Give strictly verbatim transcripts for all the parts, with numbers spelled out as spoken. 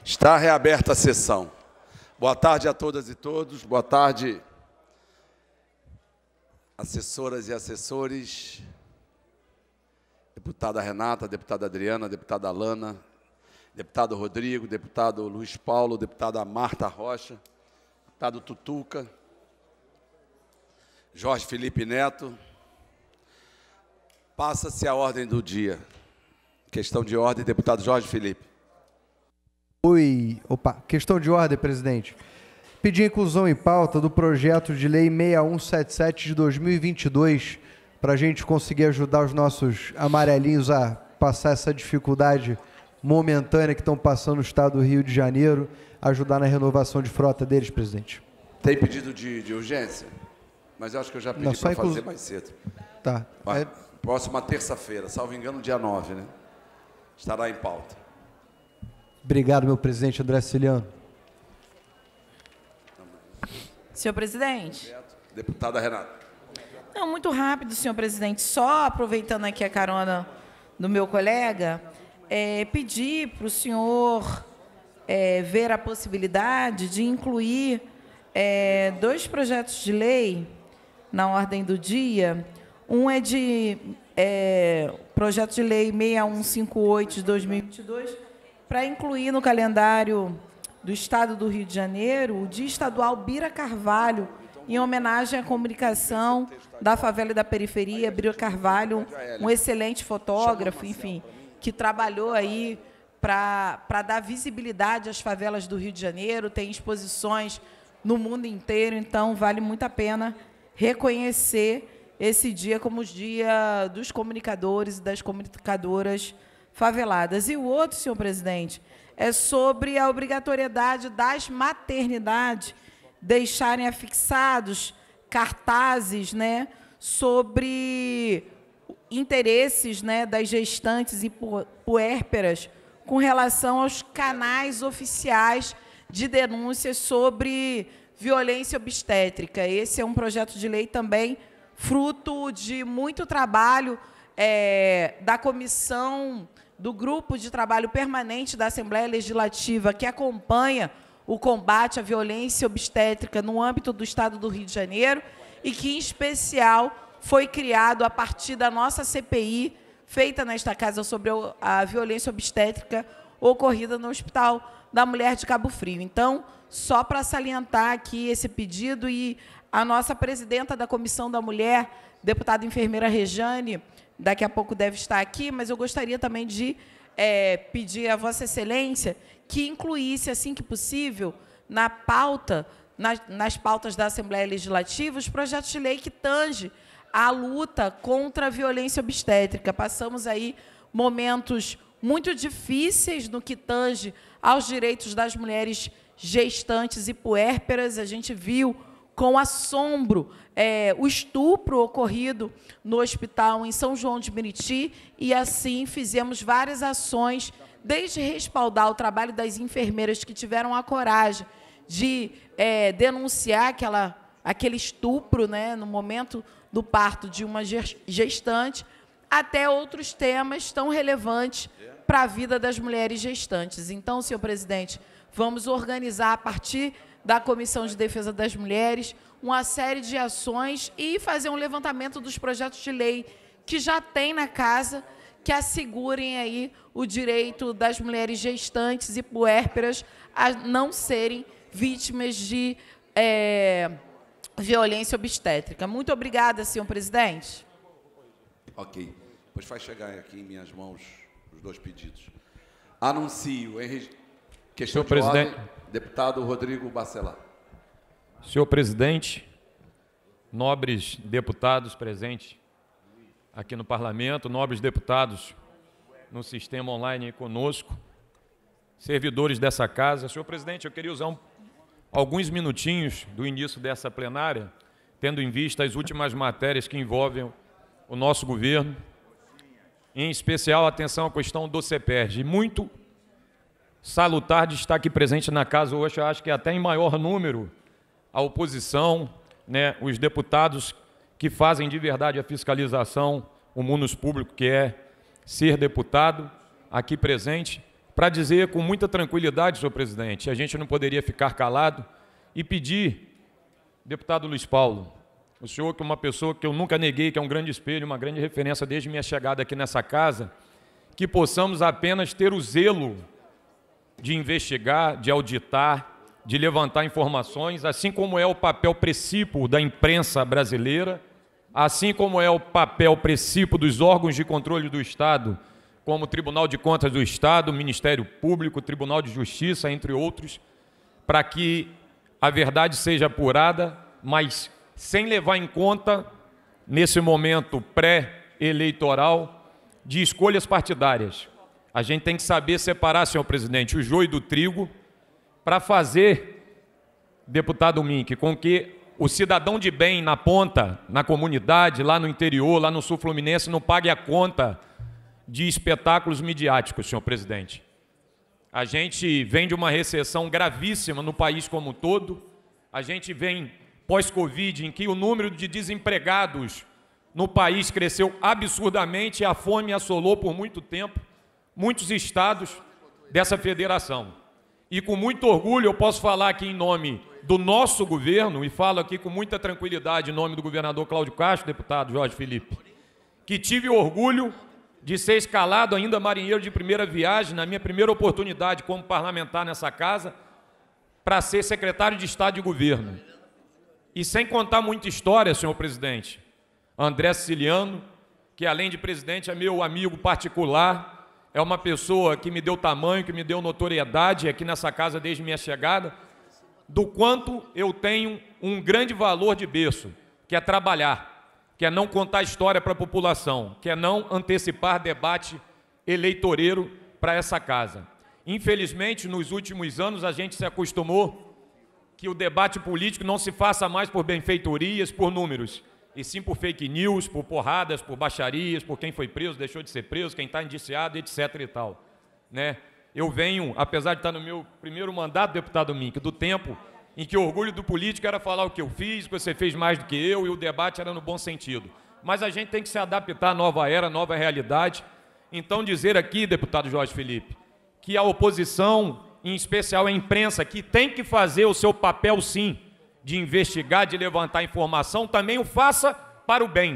Está reaberta a sessão. Boa tarde a todas e todos. Boa tarde, assessoras e assessores. Deputada Renata, deputada Adriana, deputada Alana, deputado Rodrigo, deputado Luiz Paulo, deputada Marta Rocha, deputado Tutuca, Jorge Felipe Neto. Passa-se a ordem do dia. Questão de ordem, deputado Jorge Felipe. Oi, opa, questão de ordem, presidente. Pedir inclusão em pauta do projeto de lei seis um sete sete de dois mil e vinte e dois, para a gente conseguir ajudar os nossos amarelinhos a passar essa dificuldade momentânea que estão passando no estado do Rio de Janeiro, ajudar na renovação de frota deles, presidente. Tem pedido de, de urgência? Mas eu acho que eu já pedi para inclu... fazer mais cedo. Tá. Vai, é... Próxima terça-feira, salvo engano, dia nove, né? Estará em pauta. Obrigado, meu presidente André Ciliano. Senhor presidente. Deputada Renata. Não, muito rápido, senhor presidente. Só aproveitando aqui a carona do meu colega, é, pedir para o senhor é, ver a possibilidade de incluir é, dois projetos de lei na ordem do dia. Um é de é, projeto de lei seis um cinco oito de dois mil e vinte e dois, para incluir no calendário do Estado do Rio de Janeiro o Dia Estadual Bira Carvalho, em homenagem à comunicação da favela e da periferia. Bira Carvalho, um excelente fotógrafo, enfim, que trabalhou aí para dar visibilidade às favelas do Rio de Janeiro, tem exposições no mundo inteiro, então vale muito a pena reconhecer esse dia como o dia dos comunicadores e das comunicadoras faveladas. E o outro, senhor presidente, é sobre a obrigatoriedade das maternidades deixarem afixados cartazes, né, sobre interesses, né, das gestantes e puérperas com relação aos canais oficiais de denúncias sobre violência obstétrica. Esse é um projeto de lei também fruto de muito trabalho é, da comissão do Grupo de Trabalho Permanente da Assembleia Legislativa, que acompanha o combate à violência obstétrica no âmbito do Estado do Rio de Janeiro e que, em especial, foi criado a partir da nossa C P I, feita nesta casa sobre a violência obstétrica ocorrida no Hospital da Mulher de Cabo Frio. Então, só para salientar aqui esse pedido, e a nossa presidenta da Comissão da Mulher, deputada enfermeira Rejane, daqui a pouco deve estar aqui, mas eu gostaria também de é, pedir a Vossa Excelência que incluísse, assim que possível, na pauta, nas, nas pautas da Assembleia Legislativa, os projetos de lei que tangem a luta contra a violência obstétrica. Passamos aí momentos muito difíceis no que tange aos direitos das mulheres gestantes e puérperas. A gente viu com assombro é, o estupro ocorrido no hospital em São João de Meriti, e assim fizemos várias ações, desde respaldar o trabalho das enfermeiras que tiveram a coragem de é, denunciar aquela, aquele estupro, né, no momento do parto de uma gestante, até outros temas tão relevantes para a vida das mulheres gestantes. Então, senhor presidente, vamos organizar, a partir da Comissão de Defesa das Mulheres, uma série de ações e fazer um levantamento dos projetos de lei que já tem na casa, que assegurem aí o direito das mulheres gestantes e puérperas a não serem vítimas de é, violência obstétrica. Muito obrigada, senhor presidente. Ok. Pois vai chegar aqui em minhas mãos os dois pedidos. Anuncio, em questão de ordem, deputado Rodrigo Bacelar. Senhor presidente, nobres deputados presentes aqui no Parlamento, nobres deputados no sistema online conosco, servidores dessa casa. Senhor presidente, eu queria usar um, alguns minutinhos do início dessa plenária, tendo em vista as últimas matérias que envolvem o nosso governo, em especial atenção à questão do CEPERJ. Muito salutar de estar aqui presente na casa hoje, eu acho que até em maior número, a oposição, né, os deputados que fazem de verdade a fiscalização, o munus público que é ser deputado, aqui presente, para dizer com muita tranquilidade, senhor presidente, a gente não poderia ficar calado e pedir, deputado Luiz Paulo, o senhor que é uma pessoa que eu nunca neguei, que é um grande espelho, uma grande referência desde minha chegada aqui nessa casa, que possamos apenas ter o zelo de investigar, de auditar, de levantar informações, assim como é o papel precípuo da imprensa brasileira, assim como é o papel precípuo dos órgãos de controle do Estado, como o Tribunal de Contas do Estado, o Ministério Público, o Tribunal de Justiça, entre outros, para que a verdade seja apurada, mas sem levar em conta, nesse momento pré-eleitoral, de escolhas partidárias. A gente tem que saber separar, senhor presidente, o joio do trigo, para fazer, deputado Mink, com que o cidadão de bem na ponta, na comunidade, lá no interior, lá no sul fluminense, não pague a conta de espetáculos midiáticos, senhor presidente. A gente vem de uma recessão gravíssima no país como um todo, a gente vem pós-Covid, em que o número de desempregados no país cresceu absurdamente e a fome assolou por muito tempo muitos estados dessa federação. E com muito orgulho eu posso falar aqui em nome do nosso governo, e falo aqui com muita tranquilidade em nome do governador Cláudio Castro, deputado Jorge Felipe, que tive o orgulho de ser escalado ainda marinheiro de primeira viagem, na minha primeira oportunidade como parlamentar nessa casa, para ser secretário de Estado de Governo. E sem contar muita história, senhor presidente, André Siciliano, que além de presidente é meu amigo particular, é uma pessoa que me deu tamanho, que me deu notoriedade aqui nessa casa desde minha chegada, do quanto eu tenho um grande valor de berço, que é trabalhar, que é não contar história para a população, que é não antecipar debate eleitoreiro para essa casa. Infelizmente, nos últimos anos, a gente se acostumou que o debate político não se faça mais por benfeitorias, por números, e sim por fake news, por porradas, por baixarias, por quem foi preso, deixou de ser preso, quem está indiciado, etc e tal. Né? Eu venho, apesar de estar no meu primeiro mandato, deputado Mink, do tempo em que o orgulho do político era falar o que eu fiz, que você fez mais do que eu, e o debate era no bom sentido. Mas a gente tem que se adaptar à nova era, à nova realidade. Então, dizer aqui, deputado Jorge Felipe, que a oposição, em especial a imprensa, que tem que fazer o seu papel, sim, de investigar, de levantar informação, também o faça para o bem.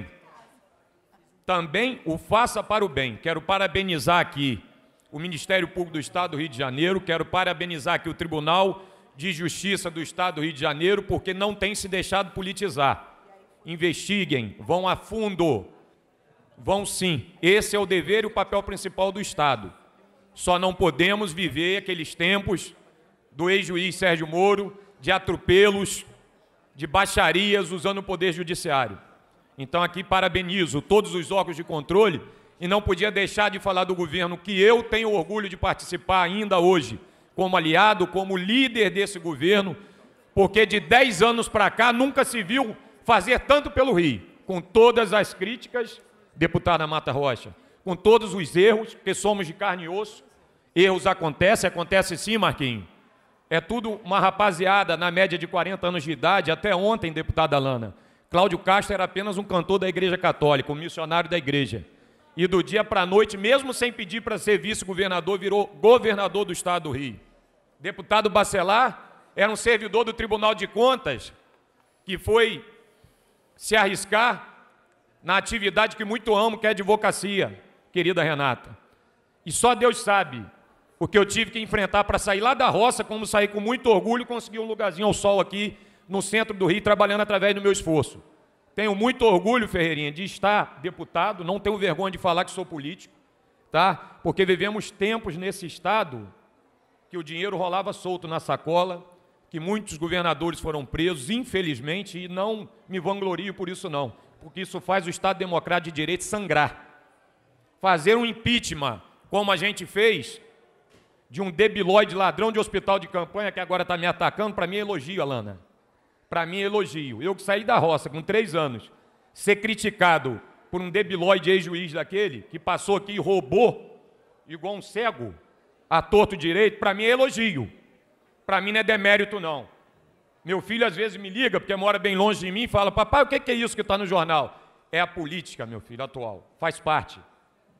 Também o faça para o bem. Quero parabenizar aqui o Ministério Público do Estado do Rio de Janeiro, quero parabenizar aqui o Tribunal de Justiça do Estado do Rio de Janeiro, porque não tem se deixado politizar. Investiguem, vão a fundo, vão sim. Esse é o dever e o papel principal do Estado. Só não podemos viver aqueles tempos do ex-juiz Sérgio Moro, de atropelos, de baixarias usando o poder judiciário. Então aqui parabenizo todos os órgãos de controle e não podia deixar de falar do governo que eu tenho orgulho de participar ainda hoje, como aliado, como líder desse governo, porque de dez anos para cá nunca se viu fazer tanto pelo Rio, com todas as críticas, deputada Mata Rocha, com todos os erros, porque somos de carne e osso, erros acontecem, acontece sim, Marquinhos. É tudo uma rapaziada na média de quarenta anos de idade, até ontem, deputada Lana. Cláudio Castro era apenas um cantor da Igreja Católica, um missionário da Igreja. E do dia para a noite, mesmo sem pedir para ser vice-governador, virou governador do Estado do Rio. Deputado Bacelar era um servidor do Tribunal de Contas, que foi se arriscar na atividade que muito amo, que é a advocacia, querida Renata. E só Deus sabe, porque eu tive que enfrentar para sair lá da roça, como saí com muito orgulho, consegui um lugarzinho ao sol aqui no centro do Rio, trabalhando através do meu esforço. Tenho muito orgulho, Ferreirinha, de estar deputado, não tenho vergonha de falar que sou político, tá? Porque vivemos tempos nesse estado que o dinheiro rolava solto na sacola, que muitos governadores foram presos, infelizmente, e não me vanglorio por isso não, porque isso faz o Estado Democrático de Direito sangrar. Fazer um impeachment, como a gente fez, de um debilóide ladrão de hospital de campanha que agora está me atacando, para mim é elogio, Alana. Para mim é elogio. Eu que saí da roça com três anos, ser criticado por um debilóide ex-juiz daquele, que passou aqui e roubou, igual um cego, a torto direito, para mim é elogio. Para mim não é demérito, não. Meu filho às vezes me liga, porque mora bem longe de mim, e fala, papai, o que é isso que está no jornal? É a política, meu filho, atual. Faz parte.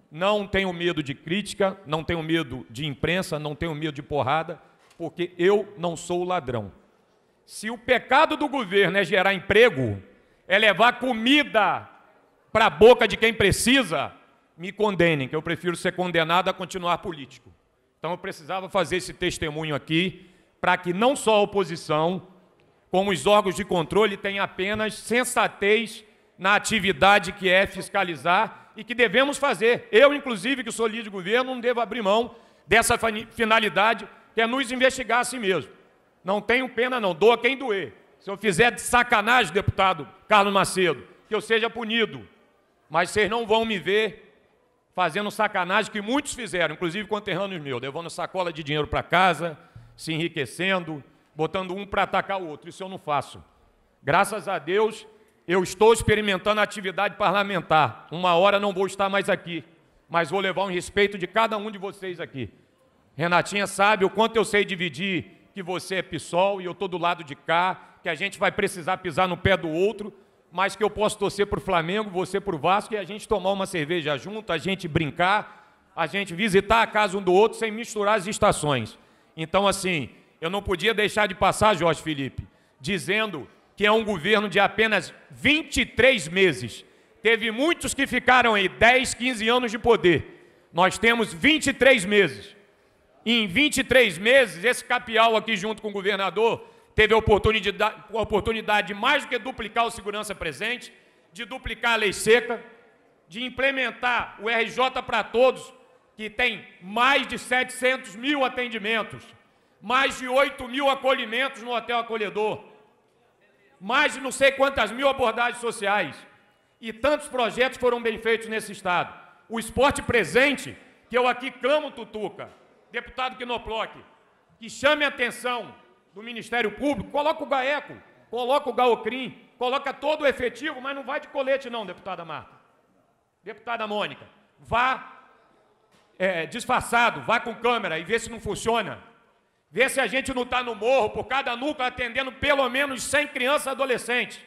não tenho medo de crítica, não tenho medo de imprensa, não tenho medo de porrada, porque eu não sou ladrão. Se o pecado do governo é gerar emprego, é levar comida para a boca de quem precisa, me condenem, que eu prefiro ser condenado a continuar político. Então eu precisava fazer esse testemunho aqui, para que não só a oposição, como os órgãos de controle tenham apenas sensatez na atividade que é fiscalizar e que devemos fazer. Eu, inclusive, que sou líder de governo, não devo abrir mão dessa finalidade, que é nos investigar a si mesmo. Não tenho pena não, doa quem doer. Se eu fizer de sacanagem, deputado Carlos Macedo, que eu seja punido. Mas vocês não vão me ver fazendo sacanagem que muitos fizeram, inclusive conterrâneos meus, levando sacola de dinheiro para casa, se enriquecendo, botando um para atacar o outro. Isso eu não faço. Graças a Deus, eu estou experimentando a atividade parlamentar. Uma hora não vou estar mais aqui, mas vou levar um respeito de cada um de vocês aqui. Renatinha sabe o quanto eu sei dividir que você é PSOL e eu estou do lado de cá, que a gente vai precisar pisar no pé do outro, mas que eu posso torcer para o Flamengo, você para o Vasco, e a gente tomar uma cerveja junto, a gente brincar, a gente visitar a casa um do outro sem misturar as estações. Então, assim, eu não podia deixar de passar, Jorge Felipe, dizendo que é um governo de apenas vinte e três meses. Teve muitos que ficaram aí dez, quinze anos de poder. Nós temos vinte e três meses. E em vinte e três meses, esse capial aqui junto com o governador teve a oportunidade, a oportunidade de mais do que duplicar o segurança presente, de duplicar a lei seca, de implementar o R J para todos, que tem mais de setecentos mil atendimentos, mais de oito mil acolhimentos no Hotel Acolhedor, mais de não sei quantas mil abordagens sociais, e tantos projetos foram bem feitos nesse Estado. O esporte presente, que eu aqui clamo, Tutuca, deputado Quinoploc, que chame a atenção do Ministério Público, coloca o GAECO, coloca o GAOCRIM, coloca todo o efetivo, mas não vai de colete não, deputada Marta. Deputada Mônica, vá é, disfarçado, vá com câmera e vê se não funciona. Vê se a gente não está no morro, por cada núcleo, atendendo pelo menos cem crianças e adolescentes.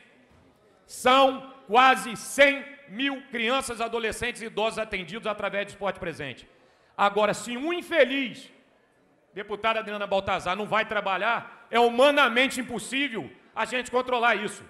São quase cem mil crianças, adolescentes e idosos atendidos através do esporte presente. Agora, se um infeliz, deputada Adriana Baltazar, não vai trabalhar, é humanamente impossível a gente controlar isso.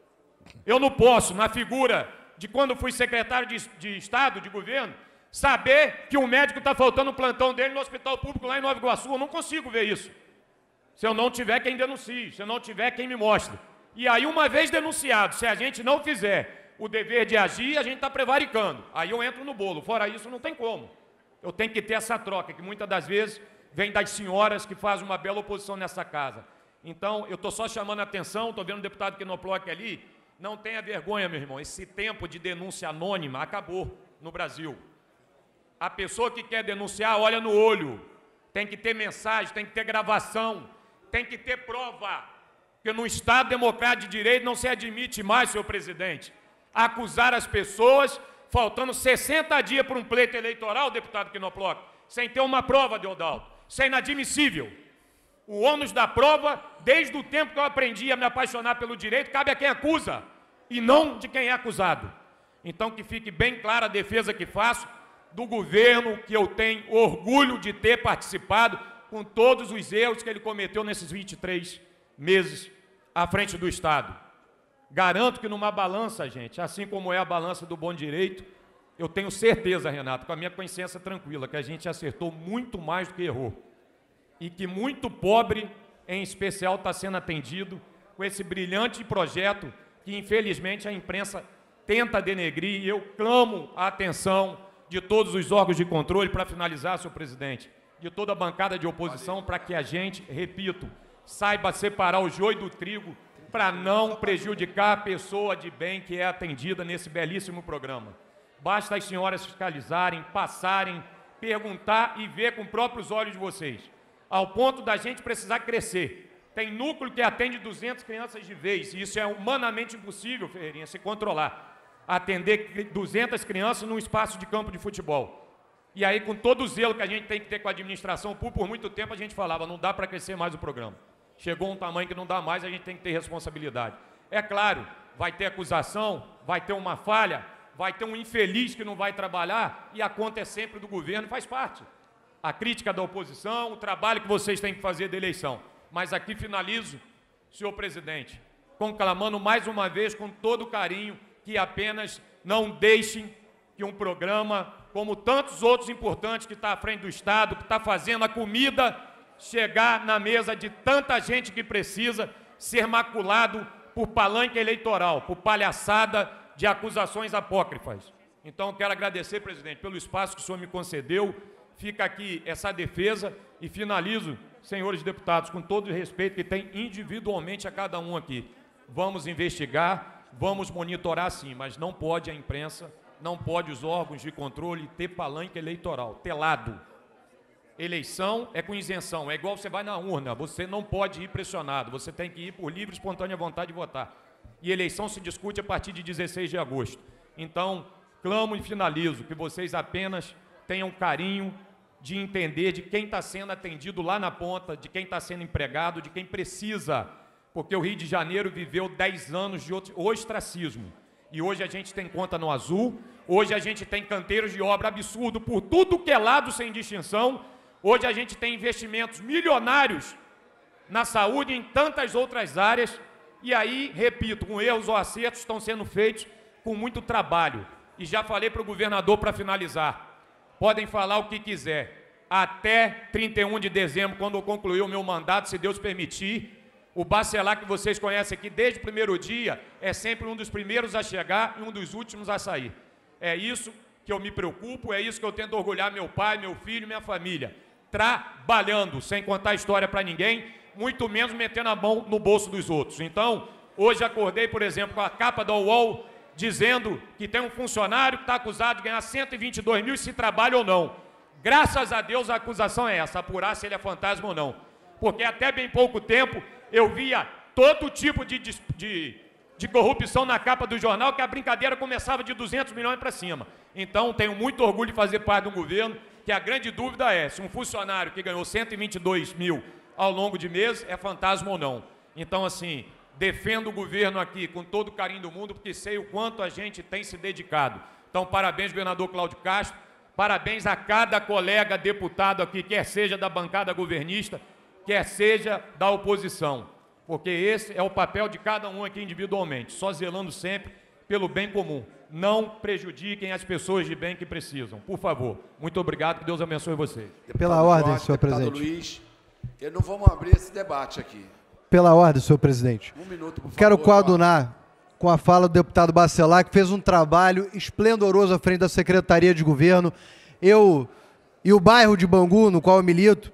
Eu não posso, na figura de quando fui secretário de, de Estado, de governo, saber que um médico está faltando o plantão dele no hospital público lá em Nova Iguaçu. Eu não consigo ver isso. Se eu não tiver quem denuncie, se eu não tiver quem me mostre. E aí, uma vez denunciado, se a gente não fizer o dever de agir, a gente está prevaricando. Aí eu entro no bolo. Fora isso, não tem como. Eu tenho que ter essa troca, que muitas das vezes vem das senhoras que fazem uma bela oposição nessa casa. Então, eu estou só chamando a atenção, estou vendo o deputado Quinoploc ali, não tenha vergonha, meu irmão, esse tempo de denúncia anônima acabou no Brasil. A pessoa que quer denunciar, olha no olho, tem que ter mensagem, tem que ter gravação, tem que ter prova, porque no Estado democrático de direito não se admite mais, senhor presidente, acusar as pessoas, faltando sessenta dias para um pleito eleitoral, deputado Quinoploc, sem ter uma prova, Deodaldo. Isso é inadmissível. O ônus da prova, desde o tempo que eu aprendi a me apaixonar pelo direito, cabe a quem acusa, e não de quem é acusado. Então, que fique bem clara a defesa que faço do governo, que eu tenho orgulho de ter participado com todos os erros que ele cometeu nesses vinte e três meses à frente do Estado. Garanto que numa balança, gente, assim como é a balança do bom direito, eu tenho certeza, Renato, com a minha consciência tranquila, que a gente acertou muito mais do que errou. E que muito pobre, em especial, está sendo atendido com esse brilhante projeto que, infelizmente, a imprensa tenta denegrir. E eu clamo a atenção de todos os órgãos de controle, para finalizar, senhor presidente, de toda a bancada de oposição, para que a gente, repito, saiba separar o joio do trigo, para não prejudicar a pessoa de bem que é atendida nesse belíssimo programa. Basta as senhoras fiscalizarem, passarem, perguntar e ver com próprios olhos de vocês, ao ponto da gente precisar crescer. Tem núcleo que atende duzentas crianças de vez, e isso é humanamente impossível, Ferreirinha, se controlar. Atender duzentas crianças num espaço de campo de futebol. E aí, com todo o zelo que a gente tem que ter com a administração pública, por muito tempo a gente falava, não dá para crescer mais o programa. Chegou um tamanho que não dá mais, a gente tem que ter responsabilidade. É claro, vai ter acusação, vai ter uma falha, vai ter um infeliz que não vai trabalhar, e a conta é sempre do governo, faz parte. A crítica da oposição, o trabalho que vocês têm que fazer da eleição. Mas aqui finalizo, senhor presidente, conclamando mais uma vez, com todo carinho, que apenas não deixem que um programa, como tantos outros importantes que está à frente do Estado, que está fazendo a comida chegar na mesa de tanta gente que precisa, ser maculado por palanque eleitoral, por palhaçada de acusações apócrifas. Então, quero agradecer, presidente, pelo espaço que o senhor me concedeu. Fica aqui essa defesa e finalizo, senhores deputados, com todo o respeito que tem individualmente a cada um aqui. Vamos investigar, vamos monitorar sim, mas não pode a imprensa, não pode os órgãos de controle ter palanque eleitoral, telado. Eleição é com isenção, é igual você vai na urna, você não pode ir pressionado, você tem que ir por livre e espontânea vontade de votar. E eleição se discute a partir de dezesseis de agosto. Então, clamo e finalizo que vocês apenas tenham carinho de entender de quem está sendo atendido lá na ponta, de quem está sendo empregado, de quem precisa, porque o Rio de Janeiro viveu dez anos de ostracismo. E hoje a gente tem conta no azul, hoje a gente tem canteiros de obra absurdo por tudo que é lado sem distinção, hoje a gente tem investimentos milionários na saúde e em tantas outras áreas, e aí, repito, com erros ou acertos estão sendo feitos com muito trabalho. E já falei para o governador para finalizar, podem falar o que quiser, até trinta e um de dezembro, quando eu concluir o meu mandato, se Deus permitir, o Bacelar que vocês conhecem aqui desde o primeiro dia, é sempre um dos primeiros a chegar e um dos últimos a sair. É isso que eu me preocupo, é isso que eu tento orgulhar meu pai, meu filho, minha família. Trabalhando, sem contar história para ninguém, muito menos metendo a mão no bolso dos outros. Então, hoje acordei, por exemplo, com a capa da U O L, dizendo que tem um funcionário que está acusado de ganhar cento e vinte e dois mil se trabalha ou não. Graças a Deus a acusação é essa, apurar se ele é fantasma ou não. Porque até bem pouco tempo eu via todo tipo de, de, de corrupção na capa do jornal, que a brincadeira começava de duzentos milhões para cima. Então tenho muito orgulho de fazer parte de um governo que a grande dúvida é se um funcionário que ganhou cento e vinte e dois mil ao longo de meses é fantasma ou não. Então, assim, defendo o governo aqui com todo o carinho do mundo, porque sei o quanto a gente tem se dedicado. Então, parabéns, governador Cláudio Castro, parabéns a cada colega deputado aqui, quer seja da bancada governista, quer seja da oposição, porque esse é o papel de cada um aqui individualmente, só zelando sempre pelo bem comum. Não prejudiquem as pessoas de bem que precisam, por favor. Muito obrigado, que Deus abençoe vocês. Pela ordem, senhor presidente. Luiz, e não vamos abrir esse debate aqui. Pela ordem, senhor presidente. Um minuto, por favor. Quero coadunar com a fala do deputado Bacelar, que fez um trabalho esplendoroso à frente da Secretaria de Governo. Eu e o bairro de Bangu, no qual eu milito,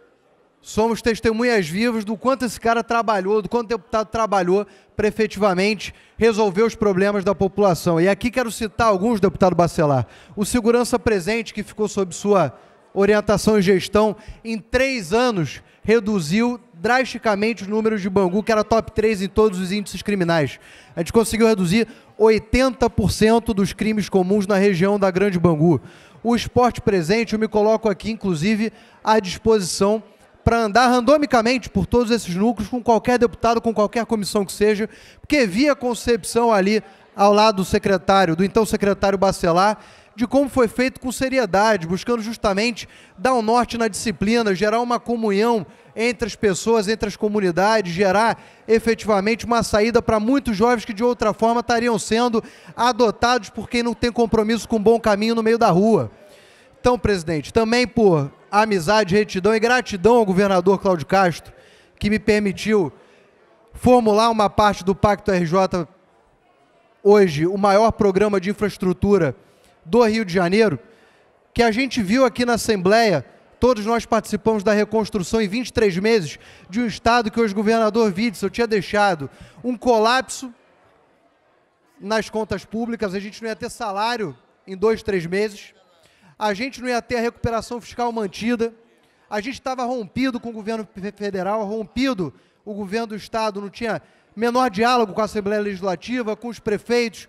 somos testemunhas vivas do quanto esse cara trabalhou, do quanto o deputado trabalhou para efetivamente resolver os problemas da população. E aqui quero citar alguns, deputado Bacelar. O segurança presente, que ficou sob sua orientação e gestão, em três anos reduziu drasticamente os números de Bangu, que era top três em todos os índices criminais. A gente conseguiu reduzir oitenta por cento dos crimes comuns na região da Grande Bangu. O esporte presente, eu me coloco aqui, inclusive, à disposição para andar randomicamente por todos esses núcleos, com qualquer deputado, com qualquer comissão que seja, porque vi a concepção ali, ao lado do secretário, do então secretário Bacelar, de como foi feito com seriedade, buscando justamente dar um norte na disciplina, gerar uma comunhão entre as pessoas, entre as comunidades, gerar efetivamente uma saída para muitos jovens que de outra forma estariam sendo adotados por quem não tem compromisso com um bom caminho no meio da rua. Então, presidente, também por amizade, retidão e gratidão ao governador Cláudio Castro, que me permitiu formular uma parte do Pacto R J, hoje o maior programa de infraestrutura do Rio de Janeiro, que a gente viu aqui na Assembleia, todos nós participamos da reconstrução em vinte e três meses de um estado que hoje o governador Witzel tinha deixado um colapso nas contas públicas, a gente não ia ter salário em dois, três meses, a gente não ia ter a recuperação fiscal mantida, a gente estava rompido com o governo federal, rompido o governo do estado, não tinha menor diálogo com a Assembleia Legislativa, com os prefeitos,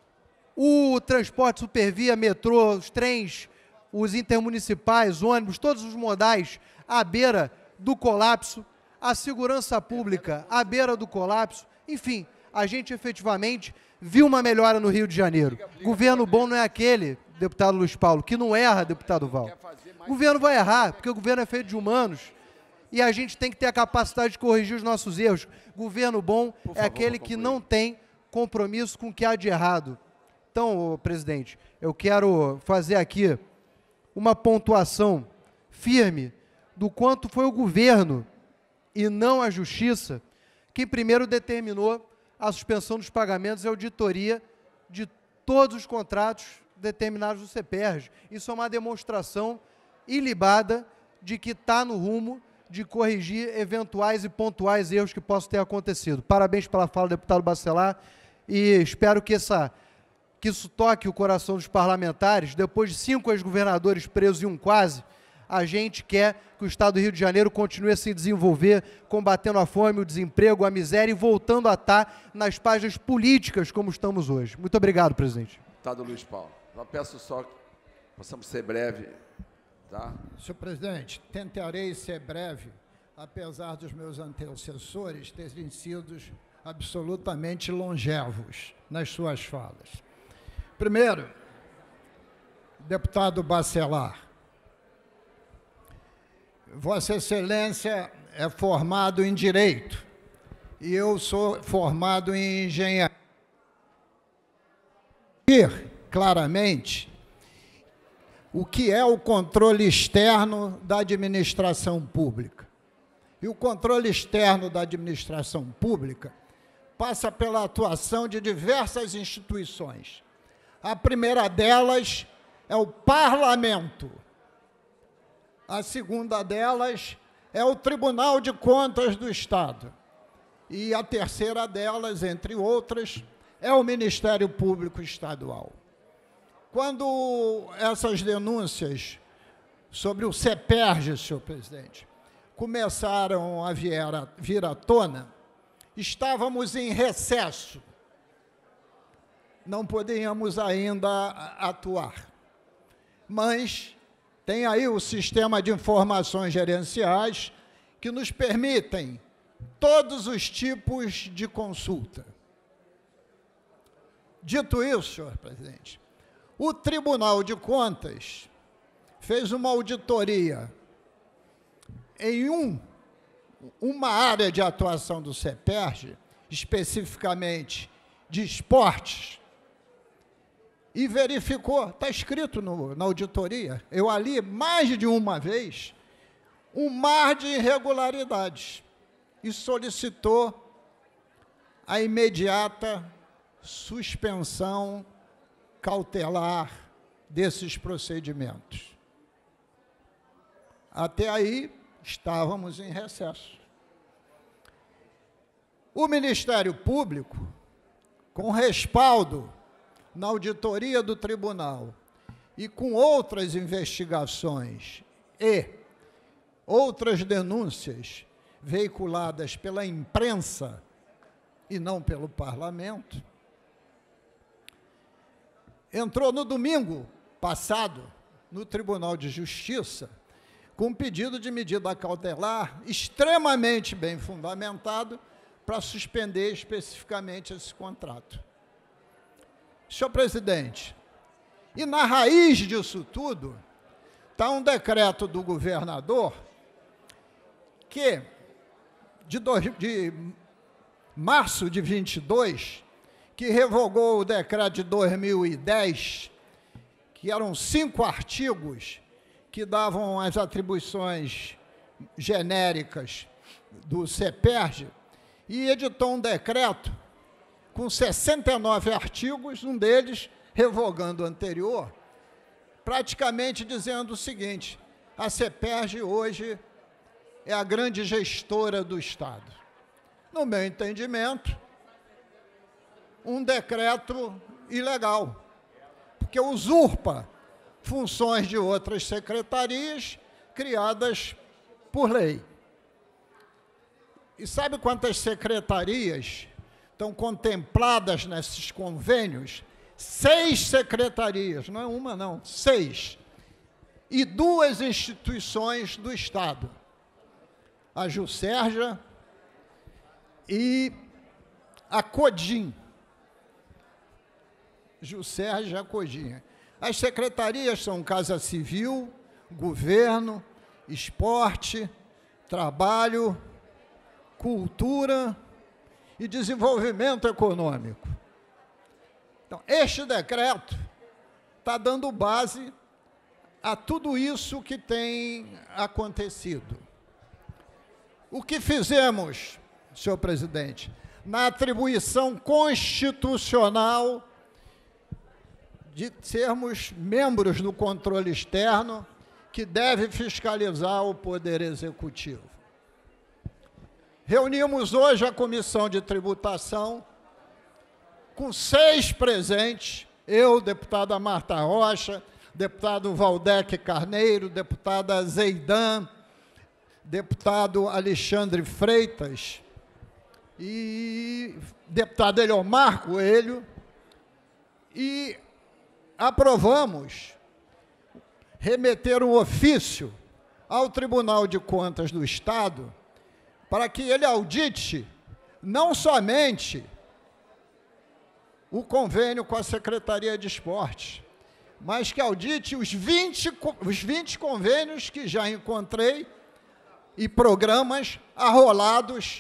o transporte supervia, metrô, os trens, os intermunicipais, ônibus, todos os modais à beira do colapso, a segurança pública à beira do colapso, enfim, a gente efetivamente viu uma melhora no Rio de Janeiro. Governo bom não é aquele, deputado Luiz Paulo, que não erra, deputado Val. O governo vai errar, porque o governo é feito de humanos e a gente tem que ter a capacidade de corrigir os nossos erros. Governo bom é aquele que não tem compromisso com o que há de errado. Então, presidente, eu quero fazer aqui uma pontuação firme do quanto foi o governo e não a Justiça que primeiro determinou a suspensão dos pagamentos e auditoria de todos os contratos determinados do CEPERJ. Isso é uma demonstração ilibada de que está no rumo de corrigir eventuais e pontuais erros que possam ter acontecido. Parabéns pela fala, deputado Bacelar, e espero que, essa, que isso toque o coração dos parlamentares. Depois de cinco ex-governadores presos e um quase, a gente quer que o Estado do Rio de Janeiro continue a se desenvolver, combatendo a fome, o desemprego, a miséria e voltando a estar nas páginas políticas como estamos hoje. Muito obrigado, presidente. Deputado Luiz Paulo, eu peço só que possamos ser breve. Tá. Senhor presidente, tentarei ser breve, apesar dos meus antecessores terem sido absolutamente longevos nas suas falas. Primeiro, deputado Bacelar, Vossa Excelência é formado em Direito e eu sou formado em Engenharia. Claramente, o que é o controle externo da administração pública. E o controle externo da administração pública passa pela atuação de diversas instituições. A primeira delas é o Parlamento. A segunda delas é o Tribunal de Contas do Estado. E a terceira delas, entre outras, é o Ministério Público Estadual. Quando essas denúncias sobre o CEPERJ, senhor presidente, começaram a vir, a vir à tona, estávamos em recesso, não podíamos ainda atuar. Mas tem aí o sistema de informações gerenciais que nos permitem todos os tipos de consulta. Dito isso, senhor presidente, o Tribunal de Contas fez uma auditoria em um, uma área de atuação do CEPERJ, especificamente de esportes, e verificou, está escrito no, na auditoria, eu ali mais de uma vez, um mar de irregularidades, e solicitou a imediata suspensão cautelar desses procedimentos. Até aí, estávamos em recesso. O Ministério Público, com respaldo na auditoria do tribunal e com outras investigações e outras denúncias veiculadas pela imprensa e não pelo parlamento, entrou no domingo passado no Tribunal de Justiça com um pedido de medida cautelar extremamente bem fundamentado para suspender especificamente esse contrato. Senhor presidente, e na raiz disso tudo está um decreto do governador que, de, dois, de março de vinte e dois, que revogou o decreto de dois mil e dez, que eram cinco artigos que davam as atribuições genéricas do CEPERJ, e editou um decreto com sessenta e nove artigos, um deles revogando o anterior, praticamente dizendo o seguinte: a CEPERJ hoje é a grande gestora do Estado. No meu entendimento, um decreto ilegal, porque usurpa funções de outras secretarias criadas por lei. E sabe quantas secretarias estão contempladas nesses convênios? Seis secretarias, não é uma não, seis. E duas instituições do Estado, a Juscerja e a CODIM, Juscerge e a CODIM. As secretarias são Casa Civil, Governo, Esporte, Trabalho, Cultura e Desenvolvimento Econômico. Então, este decreto está dando base a tudo isso que tem acontecido. O que fizemos, senhor presidente, na atribuição constitucional de sermos membros do controle externo que deve fiscalizar o Poder Executivo. Reunimos hoje a Comissão de Tributação com seis presentes, eu, deputada Marta Rocha, deputado Valdec Carneiro, deputada Zeidan, deputado Alexandre Freitas e deputado Eliomar Coelho, e aprovamos remeter um ofício ao Tribunal de Contas do Estado para que ele audite não somente o convênio com a Secretaria de Esporte, mas que audite os vinte, os vinte convênios que já encontrei e programas arrolados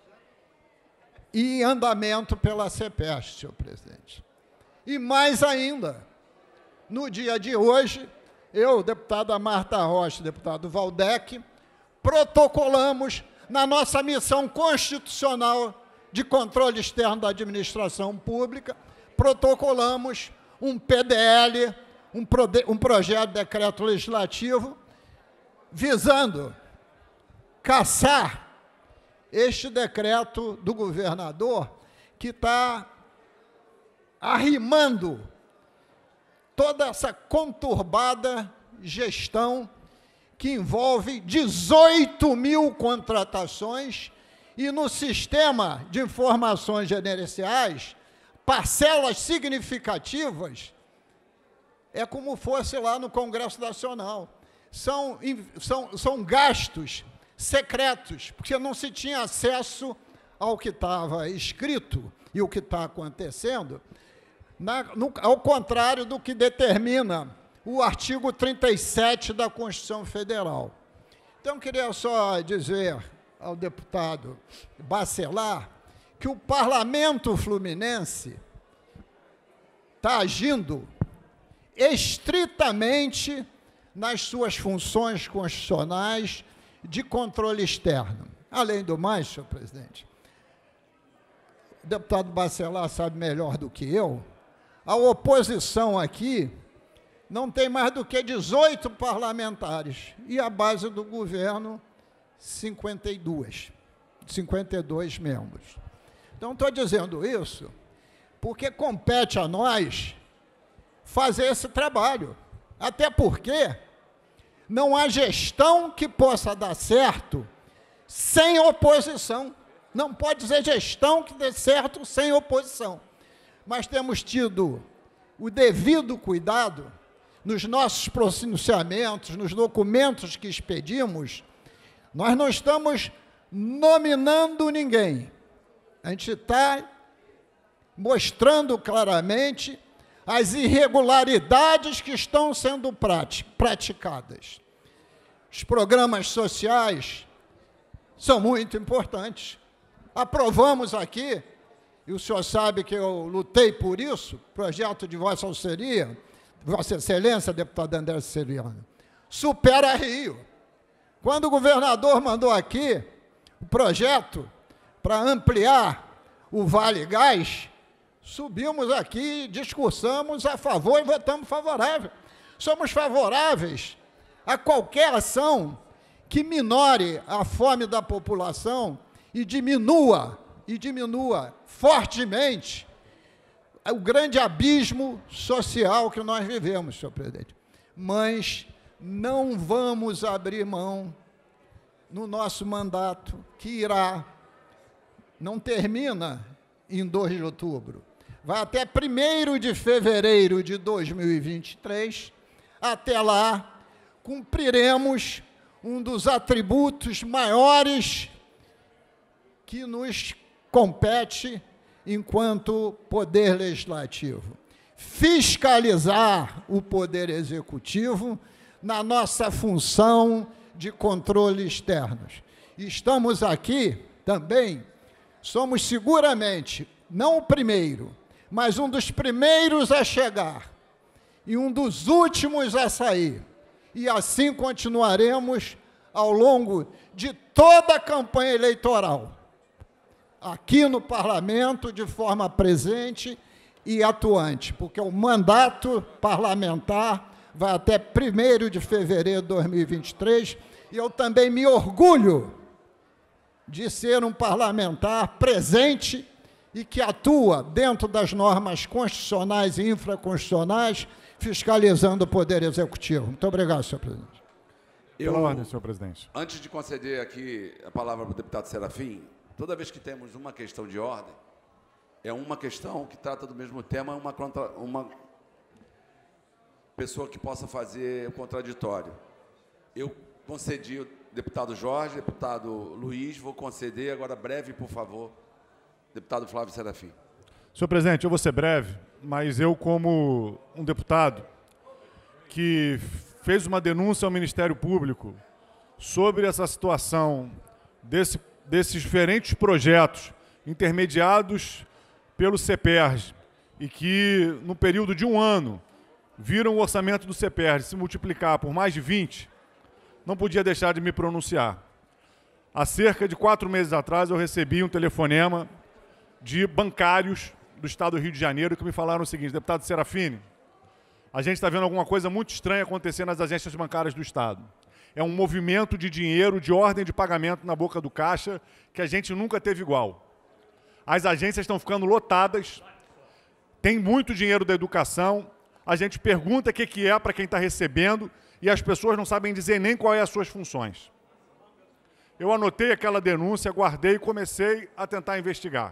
e em andamento pela CEPESP, senhor presidente. E mais ainda, no dia de hoje, eu, deputada Marta Rocha, deputado Valdec, protocolamos na nossa missão constitucional de controle externo da administração pública, protocolamos um P D L, um, pro, um projeto de decreto legislativo, visando cassar este decreto do governador que está arrimando toda essa conturbada gestão que envolve dezoito mil contratações e no sistema de informações gerenciais, parcelas significativas, é como fosse lá no Congresso Nacional. São, são, são gastos secretos, porque não se tinha acesso ao que estava escrito e o que está acontecendo, na, no, ao contrário do que determina o artigo trinta e sete da Constituição Federal. Então, queria só dizer ao deputado Bacelar que o Parlamento Fluminense está agindo estritamente nas suas funções constitucionais de controle externo. Além do mais, senhor presidente, o deputado Bacelar sabe melhor do que eu, a oposição aqui não tem mais do que dezoito parlamentares e a base do governo, cinquenta e dois, cinquenta e dois membros. Então, estou dizendo isso porque compete a nós fazer esse trabalho, até porque não há gestão que possa dar certo sem oposição. Não pode dizer gestão que dê certo sem oposição. Mas temos tido o devido cuidado nos nossos pronunciamentos, nos documentos que expedimos. Nós não estamos nominando ninguém. A gente está mostrando claramente as irregularidades que estão sendo praticadas. Os programas sociais são muito importantes. Aprovamos aqui, e o senhor sabe que eu lutei por isso, projeto de Vossa Excelência, Vossa Excelência, deputado André Ceriano, Supera Rio. Quando o governador mandou aqui o projeto para ampliar o Vale Gás, subimos aqui, discursamos a favor e votamos favorável. Somos favoráveis a qualquer ação que minore a fome da população e diminua, e diminua fortemente o grande abismo social que nós vivemos, senhor presidente. Mas não vamos abrir mão no nosso mandato, que irá, não termina em dois de outubro, vai até primeiro de fevereiro de dois mil e vinte e três, até lá cumpriremos um dos atributos maiores que nos compete, enquanto poder legislativo. Fiscalizar o poder executivo na nossa função de controle externos. Estamos aqui também, somos seguramente, não o primeiro, mas um dos primeiros a chegar e um dos últimos a sair. E assim continuaremos ao longo de toda a campanha eleitoral, aqui no Parlamento, de forma presente e atuante, porque o mandato parlamentar vai até primeiro de fevereiro de dois mil e vinte e três, e eu também me orgulho de ser um parlamentar presente e que atua dentro das normas constitucionais e infraconstitucionais, fiscalizando o Poder Executivo. Muito obrigado, senhor presidente. Eu, Pela ordem, senhor presidente. Antes de conceder aqui a palavra para o deputado Serafim, toda vez que temos uma questão de ordem, é uma questão que trata do mesmo tema, uma, contra, uma pessoa que possa fazer o contraditório. Eu concedi o deputado Jorge, deputado Luiz, vou conceder, agora breve, por favor, deputado Flávio Serafim. Senhor presidente, eu vou ser breve, mas eu, como um deputado que fez uma denúncia ao Ministério Público sobre essa situação desse, desses diferentes projetos intermediados pelo CEPERJ e que, no período de um ano, viram o orçamento do CEPERJ se multiplicar por mais de vinte, não podia deixar de me pronunciar. Há cerca de quatro meses atrás, eu recebi um telefonema de bancários do Estado do Rio de Janeiro que me falaram o seguinte: deputado Serafini, a gente está vendo alguma coisa muito estranha acontecer nas agências bancárias do Estado. É um movimento de dinheiro, de ordem de pagamento na boca do caixa que a gente nunca teve igual. As agências estão ficando lotadas, tem muito dinheiro da educação, a gente pergunta o que, que é para quem está recebendo e as pessoas não sabem dizer nem qual é as suas funções. Eu anotei aquela denúncia, guardei e comecei a tentar investigar.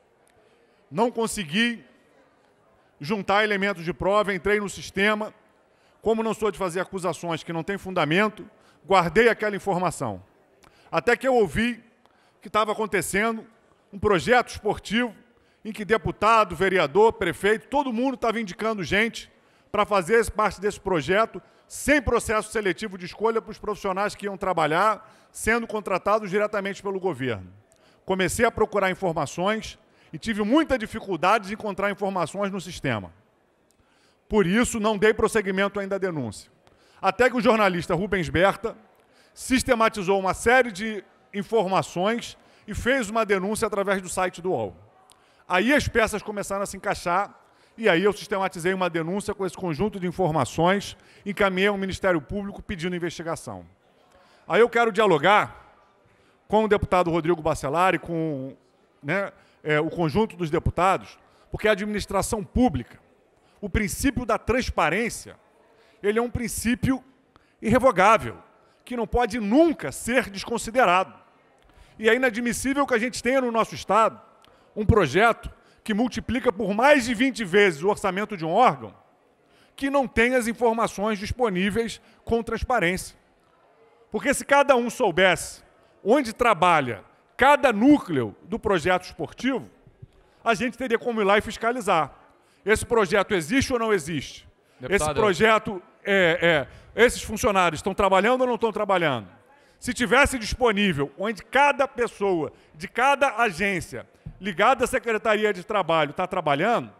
Não consegui juntar elementos de prova, entrei no sistema. Como não sou de fazer acusações que não têm fundamento, guardei aquela informação. Até que eu ouvi que estava acontecendo um projeto esportivo em que deputado, vereador, prefeito, todo mundo estava indicando gente para fazer parte desse projeto sem processo seletivo de escolha para os profissionais que iam trabalhar, sendo contratados diretamente pelo governo. Comecei a procurar informações e tive muita dificuldade de encontrar informações no sistema. Por isso, não dei prosseguimento ainda à denúncia. Até que o jornalista Rubens Berta sistematizou uma série de informações e fez uma denúncia através do site do U O L. Aí as peças começaram a se encaixar e aí eu sistematizei uma denúncia com esse conjunto de informações, encaminhei ao Ministério Público pedindo investigação. Aí eu quero dialogar com o deputado Rodrigo Bacellar, com né, é, o conjunto dos deputados, porque a administração pública, o princípio da transparência, ele é um princípio irrevogável, que não pode nunca ser desconsiderado. E é inadmissível que a gente tenha no nosso Estado um projeto que multiplica por mais de vinte vezes o orçamento de um órgão que não tem as informações disponíveis com transparência. Porque se cada um soubesse onde trabalha cada núcleo do projeto esportivo, a gente teria como ir lá e fiscalizar. Esse projeto existe ou não existe? Deputado. Esse projeto, é, é, esses funcionários estão trabalhando ou não estão trabalhando? Se tivesse disponível onde cada pessoa de cada agência ligada à Secretaria de Trabalho está trabalhando,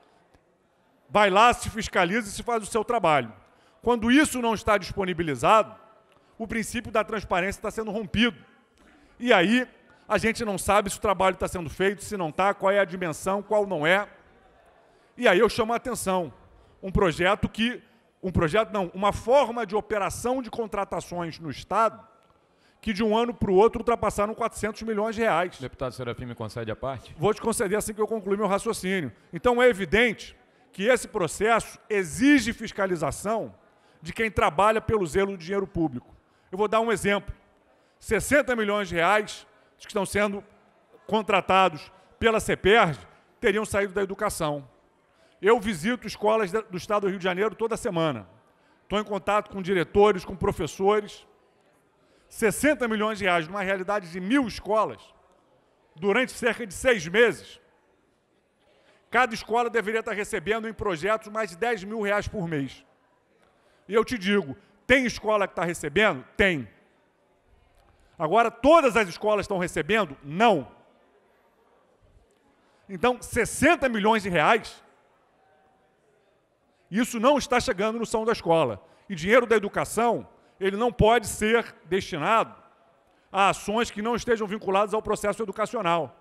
vai lá, se fiscaliza e se faz o seu trabalho. Quando isso não está disponibilizado, o princípio da transparência está sendo rompido. E aí a gente não sabe se o trabalho está sendo feito, se não está, qual é a dimensão, qual não é. E aí eu chamo a atenção. Um projeto que, um projeto não, uma forma de operação de contratações no Estado que de um ano para o outro ultrapassaram quatrocentos milhões de reais. Deputado Serafim, me concede a parte? Vou te conceder assim que eu concluir meu raciocínio. Então é evidente que esse processo exige fiscalização de quem trabalha pelo zelo do dinheiro público. Eu vou dar um exemplo. sessenta milhões de reais que estão sendo contratados pela CEPERJ teriam saído da educação. Eu visito escolas do Estado do Rio de Janeiro toda semana. Estou em contato com diretores, com professores. sessenta milhões de reais numa realidade de mil escolas, durante cerca de seis meses, cada escola deveria estar recebendo em projetos mais de dez mil reais por mês. E eu te digo, tem escola que está recebendo? Tem. Agora, todas as escolas estão recebendo? Não. Então, sessenta milhões de reais, isso não está chegando no chão da escola. E dinheiro da educação, ele não pode ser destinado a ações que não estejam vinculadas ao processo educacional.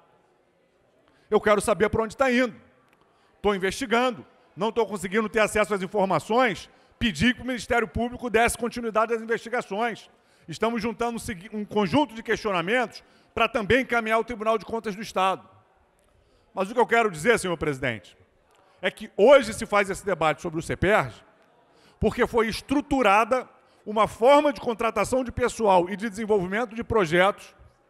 Eu quero saber para onde está indo. Estou investigando, não estou conseguindo ter acesso às informações, pedi que o Ministério Público desse continuidade às investigações. Estamos juntando um conjunto de questionamentos para também encaminhar ao Tribunal de Contas do Estado. Mas o que eu quero dizer, senhor presidente, é que hoje se faz esse debate sobre o CEPERJ porque foi estruturada uma forma de contratação de pessoal e de desenvolvimento de projetos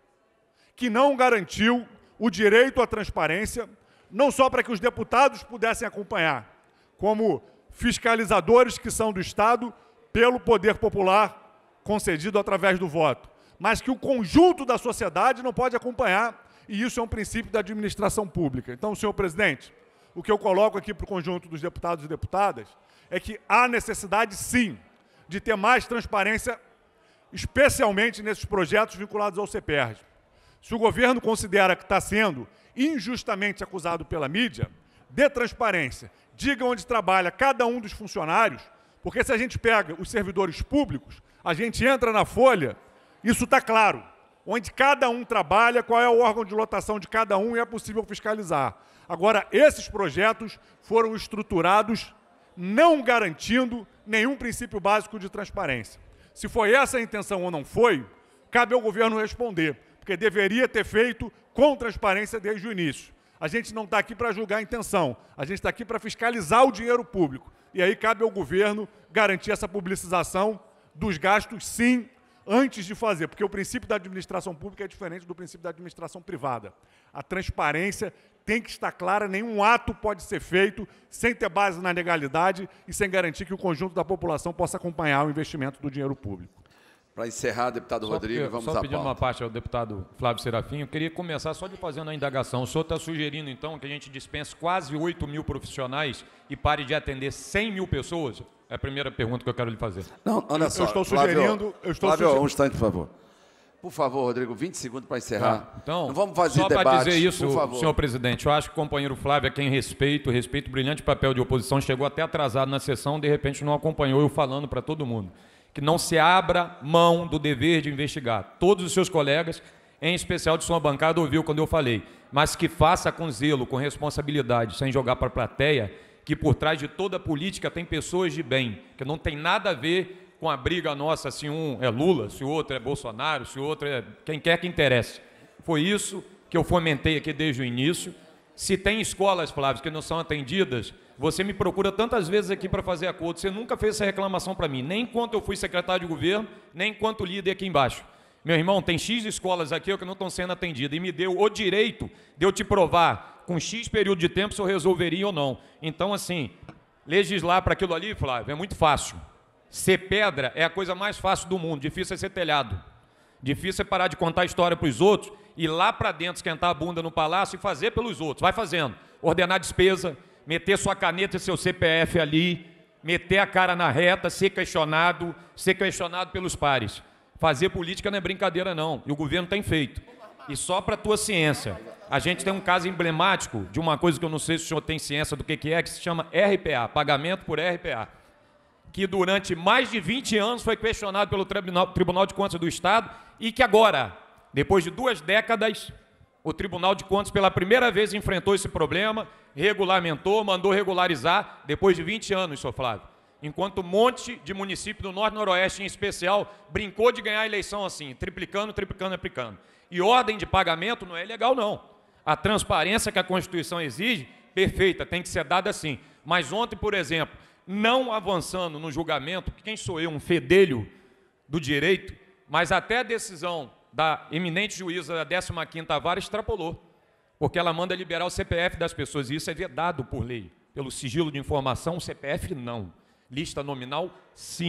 que não garantiu o direito à transparência, não só para que os deputados pudessem acompanhar, como fiscalizadores que são do Estado pelo poder popular concedido através do voto, mas que o conjunto da sociedade não pode acompanhar, e isso é um princípio da administração pública. Então, senhor presidente, o que eu coloco aqui para o conjunto dos deputados e deputadas é que há necessidade, sim, de ter mais transparência, especialmente nesses projetos vinculados ao CEPERJ. Se o governo considera que está sendo injustamente acusado pela mídia, dê transparência, diga onde trabalha cada um dos funcionários, porque se a gente pega os servidores públicos, a gente entra na folha, isso está claro, onde cada um trabalha, qual é o órgão de lotação de cada um e é possível fiscalizar. Agora, esses projetos foram estruturados não garantindo nenhum princípio básico de transparência. Se foi essa a intenção ou não foi, cabe ao governo responder, porque deveria ter feito com transparência desde o início. A gente não está aqui para julgar a intenção, a gente está aqui para fiscalizar o dinheiro público. E aí cabe ao governo garantir essa publicização dos gastos, sim, antes de fazer, porque o princípio da administração pública é diferente do princípio da administração privada. A transparência tem que estar clara, nenhum ato pode ser feito sem ter base na legalidade e sem garantir que o conjunto da população possa acompanhar o investimento do dinheiro público. Para encerrar, deputado só Rodrigo, porque, vamos só à pauta. pedindo uma parte ao deputado Flávio Serafim, eu queria começar só de fazendo a indagação. O senhor está sugerindo, então, que a gente dispense quase oito mil profissionais e pare de atender cem mil pessoas? É a primeira pergunta que eu quero lhe fazer. Não, olha só. Eu estou Flávio, sugerindo... Eu estou Flávio, sugerindo. um instante, por favor. Por favor, Rodrigo, vinte segundos para encerrar. Tá. Então, não vamos fazer só debate, para dizer isso, por favor. senhor presidente, eu acho que o companheiro Flávio, a quem respeito, respeito o brilhante papel de oposição, chegou até atrasado na sessão, de repente não acompanhou eu falando para todo mundo. Que não se abra mão do dever de investigar. Todos os seus colegas, em especial de sua bancada, ouviu quando eu falei, mas que faça com zelo, com responsabilidade, sem jogar para a plateia, que por trás de toda a política tem pessoas de bem, que não tem nada a ver com a briga nossa, se um é Lula, se o outro é Bolsonaro, se o outro é quem quer que interesse. Foi isso que eu fomentei aqui desde o início. Se tem escolas, Flávio, que não são atendidas, você me procura tantas vezes aqui para fazer acordo, você nunca fez essa reclamação para mim, nem enquanto eu fui secretário de governo, nem enquanto líder aqui embaixo. Meu irmão, tem X escolas aqui que não estão sendo atendidas e me deu o direito de eu te provar com X período de tempo se eu resolveria ou não. Então, assim, legislar para aquilo ali, Flávio, é muito fácil. Ser pedra é a coisa mais fácil do mundo, difícil é ser telhado. Difícil é parar de contar história para os outros, ir lá para dentro, esquentar a bunda no palácio e fazer pelos outros. Vai fazendo. Ordenar despesa, meter sua caneta e seu C P F ali, meter a cara na reta, ser questionado, ser questionado pelos pares. Fazer política não é brincadeira, não. E o governo tem feito. E só para a tua ciência, a gente tem um caso emblemático de uma coisa que eu não sei se o senhor tem ciência do que que é, que se chama R P A, pagamento por R P A, que durante mais de vinte anos foi questionado pelo Tribunal, Tribunal de Contas do Estado e que agora, depois de duas décadas, o Tribunal de Contas pela primeira vez enfrentou esse problema, regulamentou, mandou regularizar, depois de vinte anos, senhor Flávio. Enquanto um monte de município do Norte e Noroeste, em especial, brincou de ganhar a eleição assim, triplicando, triplicando, triplicando. E ordem de pagamento não é legal, não. A transparência que a Constituição exige, perfeita, tem que ser dada assim. Mas ontem, por exemplo, não avançando no julgamento, quem sou eu, um fedelho do direito, mas até a decisão da eminente juíza da décima quinta Vara extrapolou, porque ela manda liberar o C P F das pessoas, e isso é vedado por lei. Pelo sigilo de informação, o C P F não. Lista nominal, sim.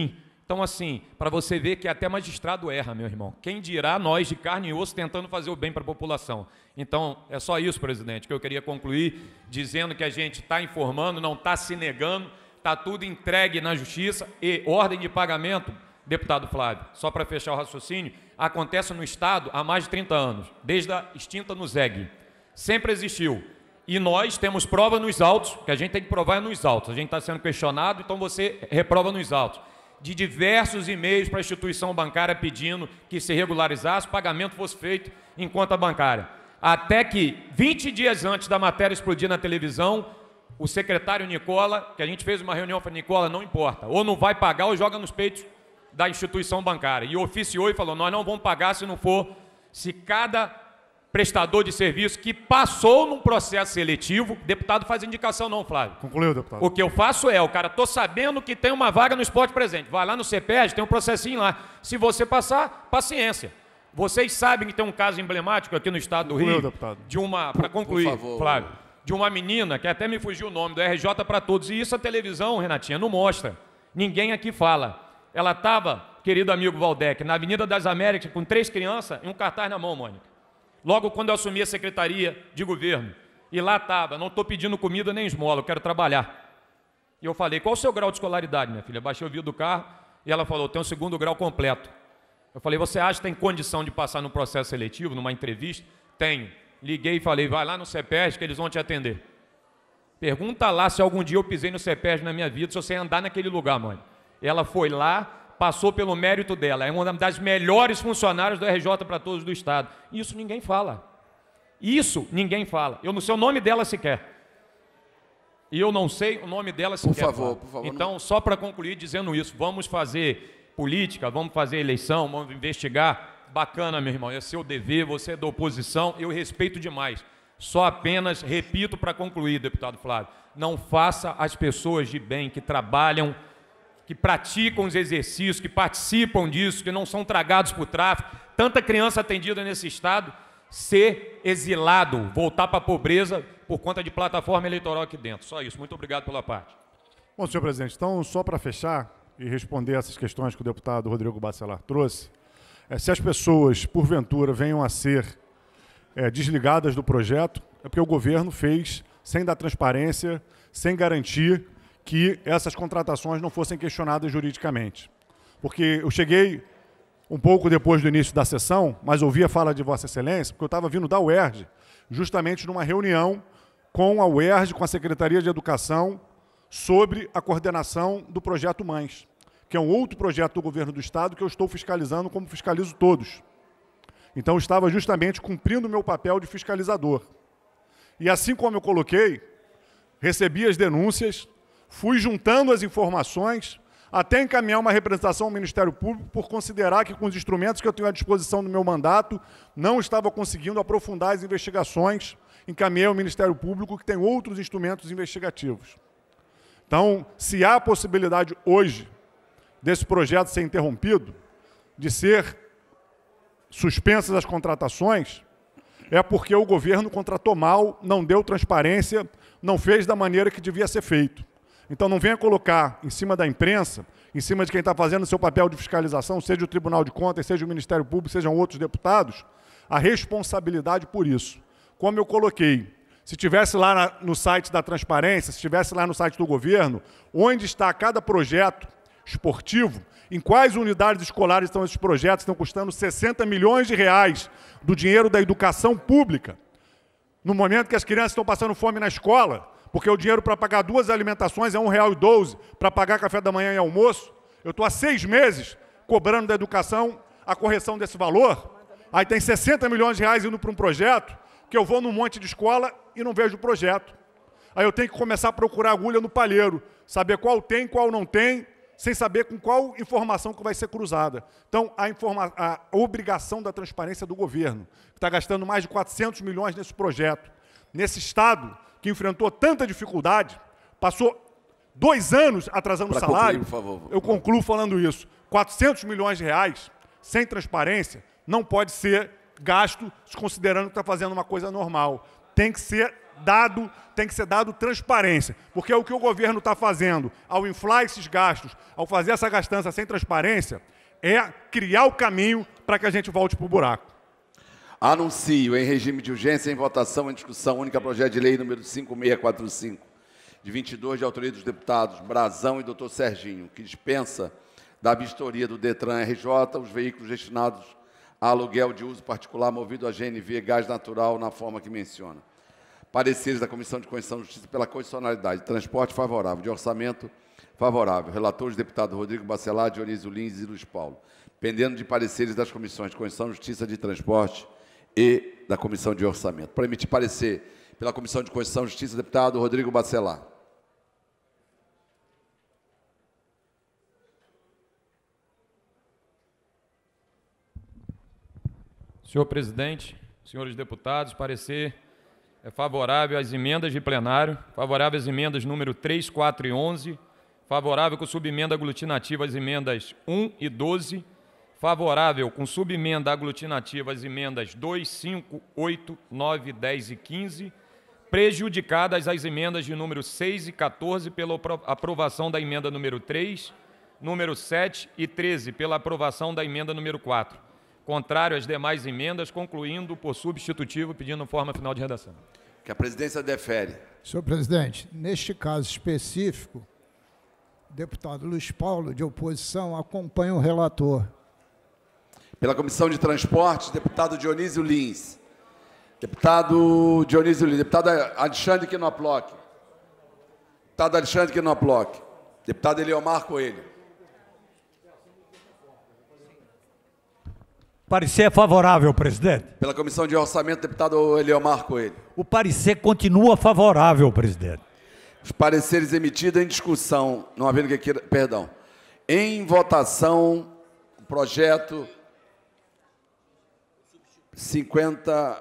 Então, assim, para você ver que até magistrado erra, meu irmão. Quem dirá nós de carne e osso tentando fazer o bem para a população. Então, é só isso, presidente, que eu queria concluir, dizendo que a gente está informando, não está se negando, está tudo entregue na justiça e ordem de pagamento, deputado Flávio, só para fechar o raciocínio, acontece no Estado há mais de trinta anos, desde a extinta NUSEG. Sempre existiu. E nós temos prova nos autos, que a gente tem que provar nos autos. A gente está sendo questionado, então você reprova nos autos. De diversos e-mails para a instituição bancária pedindo que se regularizasse, o pagamento fosse feito em conta bancária. Até que, vinte dias antes da matéria explodir na televisão, o secretário Nicola, que a gente fez uma reunião para Nicola, não importa, ou não vai pagar ou joga nos peitos da instituição bancária. E oficiou e falou, nós não vamos pagar se não for, se cada prestador de serviço que passou num processo seletivo, deputado faz indicação não, Flávio. Concluiu, deputado. O que eu faço é, o cara, tô sabendo que tem uma vaga no Esporte Presente, vai lá no CEPERJ, tem um processinho lá. Se você passar, paciência. Vocês sabem que tem um caso emblemático aqui no estado do Concluiu, Rio, deputado. de uma, para concluir, Por favor. Flávio, de uma menina, que até me fugiu o nome, do R J para Todos, e isso a televisão, Renatinha, não mostra. Ninguém aqui fala. Ela estava, querido amigo Valdec, na Avenida das Américas, com três crianças e um cartaz na mão, Mônica. Logo quando eu assumi a Secretaria de Governo, e lá estava, não estou pedindo comida nem esmola, eu quero trabalhar. E eu falei, qual o seu grau de escolaridade, minha filha? Baixei o vidro do carro e ela falou, tem o segundo grau completo. Eu falei, você acha que tem condição de passar no processo seletivo, numa entrevista? Tenho. Liguei e falei, vai lá no CEPERJ que eles vão te atender. Pergunta lá se algum dia eu pisei no CEPERJ na minha vida, se eu sei andar naquele lugar, mãe. Ela foi lá, passou pelo mérito dela, é uma das melhores funcionárias do R J para Todos do Estado. Isso ninguém fala. Isso ninguém fala. Eu não sei o nome dela sequer. E eu não sei o nome dela sequer. Por favor, por favor. Então, não... só para concluir dizendo isso, vamos fazer política, vamos fazer eleição, vamos investigar. Bacana, meu irmão, é seu dever, você é da oposição, eu respeito demais. Só apenas, repito para concluir, deputado Flávio, não faça as pessoas de bem que trabalham, que praticam os exercícios, que participam disso, que não são tragados por tráfico, tanta criança atendida nesse estado, ser exilado, voltar para a pobreza por conta de plataforma eleitoral aqui dentro. Só isso. Muito obrigado pela parte. Bom, senhor presidente, então, só para fechar e responder essas questões que o deputado Rodrigo Bacelar trouxe, é, se as pessoas, porventura, venham a ser é, desligadas do projeto, é porque o governo fez sem dar transparência, sem garantir que essas contratações não fossem questionadas juridicamente. Porque eu cheguei um pouco depois do início da sessão, mas ouvi a fala de Vossa Excelência, porque eu estava vindo da U E R J, justamente numa reunião com a U E R J, com a Secretaria de Educação, sobre a coordenação do Projeto Mães, que é um outro projeto do governo do Estado que eu estou fiscalizando como fiscalizo todos. Então, eu estava justamente cumprindo o meu papel de fiscalizador. E assim como eu coloquei, recebi as denúncias, fui juntando as informações, até encaminhar uma representação ao Ministério Público por considerar que, com os instrumentos que eu tenho à disposição no meu mandato, não estava conseguindo aprofundar as investigações, encaminhei ao Ministério Público, que tem outros instrumentos investigativos. Então, se há a possibilidade hoje desse projeto ser interrompido, de ser suspensas as contratações, é porque o governo contratou mal, não deu transparência, não fez da maneira que devia ser feito. Então, não venha colocar em cima da imprensa, em cima de quem está fazendo o seu papel de fiscalização, seja o Tribunal de Contas, seja o Ministério Público, sejam outros deputados, a responsabilidade por isso. Como eu coloquei, se tivesse lá na, no site da transparência, se tivesse lá no site do governo, onde está cada projeto esportivo, em quais unidades escolares estão esses projetos, estão custando sessenta milhões de reais do dinheiro da educação pública, no momento que as crianças estão passando fome na escola, porque o dinheiro para pagar duas alimentações é um real e doze, para pagar café da manhã e almoço. Eu estou há seis meses cobrando da educação a correção desse valor. Aí tem sessenta milhões de reais indo para um projeto, que eu vou num monte de escola e não vejo o projeto. Aí eu tenho que começar a procurar agulha no palheiro, saber qual tem, qual não tem, sem saber com qual informação que vai ser cruzada. Então, a, informa a obrigação da transparência do governo, que está gastando mais de quatrocentos milhões nesse projeto, nesse estado que enfrentou tanta dificuldade, passou dois anos atrasando o salário, concluir, por favor. Eu concluo falando isso, quatrocentos milhões de reais, sem transparência, não pode ser gasto considerando que está fazendo uma coisa normal. Tem que ser dado, tem que ser dado transparência, porque o que o governo está fazendo ao inflar esses gastos, ao fazer essa gastança sem transparência, é criar o caminho para que a gente volte para o buraco. Anuncio em regime de urgência, em votação, em discussão única, projeto de lei número cinco mil seiscentos e quarenta e cinco, de vinte e dois, de autoria dos deputados Brazão e doutor Serginho, que dispensa da vistoria do DETRAN R J os veículos destinados a aluguel de uso particular movido a G N V gás natural na forma que menciona. Pareceres da Comissão de Constituição e Justiça pela constitucionalidade. Transporte favorável. De orçamento favorável. Relatores, deputados Rodrigo Bacelar, Dionísio Lins e Luiz Paulo. Pendendo de pareceres das Comissões de Constituição e Justiça, de Transporte e da Comissão de Orçamento. Para emitir parecer pela Comissão de Constituição e Justiça, deputado Rodrigo Bacelar. Senhor presidente, senhores deputados, parecer é favorável às emendas de plenário, favorável às emendas número três, quatro e onze, favorável com subemenda aglutinativa às emendas um e doze, favorável com subemenda aglutinativa às emendas dois, cinco, oito, nove, dez e quinze, prejudicadas as emendas de número seis e quatorze pela aprovação da emenda número três, número sete e treze pela aprovação da emenda número quatro. Contrário às demais emendas, concluindo por substitutivo, pedindo forma final de redação. Que a presidência defere. Senhor presidente, neste caso específico, o deputado Luiz Paulo, de oposição, acompanha o relator. Pela Comissão de Transportes, deputado Dionísio Lins. Deputado Dionísio Lins. Deputado Alexandre Quinoploc. Deputado Alexandre Quinoploc. Deputado Eliomar Coelho. Parecer favorável, presidente. Pela Comissão de Orçamento, deputado Eliomar Coelho. O parecer continua favorável, presidente. Os pareceres emitidos em discussão, não havendo que queira, perdão, em votação, o projeto cinquenta,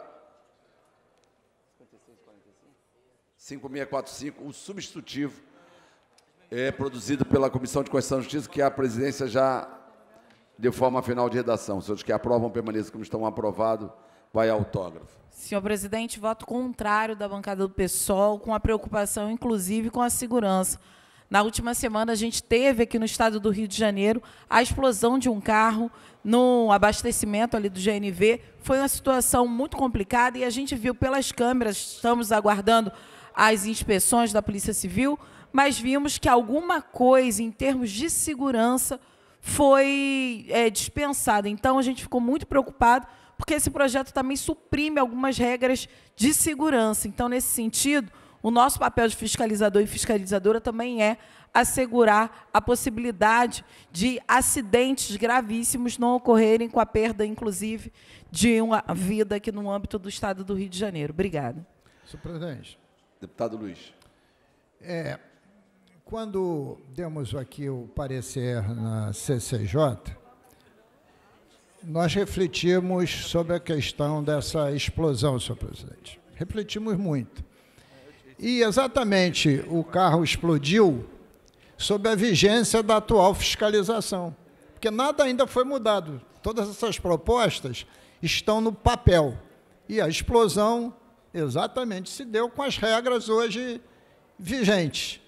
cinco mil seiscentos e quarenta e cinco, o substitutivo é produzido pela Comissão de Constituição e Justiça, que a presidência já deu forma final de redação. Os senhores que aprovam permaneçam como estão aprovados, vai autógrafo. Senhor presidente, voto contrário da bancada do PSOL, com a preocupação, inclusive, com a segurança. Na última semana, a gente teve aqui no estado do Rio de Janeiro a explosão de um carro no abastecimento ali do G N V. Foi uma situação muito complicada e a gente viu pelas câmeras, estamos aguardando as inspeções da Polícia Civil, mas vimos que alguma coisa, em termos de segurança, foi é, dispensada. Então, a gente ficou muito preocupado, porque esse projeto também suprime algumas regras de segurança. Então, nesse sentido, o nosso papel de fiscalizador e fiscalizadora também é assegurar a possibilidade de acidentes gravíssimos não ocorrerem, com a perda, inclusive, de uma vida aqui no âmbito do estado do Rio de Janeiro. Obrigada. Senhor presidente. Deputado Luiz. É, quando demos aqui o parecer na C C J, nós refletimos sobre a questão dessa explosão, senhor presidente. Refletimos muito. E exatamente o carro explodiu sob a vigência da atual fiscalização, porque nada ainda foi mudado. Todas essas propostas estão no papel. E a explosão exatamente se deu com as regras hoje vigentes.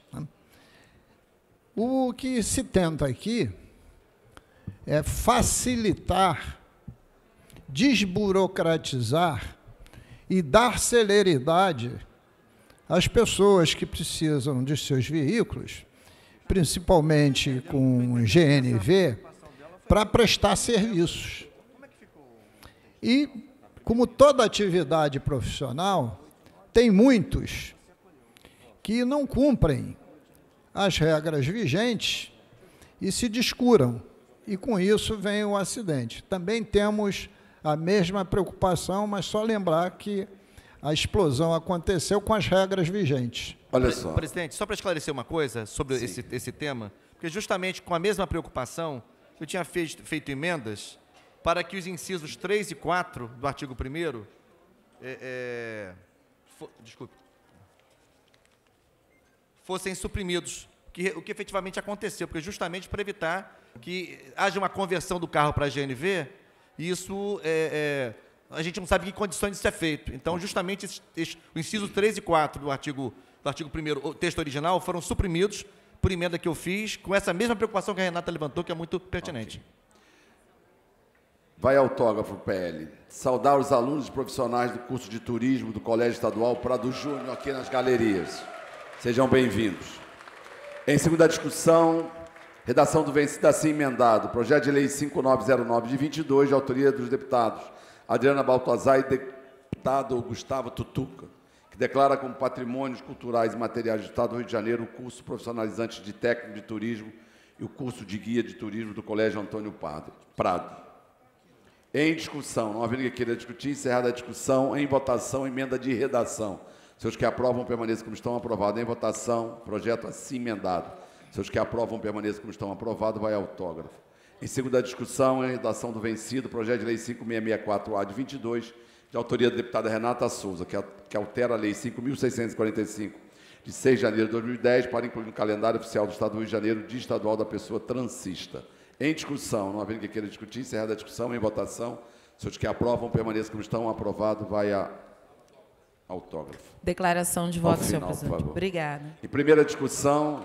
O que se tenta aqui é facilitar, desburocratizar e dar celeridade às pessoas que precisam de seus veículos, principalmente com G N V, para prestar serviços. E, como toda atividade profissional, tem muitos que não cumprem as regras vigentes e se descuram, e com isso vem o acidente. Também temos a mesma preocupação, mas só lembrar que a explosão aconteceu com as regras vigentes. Olha só. Presidente, só para esclarecer uma coisa sobre esse, esse tema, porque justamente com a mesma preocupação, eu tinha feito, feito emendas para que os incisos três e quatro do artigo primeiro, é, é, for, desculpe, fossem suprimidos, que, o que efetivamente aconteceu, porque justamente para evitar que haja uma conversão do carro para G N V, e isso é, é, a gente não sabe em que condições isso é feito. Então, justamente, esses, esses, o inciso três e quatro do artigo, do artigo primeiro, o texto original, foram suprimidos por emenda que eu fiz, com essa mesma preocupação que a Renata levantou, que é muito pertinente. Okay. Vai autógrafo, P L. Saudar os alunos e profissionais do curso de turismo do Colégio Estadual Prado Júnior aqui nas galerias. Sejam bem-vindos. Em segunda discussão, redação do vencido assim emendado. Projeto de Lei cinco nove zero nove de vinte e dois, de autoria dos deputados Adriana Baltazar e deputado Gustavo Tutuca, que declara como patrimônios culturais e materiais do Estado do Rio de Janeiro o curso profissionalizante de técnico de turismo e o curso de guia de turismo do Colégio Antônio Prado. Em discussão, não havendo que queira discutir, encerrada a discussão, em votação, emenda de redação. Seus que aprovam, permaneçam como estão aprovados. Em votação, projeto assim emendado. Seus que aprovam, permaneçam como estão aprovados, vai autógrafo. Em segunda discussão, em redação do vencido, projeto de lei cinco mil seiscentos e sessenta e quatro A de vinte e dois, de autoria da deputada Renata Souza, que, que altera a lei cinco mil seiscentos e quarenta e cinco, de seis de janeiro de dois mil e dez, para incluir no calendário oficial do Estado do Rio de Janeiro, Dia Estadual da Pessoa Transista. Em discussão, não havendo que queira discutir, encerrada a discussão, em votação, seus que aprovam, permaneçam como estão, aprovado, vai a autógrafo. Declaração de voto, Ao senhor final, presidente. por favor. Obrigada. Em primeira discussão,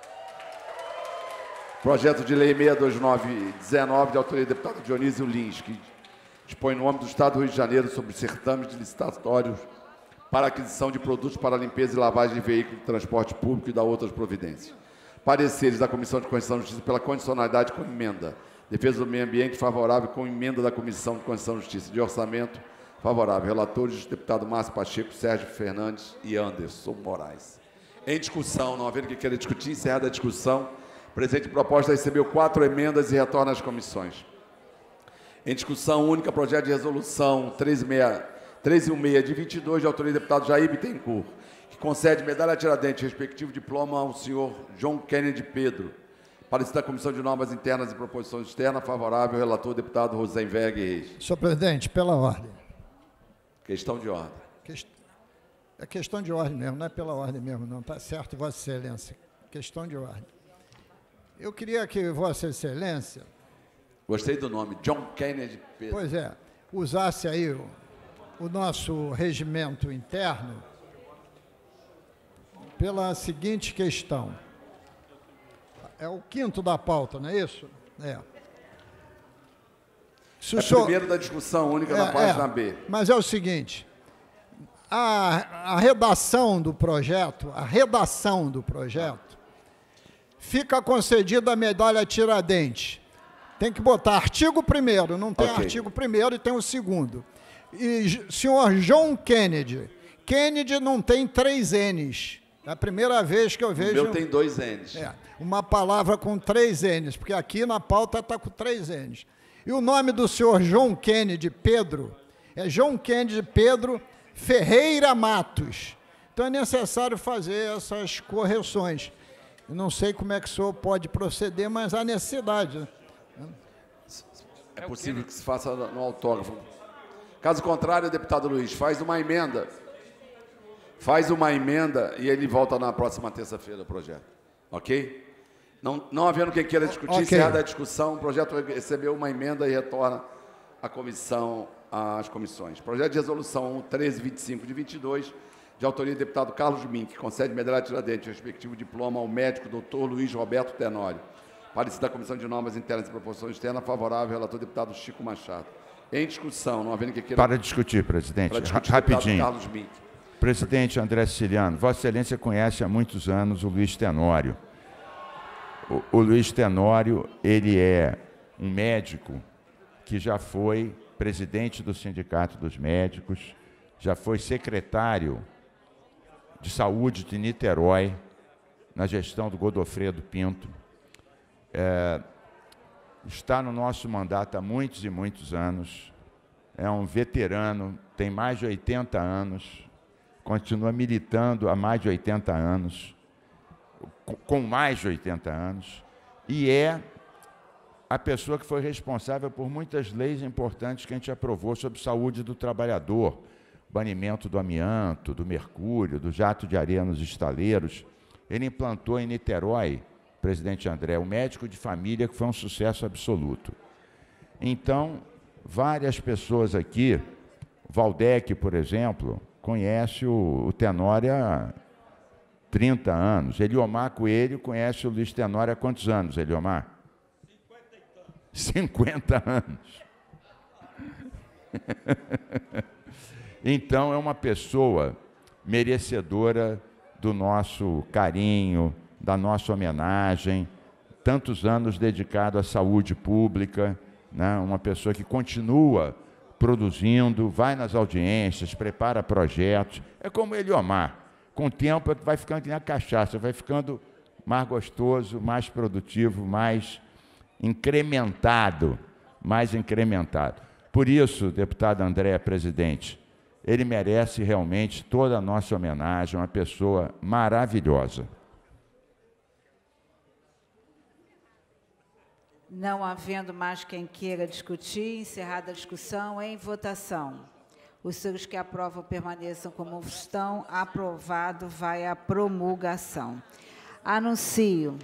projeto de lei seis dois nove um nove, de autoria do deputado Dionísio Lins, que dispõe no âmbito do Estado do Rio de Janeiro sobre certames de licitatórios para aquisição de produtos para limpeza e lavagem de veículos de transporte público e da outras providências. Pareceres da Comissão de Constituição e Justiça pela condicionalidade com emenda. Defesa do Meio Ambiente favorável com emenda da Comissão de Constituição e Justiça. De Orçamento favorável. Relatores, deputado Márcio Pacheco, Sérgio Fernandes e Anderson Moraes. Em discussão, não havendo que queira discutir, encerrada a discussão, o presente proposta recebeu quatro emendas e retorna às comissões. Em discussão única, projeto de resolução três mil seiscentos e dezesseis de vinte e dois, de autoria do deputado Jair Bittencourt, que concede medalha Tiradentes, respectivo diploma ao senhor John Kennedy Pedro, parecido da Comissão de Normas Internas e Proposições Externas, favorável, relator, deputado Rosenberg Reis. Senhor presidente, pela ordem. Questão de ordem. Quest... É questão de ordem mesmo, não é pela ordem mesmo, não. Está certo, Vossa Excelência. Questão de ordem. Eu queria que Vossa Excelência... Gostei do nome, John Kennedy Pedro. Pois é, usasse aí o, o nosso regimento interno pela seguinte questão. É o quinto da pauta, não é isso? É. Se o é senhor... primeiro da discussão única é, na página é, B. Mas é o seguinte, a, a redação do projeto, a redação do projeto, fica concedida a medalha Tiradentes. Tem que botar artigo primeiro, não tem okay. artigo primeiro e tem o segundo. E senhor John Kennedy, Kennedy não tem três N's. É a primeira vez que eu vejo... O meu tem dois N's. É, uma palavra com três N's, porque aqui na pauta está com três N's. E o nome do senhor John Kennedy Pedro é John Kennedy Pedro Ferreira Matos. Então é necessário fazer essas correções. Eu não sei como é que o senhor pode proceder, mas há necessidade. É possível que se faça no autógrafo. Caso contrário, deputado Luiz, faz uma emenda. Faz uma emenda e ele volta na próxima terça-feira o projeto. Ok? Não, não havendo quem queira discutir, okay. encerrada a discussão, o projeto recebeu uma emenda e retorna à comissão, às comissões. Projeto de resolução treze vinte e cinco de vinte e dois, de autoria do deputado Carlos Mink, que concede medalha Tiradentes, respectivo diploma ao médico doutor Luiz Roberto Tenório, parecido da Comissão de Normas Internas e Proposições Externas, favorável, relator deputado Chico Machado. Em discussão, não havendo quem queira... Para discutir, presidente. Para discutir, rapidinho. Carlos Mink. Presidente André Siciliano, Vossa Excelência conhece há muitos anos o Luiz Tenório. O, o Luiz Tenório, ele é um médico que já foi presidente do Sindicato dos Médicos, já foi secretário de Saúde de Niterói, na gestão do Godofredo Pinto. É, está no nosso mandato há muitos e muitos anos, é um veterano, tem mais de oitenta anos, continua militando há mais de oitenta anos, com mais de oitenta anos, e é a pessoa que foi responsável por muitas leis importantes que a gente aprovou sobre saúde do trabalhador, banimento do amianto, do mercúrio, do jato de areia nos estaleiros. Ele implantou em Niterói, presidente André, o médico de família, que foi um sucesso absoluto. Então, várias pessoas aqui Valdec, por exemplo, conhece o, o Tenório há trinta anos. Eliomar Coelho conhece o Luiz Tenório há quantos anos, Eliomar? cinquenta anos. Então, é uma pessoa merecedora do nosso carinho, da nossa homenagem, tantos anos dedicado à saúde pública, né? Uma pessoa que continua produzindo, vai nas audiências, prepara projetos. É como Eliomar. Com o tempo, vai ficando que nem a cachaça, vai ficando mais gostoso, mais produtivo, mais incrementado, mais incrementado. Por isso, deputado André, presidente, ele merece realmente toda a nossa homenagem, uma pessoa maravilhosa. Não havendo mais quem queira discutir, encerrada a discussão, em votação. Os senhores que aprovam permaneçam como estão. Aprovado, vai à promulgação. Anuncio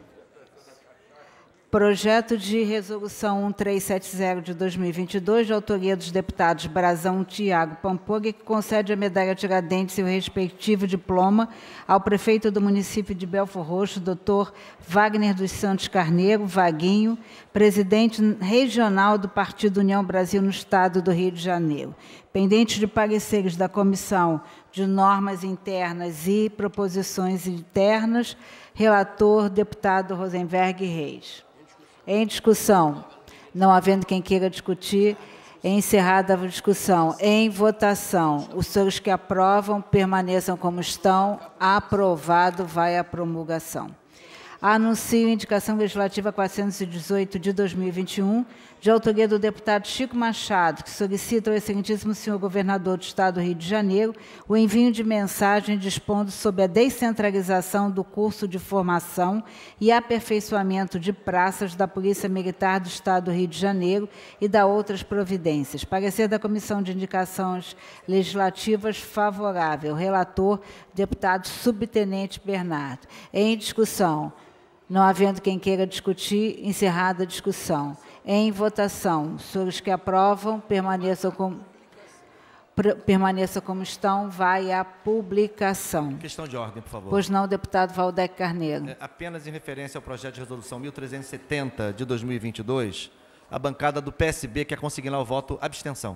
projeto de resolução mil trezentos e setenta de dois mil e vinte e dois, de autoria dos deputados Brazão, Tiago Pampoga, que concede a medalha Tiradentes e o respectivo diploma ao prefeito do município de Belfor Roxo, doutor Wagner dos Santos Carneiro, Vaguinho, presidente regional do Partido União Brasil no Estado do Rio de Janeiro. Pendente de pareceres da Comissão de Normas Internas e Proposições Internas, relator, deputado Rosenberg Reis. Em discussão, não havendo quem queira discutir, encerrada a discussão. Em votação, os senhores que aprovam permaneçam como estão. Aprovado, vai à promulgação. Anuncio indicação legislativa quatrocentos e dezoito de dois mil e vinte e um, de autoria do deputado Chico Machado, que solicita ao excelentíssimo senhor governador do Estado do Rio de Janeiro o envio de mensagem dispondo sobre a descentralização do curso de formação e aperfeiçoamento de praças da Polícia Militar do Estado do Rio de Janeiro e da outras providências. Parecer da Comissão de Indicações Legislativas favorável. Relator, deputado Subtenente Bernardo. Em discussão. Não havendo quem queira discutir, encerrada a discussão. Em votação, os senhores que aprovam permaneçam como, permaneçam como estão, vai à publicação. Questão de ordem, por favor. Pois não, deputado Valdec Carneiro. É, apenas em referência ao projeto de resolução mil trezentos e setenta de dois mil e vinte e dois, a bancada do P S B quer conseguir lá o voto abstenção.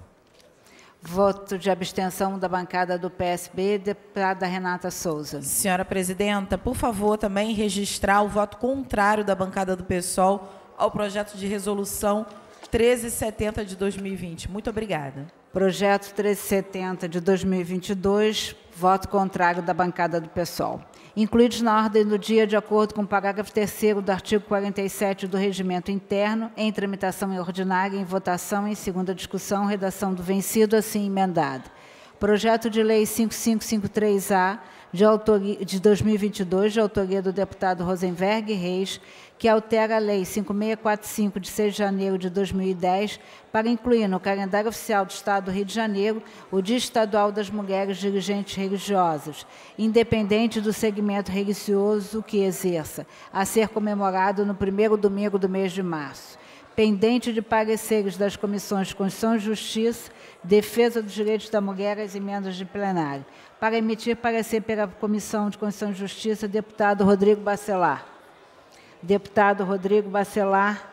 Voto de abstenção da bancada do P S B, deputada Renata Souza. Senhora presidenta, por favor, também registrar o voto contrário da bancada do PSOL ao projeto de resolução treze setenta de dois mil e vinte. Muito obrigada. Projeto treze setenta de dois mil e vinte e dois, voto contrário da bancada do PSOL. Incluídos na ordem do dia, de acordo com o parágrafo terceiro do artigo quarenta e sete do Regimento Interno, em tramitação ordinária, em votação, em segunda discussão, redação do vencido, assim emendado. Projeto de Lei cinco mil quinhentos e cinquenta e três A, de, autoria, de dois mil e vinte e dois, de autoria do deputado Rosenberg Reis, que altera a Lei cinco mil seiscentos e quarenta e cinco, de seis de janeiro de dois mil e dez, para incluir no calendário oficial do Estado do Rio de Janeiro o Dia Estadual das Mulheres Dirigentes Religiosas, independente do segmento religioso que exerça, a ser comemorado no primeiro domingo do mês de março. Pendente de pareceres das comissões de Constituição e Justiça, Defesa dos Direitos da Mulher e as emendas de plenário. Para emitir parecer pela Comissão de Constituição e Justiça, deputado Rodrigo Bacelar. Deputado Rodrigo Bacelar,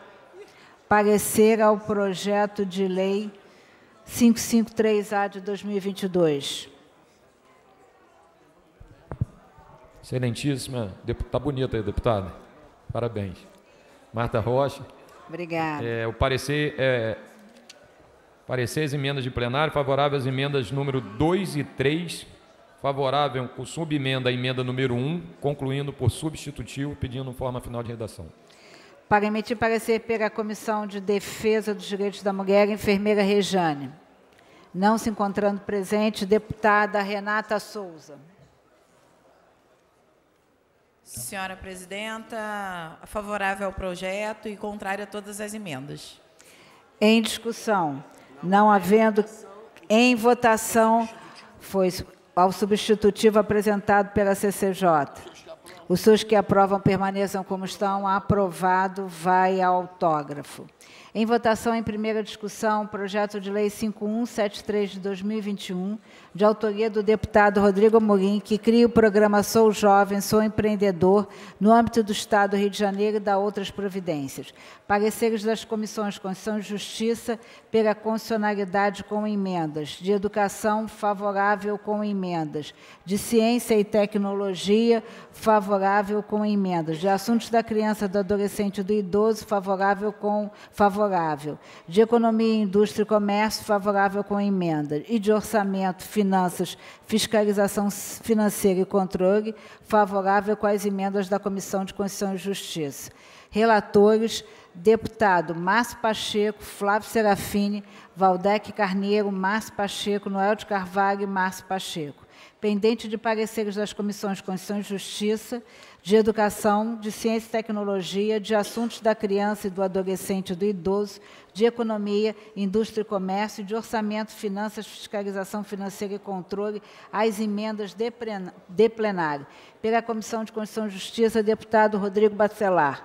parecer ao projeto de lei cinco mil quinhentos e cinquenta e três A de dois mil e vinte e dois. Excelentíssima, está bonita aí, deputada. Parabéns. Marta Rocha. Obrigada. É, o parecer é parecer as emendas de plenário, favorável às emendas número dois e três, favorável com subemenda à emenda número um, concluindo por substitutivo, pedindo forma final de redação. Para emitir parecer pela Comissão de Defesa dos Direitos da Mulher, enfermeira Rejane. Não se encontrando presente, deputada Renata Souza. Senhora presidenta, favorável ao projeto e contrária a todas as emendas. Em discussão, não havendo em votação, foi ao substitutivo apresentado pela C C J. Os senhores que aprovam permaneçam como estão. Aprovado, vai ao autógrafo. Em votação, em primeira discussão, projeto de lei cinco mil cento e setenta e três de dois mil e vinte e um, de autoria do deputado Rodrigo Amorim, que cria o programa Sou Jovem, Sou Empreendedor, no âmbito do Estado do Rio de Janeiro e da outras providências. Pareceres das comissões Constituição e Justiça pela constitucionalidade com emendas, de Educação, favorável com emendas, de Ciência e Tecnologia, favorável com emendas, de Assuntos da Criança, do Adolescente e do Idoso, favorável com favorável, de Economia, Indústria e Comércio, favorável com emenda, e de Orçamento, Finanças, Fiscalização Financeira e Controle, favorável com as emendas da Comissão de Constituição e Justiça. Relatores, deputado Márcio Pacheco, Flávio Serafini, Valdec Carneiro, Márcio Pacheco, Noel de Carvalho e Márcio Pacheco. Pendente de pareceres das comissões de Constituição e Justiça, de Educação, de Ciência e Tecnologia, de Assuntos da Criança e do Adolescente e do Idoso, de Economia, Indústria e Comércio, de Orçamento, Finanças, Fiscalização Financeira e Controle, as emendas de plenário. Pela Comissão de Constituição e Justiça, deputado Rodrigo Bacelar.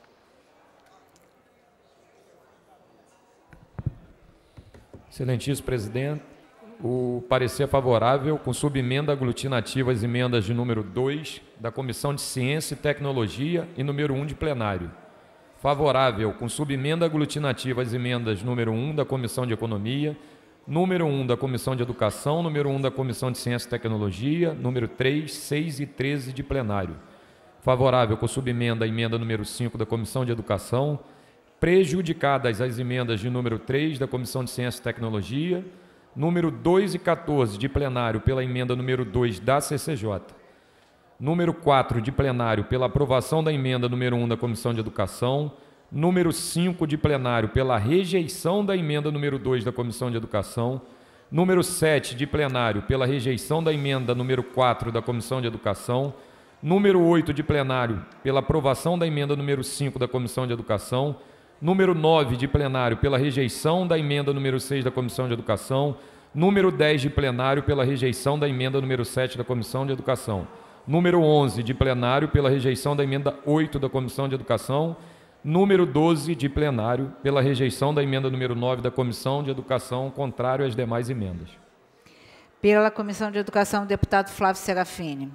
Excelentíssimo presidente, o parecer é favorável com subemenda aglutinativa às emendas de número dois da Comissão de Ciência e Tecnologia e número um de plenário. Favorável com subemenda aglutinativa às emendas número um da Comissão de Economia, número um da Comissão de Educação, número um da Comissão de Ciência e Tecnologia, número três, seis e treze de plenário. Favorável com subemenda à emenda número cinco da Comissão de Educação, prejudicadas as emendas de número três da Comissão de Ciência e Tecnologia, número dois e quatorze de plenário pela emenda número dois da C C J. Número quatro de plenário pela aprovação da emenda número um da Comissão de Educação. Número cinco de plenário pela rejeição da emenda número dois da Comissão de Educação. Número sete de plenário pela rejeição da emenda número quatro da Comissão de Educação. Número oito de plenário pela aprovação da emenda número cinco da Comissão de Educação. Número nove de plenário pela rejeição da emenda número seis da Comissão de Educação. Número dez de plenário pela rejeição da emenda número sete da Comissão de Educação. Número onze de plenário pela rejeição da emenda oito da Comissão de Educação. Número doze de plenário pela rejeição da emenda número nove da Comissão de Educação, contrário às demais emendas. Pela Comissão de Educação, o deputado Flávio Serafini.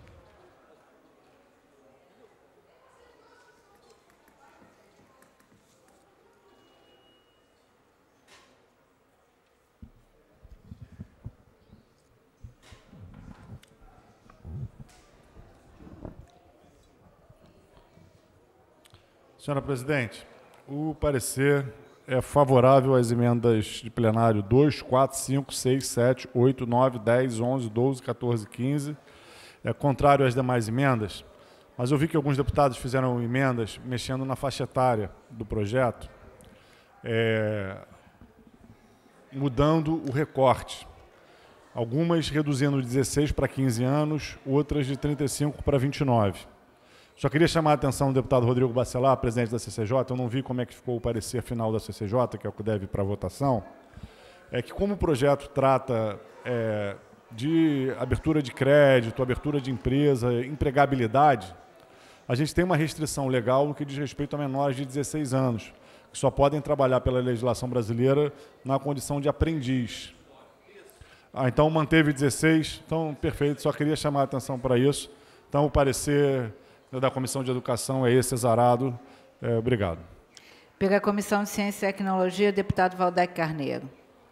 Senhora Presidente, o parecer é favorável às emendas de plenário dois, quatro, cinco, seis, sete, oito, nove, dez, onze, doze, quatorze, quinze. É contrário às demais emendas, mas eu vi que alguns deputados fizeram emendas mexendo na faixa etária do projeto, é, mudando o recorte. Algumas reduzindo de dezesseis para quinze anos, outras de trinta e cinco para vinte e nove. Só queria chamar a atenção do deputado Rodrigo Bacelar, presidente da C C J, eu não vi como é que ficou o parecer final da C C J, que é o que deve ir para a votação, é que como o projeto trata é, de abertura de crédito, abertura de empresa, empregabilidade, a gente tem uma restrição legal no que diz respeito a menores de dezesseis anos, que só podem trabalhar pela legislação brasileira na condição de aprendiz. Ah, então manteve dezesseis, então perfeito, só queria chamar a atenção para isso. Então o parecer da Comissão de Educação é esse, exarado. É, obrigado. Pela Comissão de Ciência e Tecnologia, deputado Valdec Carneiro.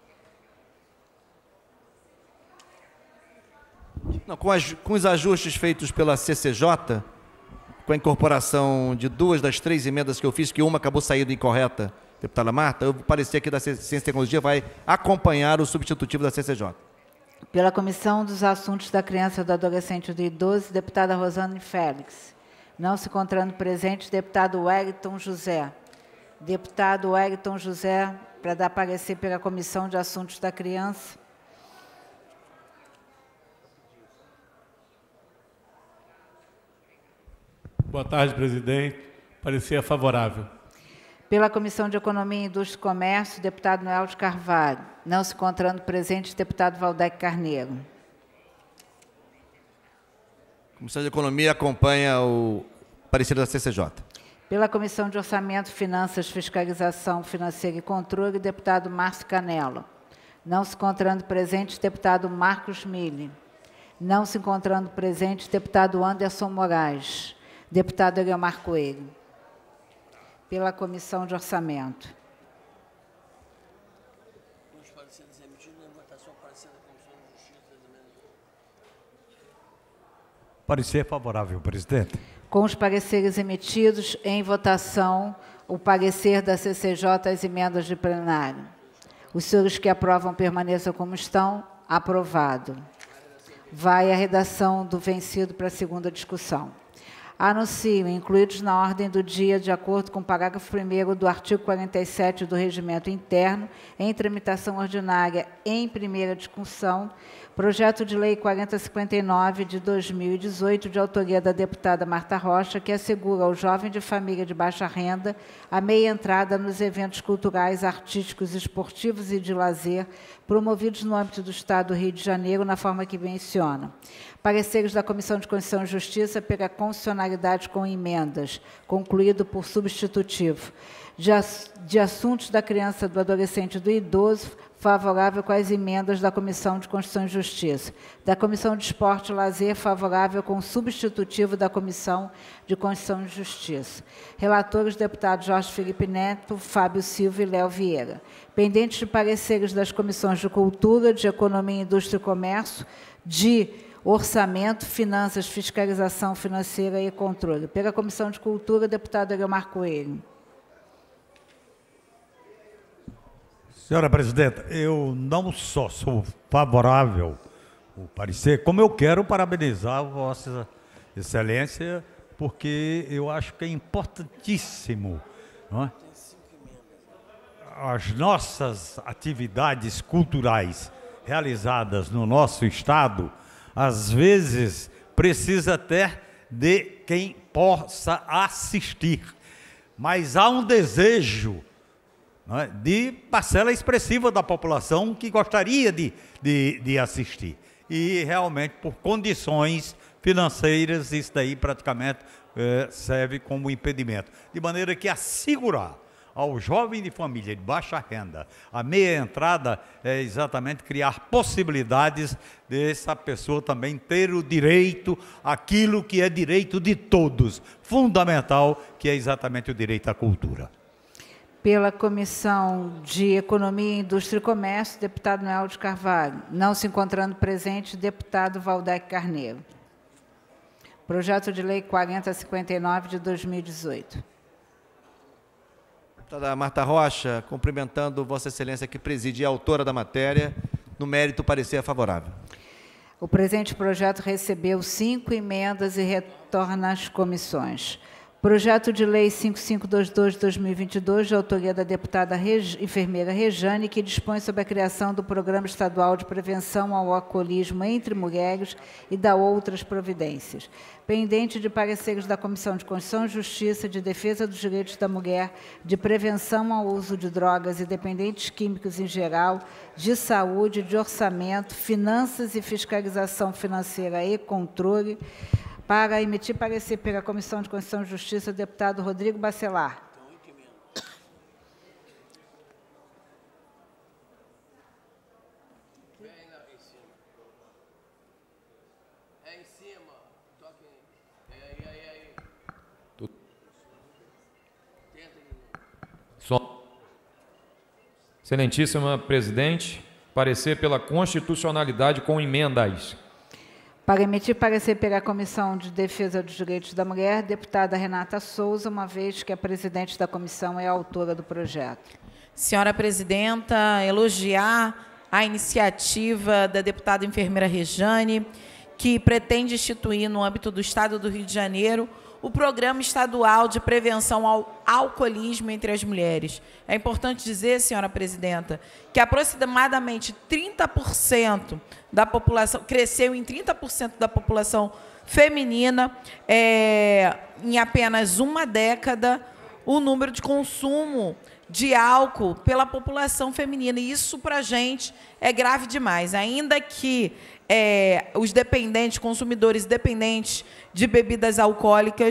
Não, com, as, com os ajustes feitos pela C C J, com a incorporação de duas das três emendas que eu fiz, que uma acabou saindo incorreta, deputada Marta, eu parecer aqui da Ciência e Tecnologia vai acompanhar o substitutivo da C C J. Pela Comissão dos Assuntos da Criança, do Adolescente e do Idoso, deputada Rosane Félix. Não se encontrando presente, deputado Wellington José. Deputado Wellington José, para dar parecer pela Comissão de Assuntos da Criança. Boa tarde, presidente. Parecer favorável. Pela Comissão de Economia, Indústria e Comércio, deputado Noel de Carvalho. Não se encontrando presente, deputado Valdec Carneiro. A Comissão de Economia acompanha o parecer da C C J. Pela Comissão de Orçamento, Finanças, Fiscalização Financeira e Controle, deputado Márcio Canello. Não se encontrando presente, deputado Marcos Mille. Não se encontrando presente, deputado Anderson Moraes. Deputado Eliomar Coelho. Pela Comissão de Orçamento. Parecer favorável, presidente. Com os pareceres emitidos, em votação, o parecer da C C J às emendas de plenário. Os senhores que aprovam permaneçam como estão. Aprovado. Vai a redação do vencido para a segunda discussão. Anuncio, incluídos na ordem do dia, de acordo com o parágrafo primeiro do artigo quarenta e sete do Regimento Interno, em tramitação ordinária em primeira discussão, projeto de lei quarenta cinquenta e nove de dois mil e dezoito, de autoria da deputada Marta Rocha, que assegura ao jovem de família de baixa renda a meia entrada nos eventos culturais, artísticos, esportivos e de lazer, promovidos no âmbito do Estado do Rio de Janeiro, na forma que menciona. Pareceres da Comissão de Constituição e Justiça pela constitucionalidade com emendas, concluído por substitutivo. De, ass de assuntos da criança, do adolescente e do idoso, favorável com as emendas da Comissão de Constituição e Justiça. Da Comissão de Esporte e Lazer, favorável com o substitutivo da Comissão de Constituição e Justiça. Relatores, deputados Jorge Felipe Neto, Fábio Silva e Léo Vieira. Pendentes de pareceres das Comissões de Cultura, de Economia, Indústria e Comércio, de Orçamento, Finanças, Fiscalização Financeira e Controle. Pela Comissão de Cultura, deputado Eliomar Coelho. Senhora presidenta, eu não só sou favorável ao parecer, como eu quero parabenizar Vossa Excelência, porque eu acho que é importantíssimo, não é? As nossas atividades culturais realizadas no nosso Estado, às vezes, precisa até de quem possa assistir. Mas há um desejo, não é, de parcela expressiva da população que gostaria de, de, de assistir. E, realmente, por condições financeiras, isso daí praticamente é, serve como impedimento. De maneira que assegurar ao jovem de família de baixa renda a meia entrada é exatamente criar possibilidades dessa pessoa também ter o direito àquilo que é direito de todos, fundamental, que é exatamente o direito à cultura. Pela Comissão de Economia, Indústria e Comércio, deputado Noel de Carvalho. Não se encontrando presente, deputado Valdec Carneiro. Projeto de Lei quarenta cinquenta e nove de dois mil e dezoito. Deputada Marta Rocha, cumprimentando Vossa Excelência que preside e é autora da matéria, no mérito parecer favorável. O presente projeto recebeu cinco emendas e retorna às comissões. Projeto de Lei cinco mil quinhentos e vinte e dois de dois mil e vinte e dois, de autoria da deputada Reg... enfermeira Rejane, que dispõe sobre a criação do Programa Estadual de Prevenção ao Alcoolismo entre Mulheres e da outras providências. Pendente de pareceres da Comissão de Constituição e Justiça, de Defesa dos Direitos da Mulher, de Prevenção ao Uso de Drogas e Dependentes Químicos em geral, de Saúde, de Orçamento, Finanças e Fiscalização Financeira e Controle. Para emitir parecer pela Comissão de Constituição e Justiça, o deputado Rodrigo Bacelar. É em cima. Toque aí, aí, aí. Som. Excelentíssima presidente, parecer pela constitucionalidade com emendas. Para emitir parecer pela Comissão de Defesa dos Direitos da Mulher, deputada Renata Souza, uma vez que a presidente da comissão é a autora do projeto. Senhora presidenta, elogiar a iniciativa da deputada enfermeira Rejane, que pretende instituir no âmbito do Estado do Rio de Janeiro o Programa Estadual de Prevenção ao Alcoolismo entre as Mulheres. É importante dizer, senhora presidenta, que aproximadamente trinta por cento da população, cresceu em trinta por cento da população feminina, é, em apenas uma década, o número de consumo de álcool pela população feminina. E isso, para a gente, é grave demais. Ainda que é, os dependentes, consumidores dependentes de bebidas alcoólicas,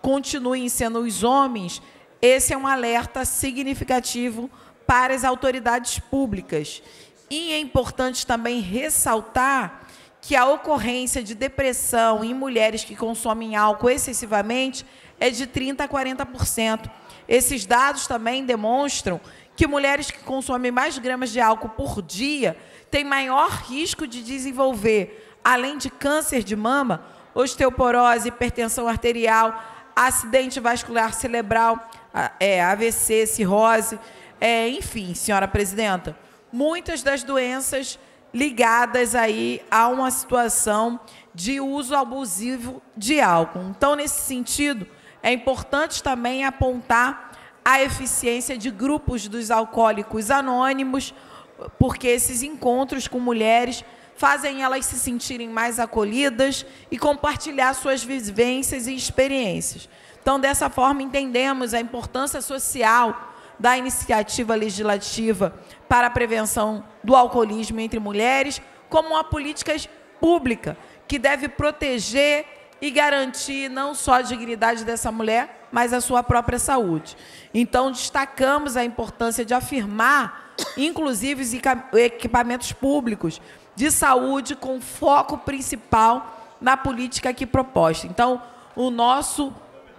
continuem sendo os homens, esse é um alerta significativo para as autoridades públicas. E é importante também ressaltar que a ocorrência de depressão em mulheres que consomem álcool excessivamente é de trinta a quarenta por cento. Esses dados também demonstram que mulheres que consomem mais gramas de álcool por dia têm maior risco de desenvolver, além de câncer de mama, osteoporose, hipertensão arterial, acidente vascular cerebral, é, A V C, cirrose, é, enfim, senhora presidenta, muitas das doenças ligadas aí a uma situação de uso abusivo de álcool. Então, nesse sentido, é importante também apontar a eficiência de grupos dos alcoólicos anônimos, porque esses encontros com mulheres fazem elas se sentirem mais acolhidas e compartilhar suas vivências e experiências. Então, dessa forma, entendemos a importância social da iniciativa legislativa para a prevenção do alcoolismo entre mulheres como uma política pública que deve proteger e garantir não só a dignidade dessa mulher, mas a sua própria saúde. Então, destacamos a importância de afirmar, inclusive, os equipamentos públicos de saúde com foco principal na política aqui proposta. Então, o nosso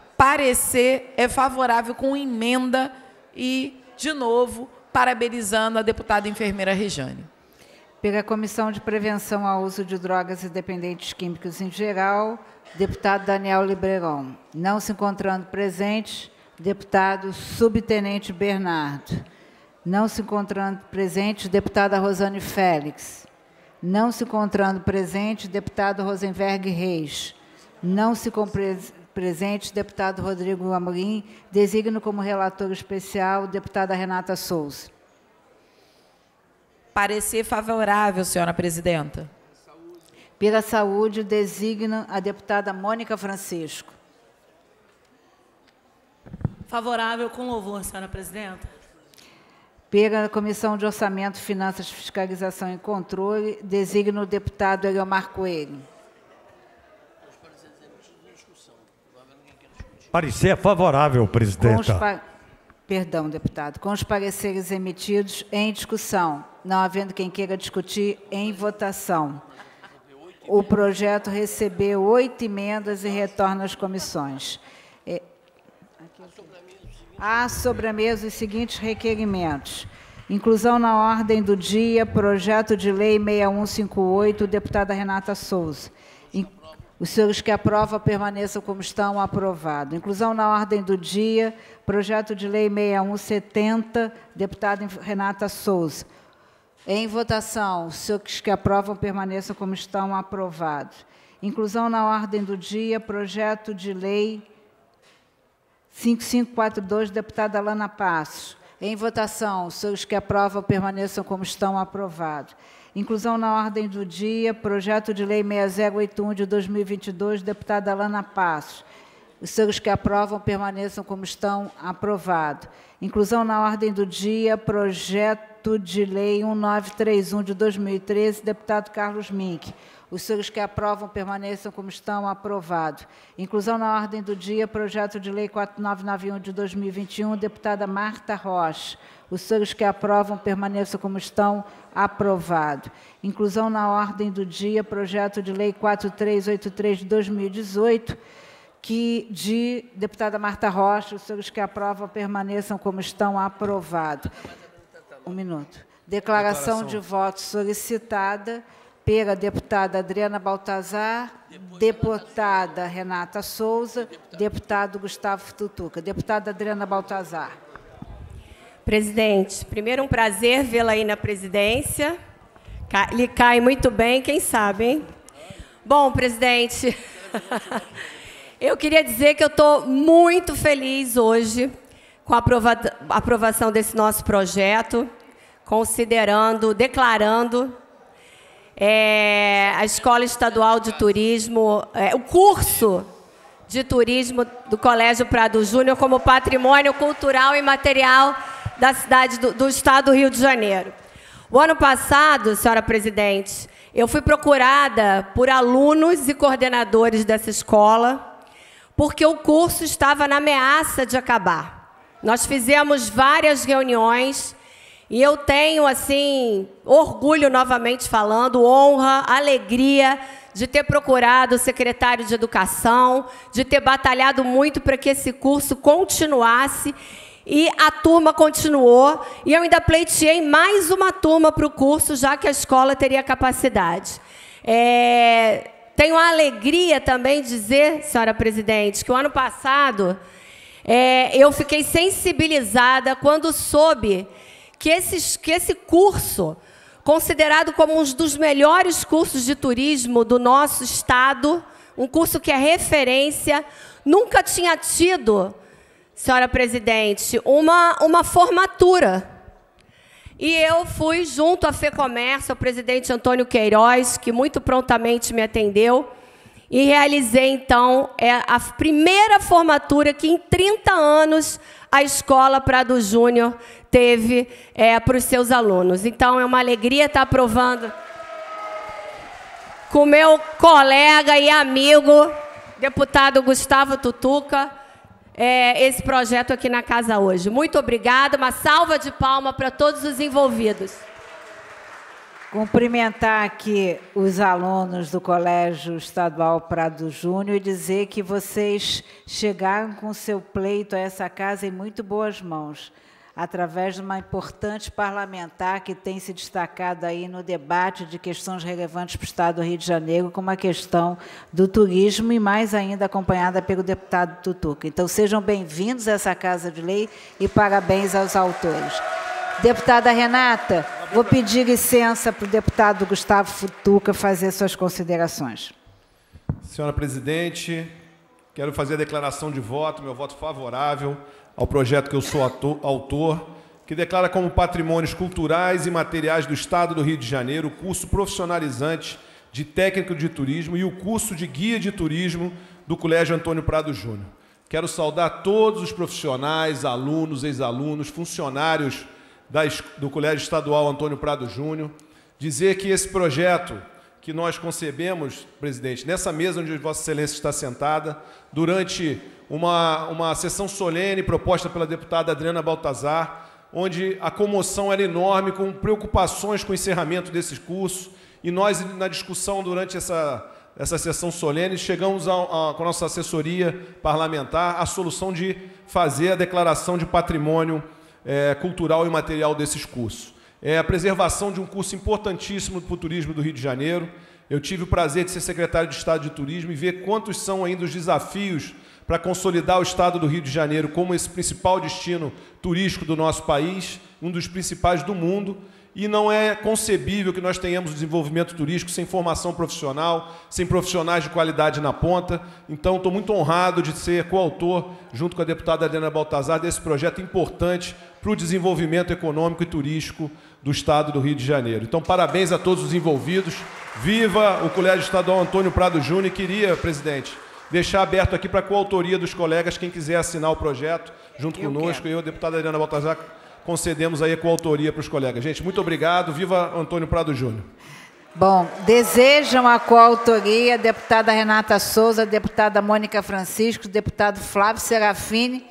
parecer é favorável com emenda e, de novo, parabenizando a deputada enfermeira Rejane. Pela Comissão de Prevenção ao Uso de Drogas e Dependentes Químicos em geral, deputado Daniel Libreron. Não se encontrando presente, deputado Subtenente Bernardo. Não se encontrando presente, deputada Rosane Félix. Não se encontrando presente, deputado Rosenberg Reis. Não se encontrando presente, deputado Rodrigo Amorim. Designo como relator especial, deputada Renata Souza. Parecer favorável, senhora presidenta. Pela Saúde, designa a deputada Mônica Francisco. Favorável com louvor, senhora presidenta. Pela Comissão de Orçamento, Finanças, Fiscalização e Controle, designa o deputado Eliomar Coelho. Parecer favorável, presidenta. Perdão, deputado. Com os pareceres emitidos em discussão, não havendo quem queira discutir, em votação. O projeto recebeu oito emendas e retorna às comissões. É, há sobre a mesa os seguintes requerimentos. Inclusão na ordem do dia, projeto de lei seis um cinco oito, deputada Renata Souza. In, os senhores que aprovam permaneçam como estão, aprovado. Inclusão na ordem do dia, projeto de lei seis um setenta, deputada Renata Souza. Em votação, os senhores que aprovam permaneçam como estão, aprovados. Inclusão na ordem do dia, projeto de lei cinco cinco quatro dois, deputada Alana Passos. Em votação, os senhores que aprovam permaneçam como estão, aprovados. Inclusão na ordem do dia, projeto de lei seis zero oito um de dois mil e vinte e dois, deputada Alana Passos. Os senhores que aprovam permaneçam como estão, aprovado. Inclusão na ordem do dia, projeto de lei mil novecentos e trinta e um de dois mil e treze, deputado Carlos Mink. Os senhores que aprovam permaneçam como estão, aprovado. Inclusão na ordem do dia, projeto de lei quatro nove nove um de dois mil e vinte e um, deputada Marta Rocha. Os senhores que aprovam permaneçam como estão, aprovado. Inclusão na ordem do dia, projeto de lei quatro três oito três de dois mil e dezoito, que de deputada Marta Rocha, os senhores que aprovam permaneçam como estão, aprovado. Um minuto. Declaração, Declaração. de voto solicitada pela deputada Adriana Baltazar, deputada Renata Souza, deputado Gustavo Tutuca. Deputada Adriana Baltazar. Presidente, primeiro um prazer vê-la aí na presidência. Lhe cai muito bem, quem sabe, hein? Bom, presidente, eu queria dizer que eu estou muito feliz hoje com a aprova aprovação desse nosso projeto, considerando, declarando é, a Escola Estadual de Turismo, é, o curso de turismo do Colégio Prado Júnior como patrimônio cultural e material da cidade do, do estado do Rio de Janeiro. O ano passado, senhora presidente, eu fui procurada por alunos e coordenadores dessa escola, porque o curso estava na ameaça de acabar. Nós fizemos várias reuniões e eu tenho, assim, orgulho, novamente falando, honra, alegria de ter procurado o secretário de Educação, de ter batalhado muito para que esse curso continuasse, e a turma continuou, e eu ainda pleiteei mais uma turma para o curso, já que a escola teria capacidade. É, tenho a alegria também de dizer, senhora presidente, que o ano passado é, eu fiquei sensibilizada quando soube que, esses, que esse curso, considerado como um dos melhores cursos de turismo do nosso estado, um curso que é referência, nunca tinha tido, senhora presidente, uma, uma formatura. E eu fui junto à FEComércio, ao presidente Antônio Queiroz, que muito prontamente me atendeu, e realizei, então, é, a primeira formatura que, em trinta anos, a Escola Prado Júnior teve é, para os seus alunos. Então, é uma alegria estar aprovando com meu colega e amigo, deputado Gustavo Tutuca, é, esse projeto aqui na casa hoje. Muito obrigada, uma salva de palmas para todos os envolvidos. Cumprimentar aqui os alunos do Colégio Estadual Prado Júnior e dizer que vocês chegaram com seu pleito a essa casa em muito boas mãos, através de uma importante parlamentar que tem se destacado aí no debate de questões relevantes para o Estado do Rio de Janeiro, como a questão do turismo, e mais ainda acompanhada pelo deputado Tutuca. Então, sejam bem-vindos a essa Casa de Lei e parabéns aos autores. Deputada Renata, vou pedir licença para o deputado Gustavo Tutuca fazer suas considerações. Senhora presidente, quero fazer a declaração de voto, meu voto favorável ao projeto que eu sou autor, que declara como patrimônios culturais e materiais do Estado do Rio de Janeiro o curso profissionalizante de técnico de turismo e o curso de guia de turismo do Colégio Antônio Prado Júnior. Quero saudar todos os profissionais, alunos, ex-alunos, funcionários do Colégio Estadual Antônio Prado Júnior, dizer que esse projeto que nós concebemos, presidente, nessa mesa onde Vossa Excelência está sentada, durante uma, uma sessão solene proposta pela deputada Adriana Baltazar, onde a comoção era enorme, com preocupações com o encerramento desses cursos, e nós, na discussão durante essa, essa sessão solene, chegamos a, a, com a nossa assessoria parlamentar à solução de fazer a declaração de patrimônio É, cultural e material desses cursos. É a preservação de um curso importantíssimo para o turismo do Rio de Janeiro. Eu tive o prazer de ser secretário de Estado de Turismo e ver quantos são ainda os desafios para consolidar o Estado do Rio de Janeiro como esse principal destino turístico do nosso país, um dos principais do mundo, e não é concebível que nós tenhamos desenvolvimento turístico sem formação profissional, sem profissionais de qualidade na ponta. Então, estou muito honrado de ser coautor, junto com a deputada Adriana Baltazar, desse projeto importante para o desenvolvimento econômico e turístico do Estado do Rio de Janeiro. Então, parabéns a todos os envolvidos. Viva o Colégio Estadual Antônio Prado Júnior. E queria, presidente, deixar aberto aqui para a coautoria dos colegas, quem quiser assinar o projeto, junto eu conosco, quero. eu, a deputada Adriana Baltazar, concedemos aí a coautoria para os colegas. Gente, muito obrigado. Viva Antônio Prado Júnior. Bom, desejam a coautoria a deputada Renata Souza, a deputada Mônica Francisco, o deputado Flávio Serafini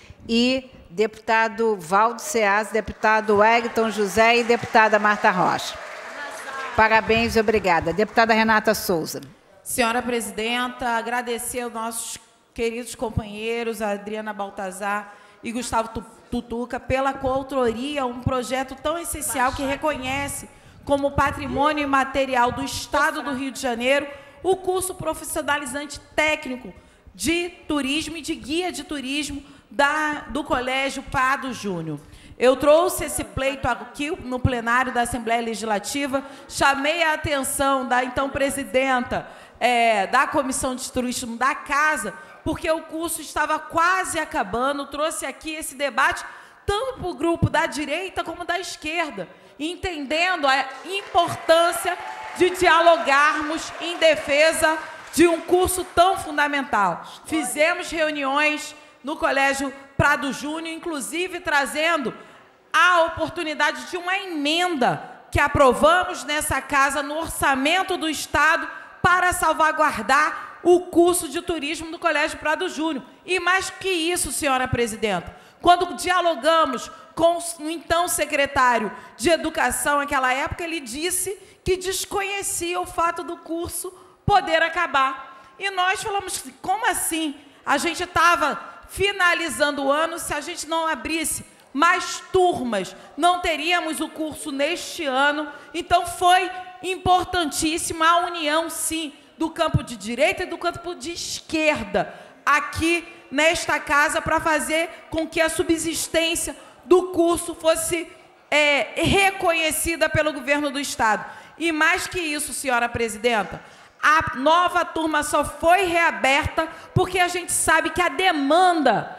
e deputado Valdo Ceas, deputado Wellington José e deputada Marta Rocha. Parabéns e obrigada. Deputada Renata Souza. Senhora presidenta, agradecer aos nossos queridos companheiros, a Adriana Baltazar e Gustavo Tutuca, pela coautoria, um projeto tão essencial que reconhece como patrimônio imaterial do Estado do Rio de Janeiro o curso profissionalizante técnico de turismo e de guia de turismo da, do Colégio Prado Júnior. Eu trouxe esse pleito aqui no plenário da Assembleia Legislativa, chamei a atenção da então presidenta é, da Comissão de Turismo da Casa, porque o curso estava quase acabando, trouxe aqui esse debate, tanto para o grupo da direita como da esquerda, entendendo a importância de dialogarmos em defesa de um curso tão fundamental. Fizemos reuniões no Colégio Prado Júnior, inclusive trazendo a oportunidade de uma emenda que aprovamos nessa casa no orçamento do Estado para salvaguardar o curso de turismo do Colégio Prado Júnior. E mais que isso, senhora presidenta, quando dialogamos com o então secretário de Educação naquela época, ele disse que desconhecia o fato do curso poder acabar. E nós falamos, como assim? A gente estava finalizando o ano, se a gente não abrisse mais turmas, não teríamos o curso neste ano. Então, foi importantíssima a união, sim, do campo de direita e do campo de esquerda, aqui nesta casa, para fazer com que a subsistência do curso fosse é, reconhecida pelo governo do Estado. E mais que isso, senhora presidenta, a nova turma só foi reaberta porque a gente sabe que a demanda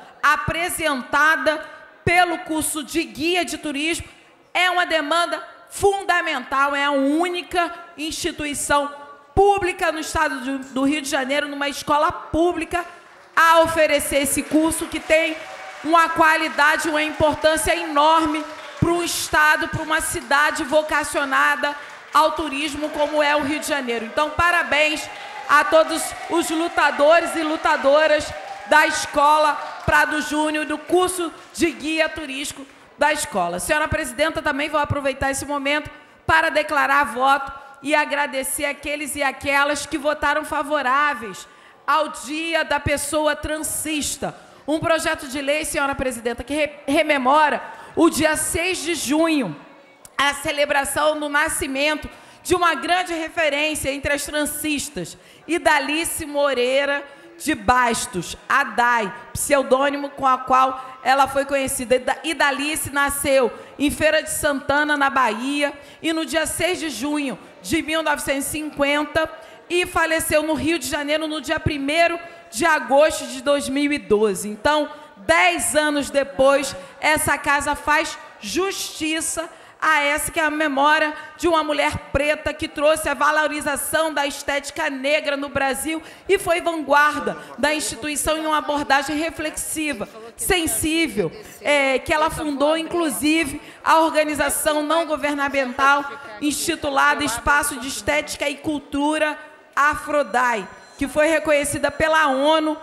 apresentada pelo curso de guia de turismo é uma demanda fundamental, é a única instituição pública no estado do Rio de Janeiro, numa escola pública, a oferecer esse curso que tem uma qualidade, uma importância enorme para um estado, para uma cidade vocacionada ao turismo como é o Rio de Janeiro. Então, parabéns a todos os lutadores e lutadoras da Escola Prado Júnior, do curso de guia turístico da escola. Senhora presidenta, também vou aproveitar esse momento para declarar voto e agradecer aqueles e aquelas que votaram favoráveis ao Dia da Pessoa Transista. Um projeto de lei, senhora presidenta, que re rememora o dia seis de junho, a celebração do nascimento de uma grande referência entre as transistas, Idalice Moreira de Bastos, a Dai, pseudônimo com a qual ela foi conhecida. Idalice nasceu em Feira de Santana, na Bahia, e no dia seis de junho de mil novecentos e cinquenta, e faleceu no Rio de Janeiro no dia primeiro de agosto de dois mil e doze. Então, dez anos depois, essa casa faz justiça a essa que é a memória de uma mulher preta que trouxe a valorização da estética negra no Brasil e foi vanguarda da instituição em uma abordagem reflexiva, sensível, é, que ela fundou, inclusive, a organização não governamental intitulada Espaço de Estética e Cultura Afrodai, que foi reconhecida pela ONU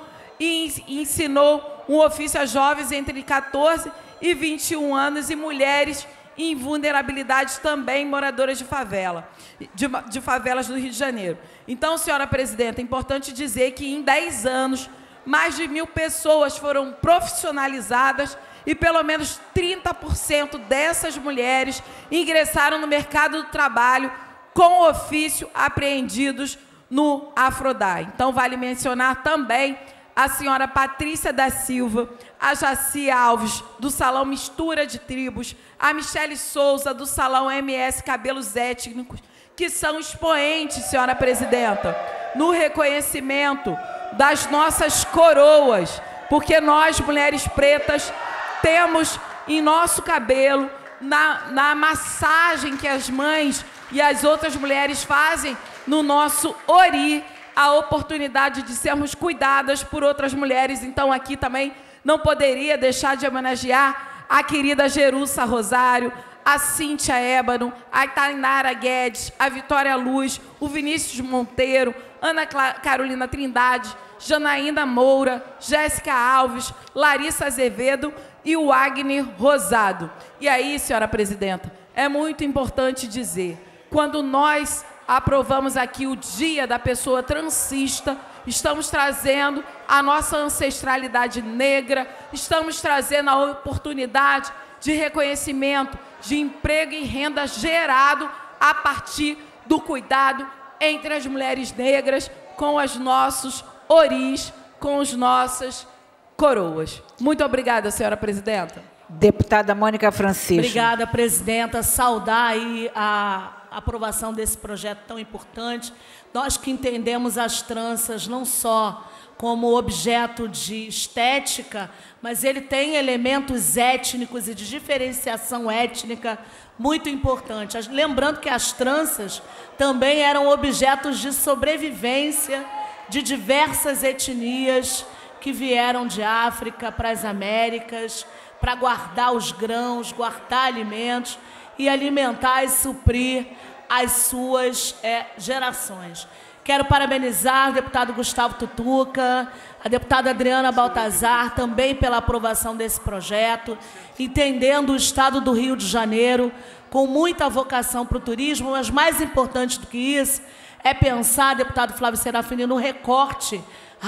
e ensinou um ofício a jovens entre quatorze e vinte e um anos e mulheres em vulnerabilidade também, moradoras de favela, de, de favelas do Rio de Janeiro. Então, senhora presidenta, é importante dizer que em dez anos, mais de mil pessoas foram profissionalizadas e pelo menos trinta por cento dessas mulheres ingressaram no mercado do trabalho com ofício apreendidos no Afrodai. Então, vale mencionar também a senhora Patrícia da Silva, a Jaci Alves, do Salão Mistura de Tribos, a Michele Souza, do Salão M S Cabelos Étnicos, que são expoentes, senhora presidenta, no reconhecimento das nossas coroas, porque nós, mulheres pretas, temos em nosso cabelo, na, na massagem que as mães e as outras mulheres fazem no nosso ori, a oportunidade de sermos cuidadas por outras mulheres. Então, aqui também não poderia deixar de homenagear a querida Jerusa Rosário, a Cíntia Ébano, a Tainara Guedes, a Vitória Luz, o Vinícius Monteiro, Ana Carolina Trindade, Janaína Moura, Jéssica Alves, Larissa Azevedo e o Agner Rosado. E aí, senhora presidenta, é muito importante dizer, quando nós aprovamos aqui o Dia da Pessoa Transista, estamos trazendo a nossa ancestralidade negra, estamos trazendo a oportunidade de reconhecimento, de emprego e renda gerado a partir do cuidado entre as mulheres negras com os nossos oris, com as nossas coroas. Muito obrigada, senhora presidenta. Deputada Mônica Francisco. Obrigada, presidenta. Saudar aí a aprovação desse projeto tão importante. Nós que entendemos as tranças não só como objeto de estética, mas ele tem elementos étnicos e de diferenciação étnica muito importante. Lembrando que as tranças também eram objetos de sobrevivência de diversas etnias que vieram de África para as Américas, para guardar os grãos, guardar alimentos e alimentar e suprir as suas é, gerações. Quero parabenizar o deputado Gustavo Tutuca, a deputada Adriana Baltazar, também pela aprovação desse projeto, entendendo o Estado do Rio de Janeiro com muita vocação para o turismo, mas mais importante do que isso é pensar, deputado Flávio Serafini, no recorte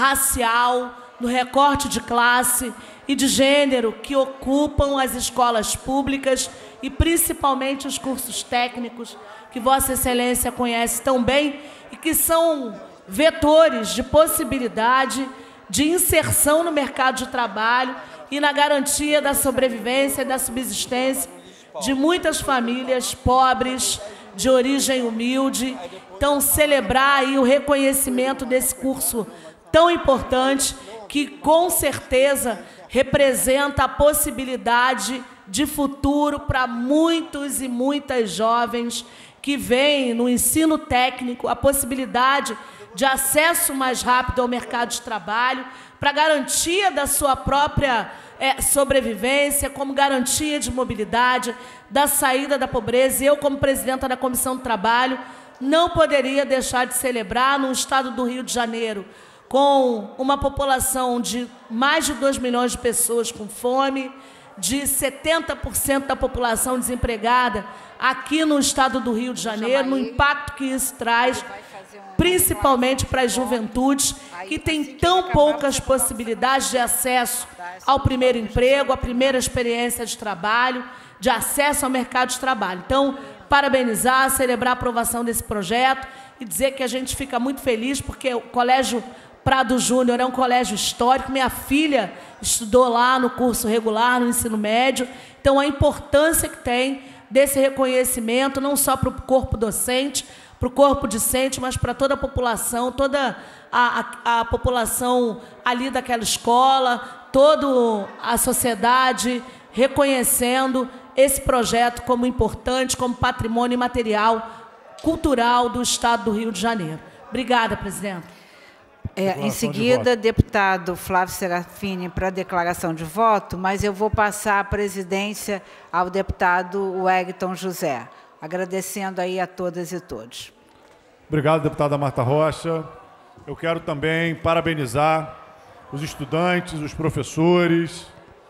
racial, no recorte de classe e de gênero que ocupam as escolas públicas e principalmente os cursos técnicos, que Vossa Excelência conhece tão bem e que são vetores de possibilidade de inserção no mercado de trabalho e na garantia da sobrevivência e da subsistência de muitas famílias pobres, de origem humilde. Então, celebrar aí o reconhecimento desse curso tão importante, que com certeza representa a possibilidade de futuro para muitos e muitas jovens que veem no ensino técnico a possibilidade de acesso mais rápido ao mercado de trabalho, para garantia da sua própria é, sobrevivência, como garantia de mobilidade, da saída da pobreza. E eu, como presidenta da Comissão do Trabalho, não poderia deixar de celebrar, no estado do Rio de Janeiro, com uma população de mais de dois milhões de pessoas com fome, de setenta por cento da população desempregada, aqui no estado do Rio de Janeiro, no impacto que isso traz, principalmente para as juventudes, que têm tão poucas possibilidades de acesso ao primeiro emprego, à primeira experiência de trabalho, de acesso ao mercado de trabalho. Então, parabenizar, celebrar a aprovação desse projeto e dizer que a gente fica muito feliz, porque o Colégio Prado Júnior é um colégio histórico, minha filha estudou lá no curso regular, no ensino médio, então a importância que tem desse reconhecimento, não só para o corpo docente, para o corpo discente, mas para toda a população, toda a, a, a população ali daquela escola, toda a sociedade reconhecendo esse projeto como importante, como patrimônio imaterial cultural do Estado do Rio de Janeiro. Obrigada, presidenta. É, em seguida, de deputado Flávio Serafini para a declaração de voto, mas eu vou passar a presidência ao deputado Wellington José, agradecendo aí a todas e todos. Obrigado, deputada Marta Rocha. Eu quero também parabenizar os estudantes, os professores,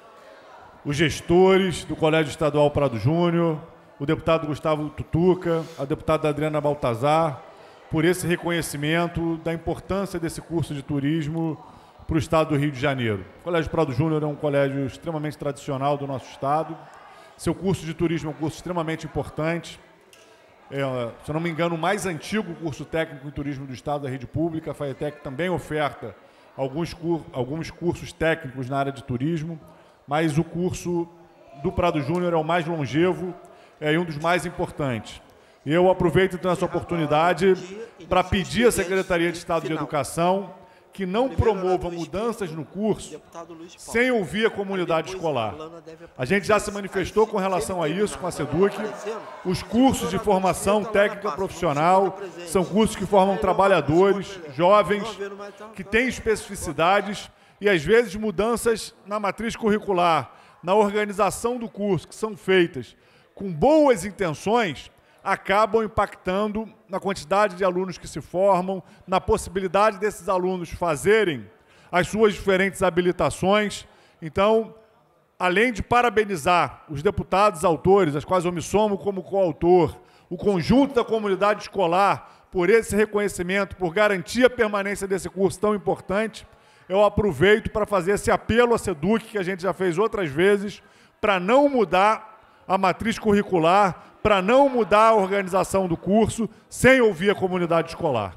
os gestores do Colégio Estadual Prado Júnior, o deputado Gustavo Tutuca, a deputada Adriana Baltazar, por esse reconhecimento da importância desse curso de turismo para o estado do Rio de Janeiro. O Colégio Prado Júnior é um colégio extremamente tradicional do nosso estado. Seu curso de turismo é um curso extremamente importante. É, se eu não me engano, o mais antigo curso técnico em turismo do estado da rede pública. A FAETEC também oferta alguns, cur alguns cursos técnicos na área de turismo, mas o curso do Prado Júnior é o mais longevo é, e um dos mais importantes. Eu aproveito então essa oportunidade para pedir à Secretaria de Estado de Educação que não promova mudanças no curso sem ouvir a comunidade escolar. A gente já se manifestou com relação a isso com a SEDUC. Os cursos de formação técnica profissional são cursos que formam trabalhadores, jovens, que têm especificidades e, às vezes, mudanças na matriz curricular, na organização do curso, que são feitas com boas intenções, acabam impactando na quantidade de alunos que se formam, na possibilidade desses alunos fazerem as suas diferentes habilitações. Então, além de parabenizar os deputados autores, às quais eu me somo como coautor, o conjunto da comunidade escolar, por esse reconhecimento, por garantir a permanência desse curso tão importante, eu aproveito para fazer esse apelo à SEDUC, que a gente já fez outras vezes, para não mudar a matriz curricular, para não mudar a organização do curso sem ouvir a comunidade escolar.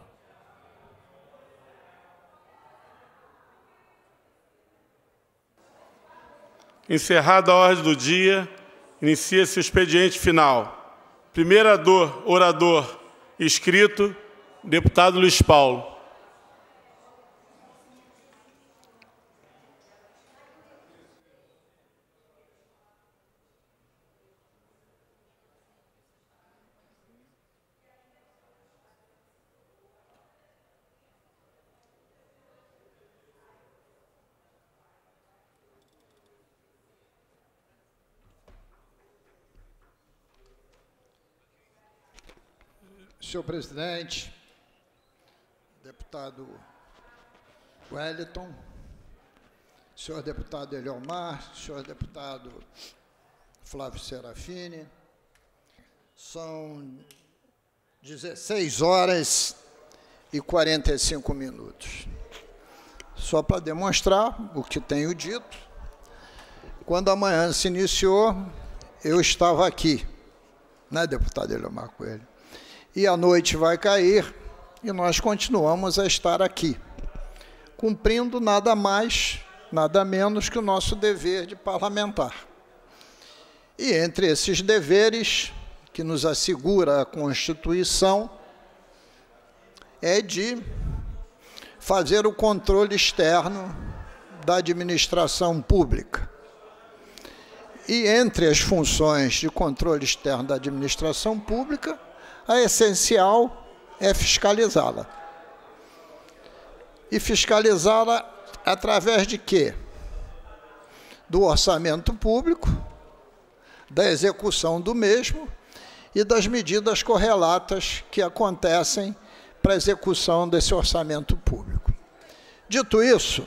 Encerrada a ordem do dia, inicia-se o expediente final. Primeiro orador inscrito, deputado Luiz Paulo. Senhor presidente, deputado Wellington, senhor deputado Eliomar, senhor deputado Flávio Serafini. São dezesseis horas e quarenta e cinco minutos. Só para demonstrar o que tenho dito, quando a manhã se iniciou, eu estava aqui, né, deputado Eliomar Coelho? E a noite vai cair e nós continuamos a estar aqui, cumprindo nada mais, nada menos que o nosso dever de parlamentar. E entre esses deveres que nos assegura a Constituição é de fazer o controle externo da administração pública. E entre as funções de controle externo da administração pública, a essencial é fiscalizá-la. E fiscalizá-la através de quê? Do orçamento público, da execução do mesmo e das medidas correlatas que acontecem para a execução desse orçamento público. Dito isso,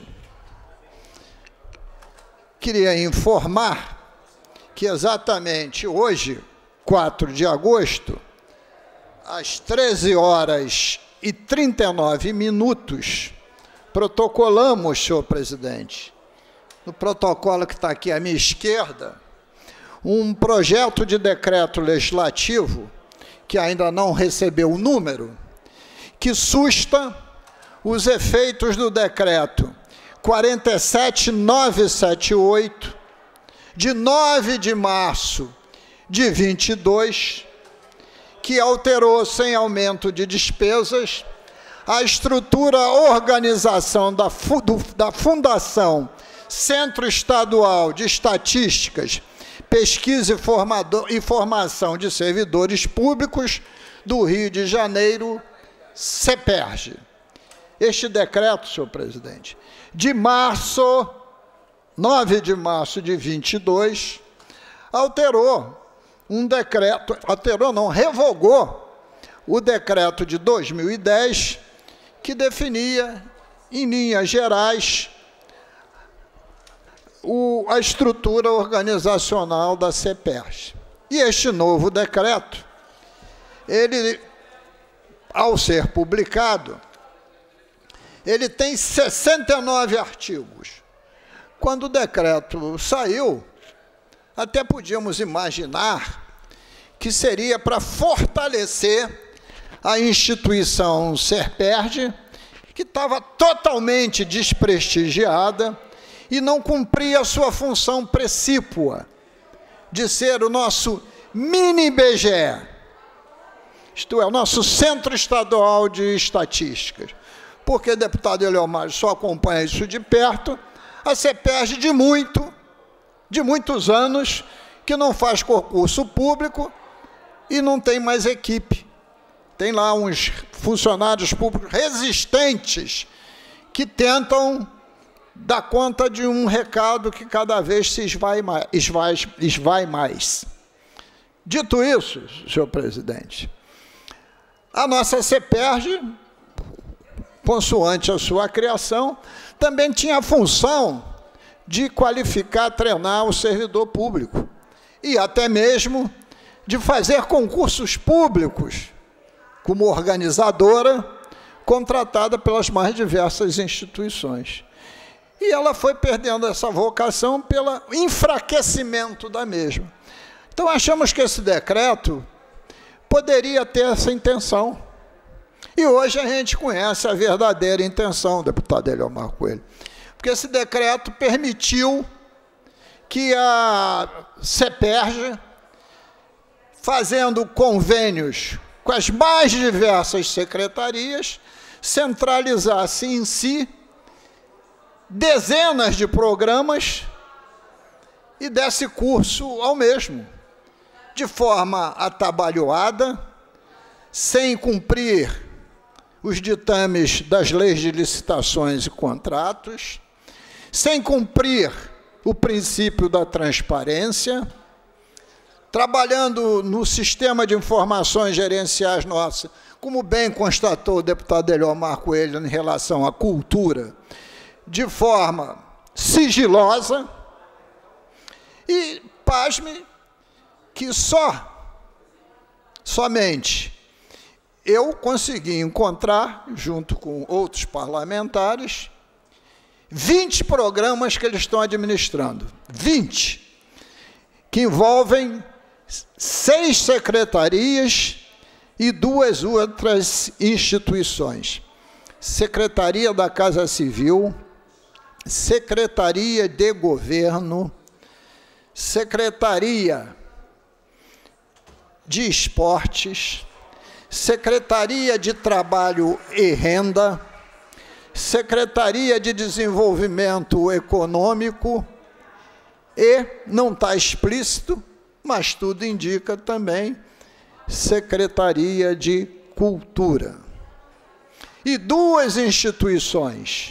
queria informar que exatamente hoje, quatro de agosto, às treze horas e trinta e nove minutos, protocolamos, senhor presidente, no protocolo que está aqui à minha esquerda, um projeto de decreto legislativo, que ainda não recebeu o número, que susta os efeitos do decreto quarenta e sete mil novecentos e setenta e oito, de nove de março de vinte e dois, que alterou, sem aumento de despesas, a estrutura organização da, da Fundação Centro Estadual de Estatísticas, Pesquisa e, formador, e Formação de Servidores Públicos do Rio de Janeiro, CEPERJ. Este decreto, senhor presidente, de março, nove de março de vinte e dois, alterou um decreto, alterou não, revogou o decreto de dois mil e dez, que definia, em linhas gerais, o, a estrutura organizacional da CEPERJ. E este novo decreto, ele, ao ser publicado, ele tem sessenta e nove artigos. Quando o decreto saiu, até podíamos imaginar que seria para fortalecer a instituição CEPERJ, que estava totalmente desprestigiada e não cumpria a sua função precípua de ser o nosso mini I B G E, isto é, o nosso Centro Estadual de Estatísticas. Porque, deputado Eliomar, só acompanha isso de perto, a CEPERJ de muito, de muitos anos, que não faz concurso público e não tem mais equipe. Tem lá uns funcionários públicos resistentes que tentam dar conta de um recado que cada vez se esvai mais. Esvai, esvai mais. Dito isso, senhor presidente, a nossa CEPERJ, consoante a sua criação, também tinha a função de qualificar, treinar o servidor público e até mesmo de fazer concursos públicos como organizadora contratada pelas mais diversas instituições. E ela foi perdendo essa vocação pelo enfraquecimento da mesma. Então, achamos que esse decreto poderia ter essa intenção. E hoje a gente conhece a verdadeira intenção, deputado Eliomar Coelho. Porque esse decreto permitiu que a CEPERJ, fazendo convênios com as mais diversas secretarias, centralizasse em si dezenas de programas e desse curso ao mesmo, de forma atabalhoada, sem cumprir os ditames das leis de licitações e contratos, sem cumprir o princípio da transparência, trabalhando no sistema de informações gerenciais nossa como bem constatou o deputado Eliomar Coelho em relação à cultura, de forma sigilosa, e, pasme, que só, somente, eu consegui encontrar, junto com outros parlamentares, vinte programas que eles estão administrando. vinte, que envolvem seis secretarias e duas outras instituições. Secretaria da Casa Civil, Secretaria de Governo, Secretaria de Esportes, Secretaria de Trabalho e Renda, Secretaria de Desenvolvimento Econômico e, não está explícito, mas tudo indica também, Secretaria de Cultura. E duas instituições,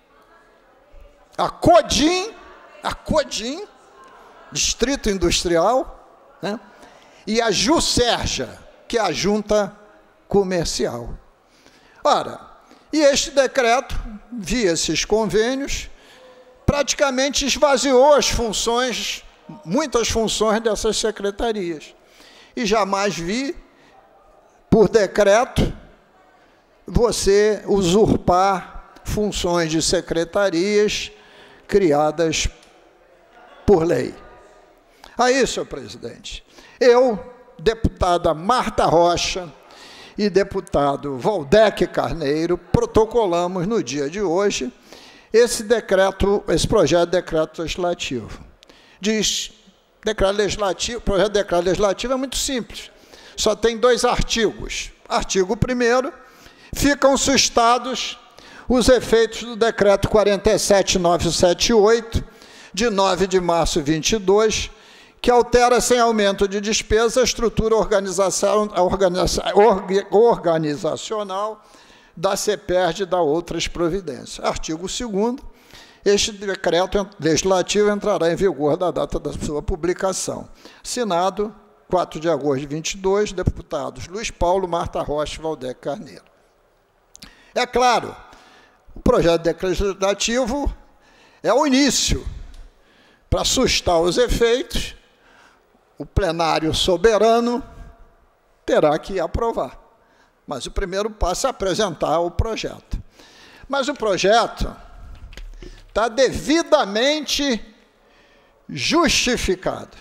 a CODIM, a CODIM, Distrito Industrial, né? E a JUSERJA, que é a Junta Comercial. Ora, e este decreto, via esses convênios, praticamente esvaziou as funções, muitas funções dessas secretarias. E jamais vi, por decreto, você usurpar funções de secretarias criadas por lei. Aí, senhor presidente, eu, deputada Marta Rocha e deputado Valdec Carneiro, protocolamos no dia de hoje esse decreto, esse projeto de decreto legislativo. Diz, decreto legislativo, projeto de decreto legislativo é muito simples, só tem dois artigos. Artigo primeiro, ficam sustados os efeitos do decreto quarenta e sete mil novecentos e setenta e oito, de nove de março de vinte e dois, que altera sem aumento de despesa a estrutura organização, a organiza, organizacional da CEPERJ e da outras providências. Artigo segundo, este decreto legislativo entrará em vigor da data da sua publicação. Assinado, quatro de agosto de vinte e dois, deputados Luiz Paulo, Marta Rocha e Valdec Carneiro. É claro, o projeto de decreto legislativo é o início. Para sustar os efeitos, o plenário soberano terá que aprovar. Mas o primeiro passo é apresentar o projeto. Mas o projeto está devidamente justificado.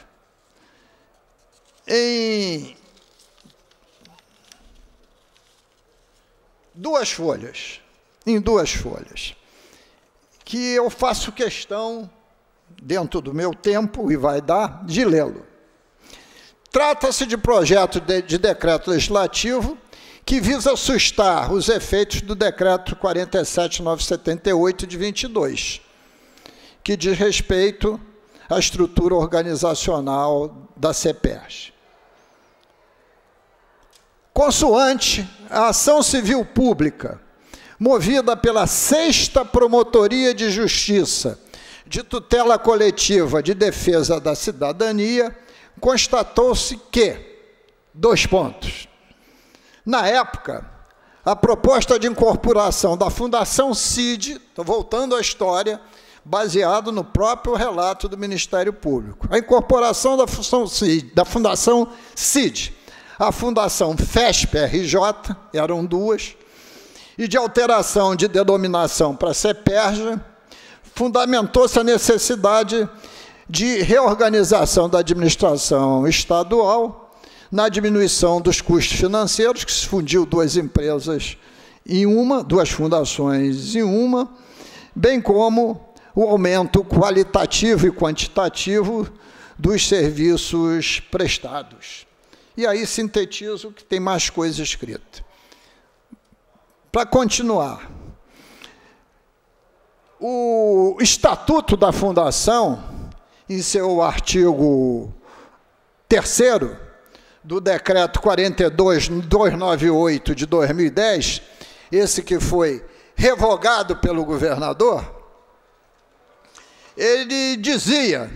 Em duas folhas, em duas folhas, que eu faço questão, dentro do meu tempo, e vai dar, de lê-lo. Trata-se de projeto de, de decreto legislativo que visa sustar os efeitos do decreto quarenta e sete mil novecentos e setenta e oito, de vinte e dois, que diz respeito à estrutura organizacional da CEPERJ. Consoante a ação civil pública, movida pela sexta Promotoria de Justiça de Tutela Coletiva de Defesa da Cidadania, constatou-se que, dois pontos, na época, a proposta de incorporação da Fundação CID, estou voltando à história, baseado no próprio relato do Ministério Público, a incorporação da, CID, da Fundação CID, a Fundação FESP-R J, eram duas, e de alteração de denominação para CEPERJ, fundamentou-se a necessidade de reorganização da administração estadual na diminuição dos custos financeiros, que se fundiu duas empresas em uma, duas fundações em uma, bem como o aumento qualitativo e quantitativo dos serviços prestados. E aí sintetizo que tem mais coisa escrita. Para continuar, o Estatuto da Fundação, em seu artigo terceiro, do decreto quarenta e dois mil duzentos e noventa e oito de dois mil e dez, esse que foi revogado pelo governador, ele dizia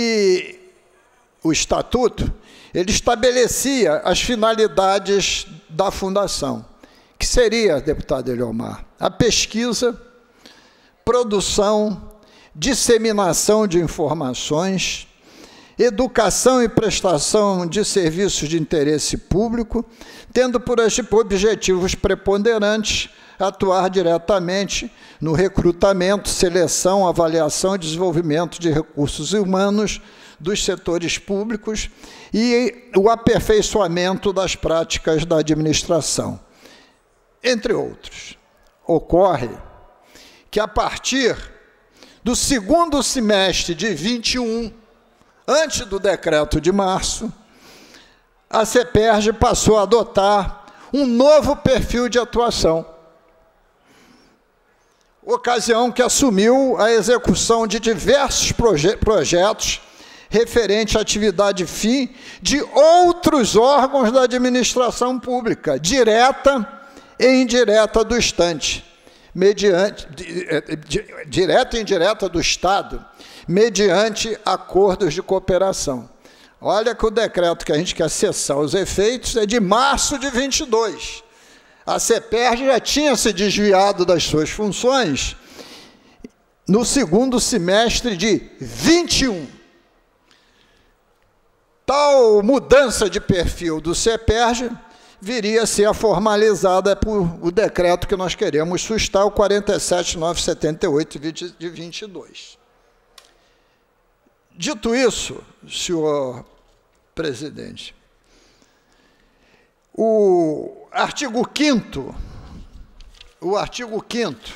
que o Estatuto ele estabelecia as finalidades da Fundação, que seria, deputado Eliomar, a pesquisa, produção, disseminação de informações, educação e prestação de serviços de interesse público, tendo por objetivos preponderantes atuar diretamente no recrutamento, seleção, avaliação e desenvolvimento de recursos humanos dos setores públicos e o aperfeiçoamento das práticas da administração, entre outros. Ocorre que, a partir do segundo semestre de vinte e um, antes do decreto de março, a CEPERJ passou a adotar um novo perfil de atuação, ocasião que assumiu a execução de diversos proje- projetos referente à atividade fim de outros órgãos da administração pública, direta e indireta do Estante, mediante, direta e indireta do Estado, mediante acordos de cooperação. Olha que o decreto que a gente quer acessar os efeitos é de março de vinte e dois. A CEPERJ já tinha se desviado das suas funções no segundo semestre de vinte e um. Tal mudança de perfil do CEPERJ viria a ser formalizada por o decreto que nós queremos sustar, o quarenta e sete mil novecentos e setenta e oito, de vinte e dois. Dito isso, senhor presidente, o artigo quinto, o artigo quinto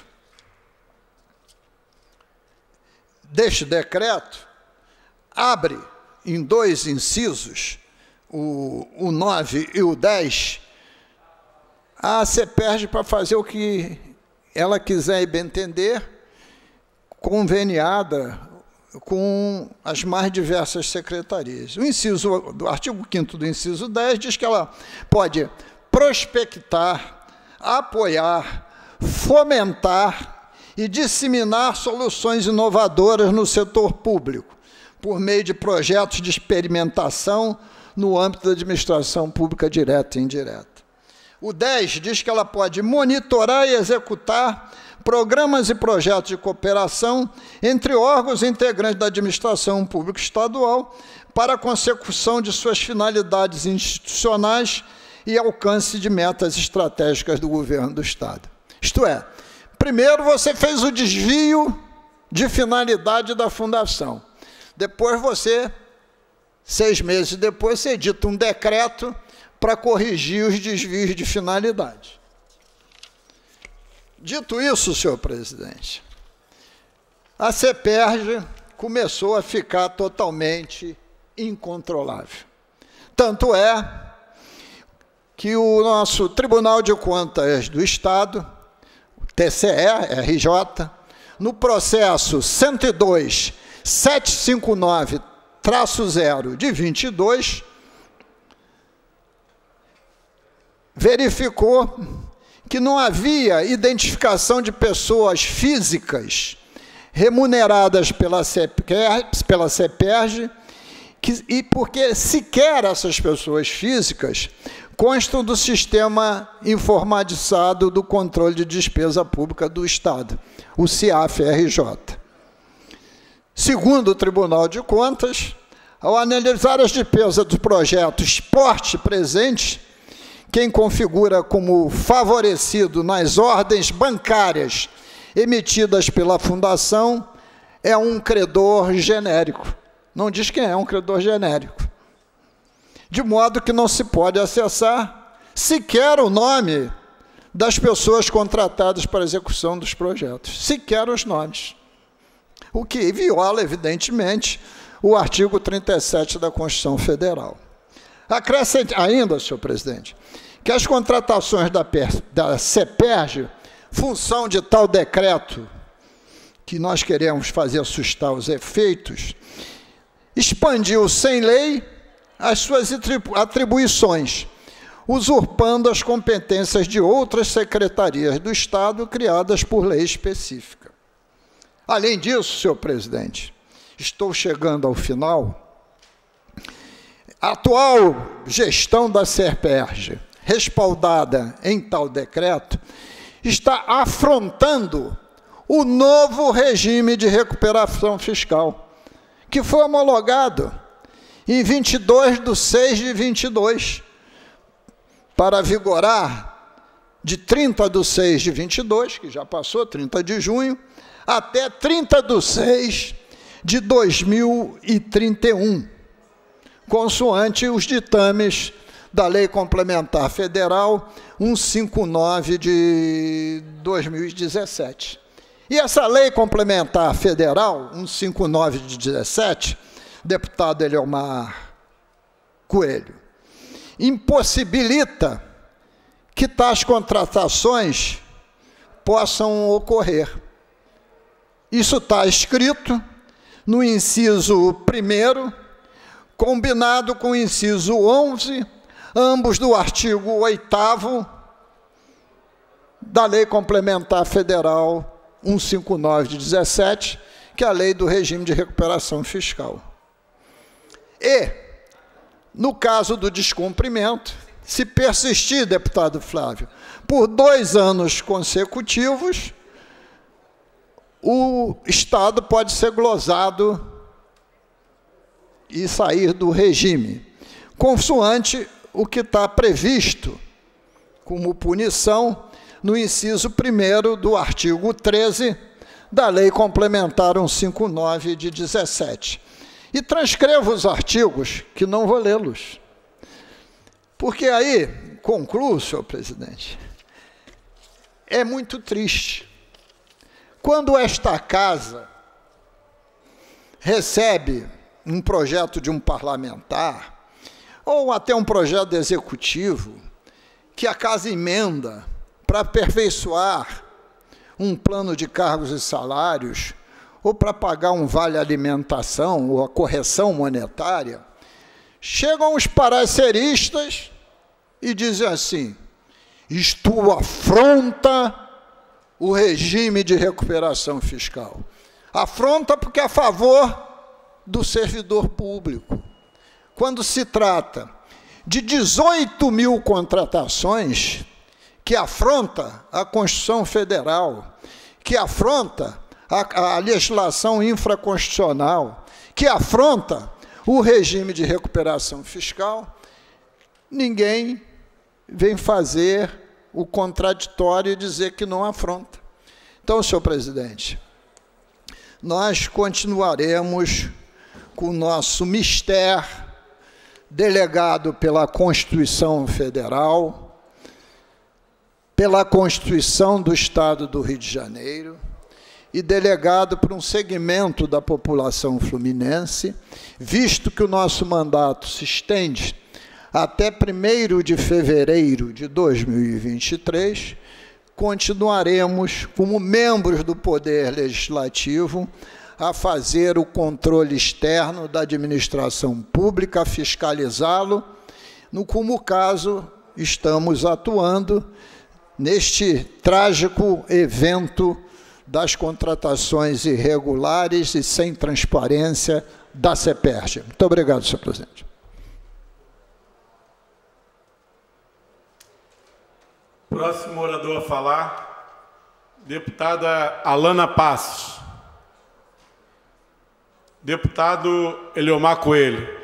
deste decreto abre em dois incisos, o, o nove e o dez, a CEPERJ para fazer o que ela quiser e bem entender, conveniada com as mais diversas secretarias. O inciso do artigo quinto do inciso dez diz que ela pode prospectar, apoiar, fomentar e disseminar soluções inovadoras no setor público, por meio de projetos de experimentação no âmbito da administração pública direta e indireta. O dez diz que ela pode monitorar e executar programas e projetos de cooperação entre órgãos integrantes da administração pública estadual para a consecução de suas finalidades institucionais e alcance de metas estratégicas do governo do Estado. Isto é, primeiro você fez o desvio de finalidade da fundação. Depois você, seis meses depois, você edita um decreto para corrigir os desvios de finalidade. Dito isso, senhor presidente, a CEPERJ começou a ficar totalmente incontrolável. Tanto é que o nosso Tribunal de Contas do Estado, o T C E, R J, no processo cento e dois, setecentos e cinquenta e nove traço zero de vinte e dois, verificou que não havia identificação de pessoas físicas remuneradas pela CEPERJ, que, e porque sequer essas pessoas físicas constam do sistema informatizado do controle de despesa pública do Estado, o CIAF-R J. Segundo o Tribunal de Contas, ao analisar as despesas do projeto Esporte Presente, quem configura como favorecido nas ordens bancárias emitidas pela Fundação é um credor genérico. Não diz quem é um credor genérico. De modo que não se pode acessar sequer o nome das pessoas contratadas para a execução dos projetos, sequer os nomes. O que viola, evidentemente, o artigo trinta e sete da Constituição Federal. Acrescente ainda, senhor presidente, que as contratações da, da CEPERJ, função de tal decreto que nós queremos fazer assustar os efeitos, expandiu sem lei as suas atribuições, usurpando as competências de outras secretarias do Estado criadas por lei específica. Além disso, senhor presidente, estou chegando ao final, a atual gestão da CEPERJ respaldada em tal decreto, está afrontando o novo regime de recuperação fiscal, que foi homologado em vinte e dois de seis de vinte e dois, para vigorar de trinta de seis de vinte e dois, que já passou, trinta de junho, até trinta de seis de dois mil e trinta e um, consoante os ditames da Lei Complementar Federal cento e cinquenta e nove de dois mil e dezessete. E essa Lei Complementar Federal cento e cinquenta e nove de dezessete, deputado Eliomar Coelho, impossibilita que tais contratações possam ocorrer. Isso está escrito no inciso primeiro, combinado com o inciso onze, ambos do artigo oitavo da Lei Complementar Federal cento e cinquenta e nove de dezessete, que é a Lei do Regime de Recuperação Fiscal. E, no caso do descumprimento, se persistir, deputado Flávio, por dois anos consecutivos, o Estado pode ser glosado e sair do regime, consoante o que está previsto como punição no inciso primeiro do artigo treze da Lei Complementar cento e cinquenta e nove de dezessete. E transcrevo os artigos, que não vou lê-los. Porque aí, concluo, senhor presidente, é muito triste. Quando esta casa recebe um projeto de um parlamentar, ou até um projeto do executivo, que a casa emenda para aperfeiçoar um plano de cargos e salários, ou para pagar um vale-alimentação, ou a correção monetária, chegam os pareceristas e dizem assim: isto afronta o regime de recuperação fiscal. Afronta porque é a favor do servidor público. Quando se trata de dezoito mil contratações, que afronta a Constituição Federal, que afronta a, a legislação infraconstitucional, que afronta o regime de recuperação fiscal, ninguém vem fazer o contraditório e dizer que não afronta. Então, senhor presidente, nós continuaremos com o nosso mistério delegado pela Constituição Federal, pela Constituição do Estado do Rio de Janeiro, e delegado por um segmento da população fluminense, visto que o nosso mandato se estende até primeiro de fevereiro de dois mil e vinte e três, continuaremos, como membros do Poder Legislativo, a fazer o controle externo da administração pública, a fiscalizá-lo, no como caso estamos atuando neste trágico evento das contratações irregulares e sem transparência da CEPERJ. Muito obrigado, senhor presidente. Próximo orador a falar, deputada Alana Passos. Deputado Eliomar Coelho.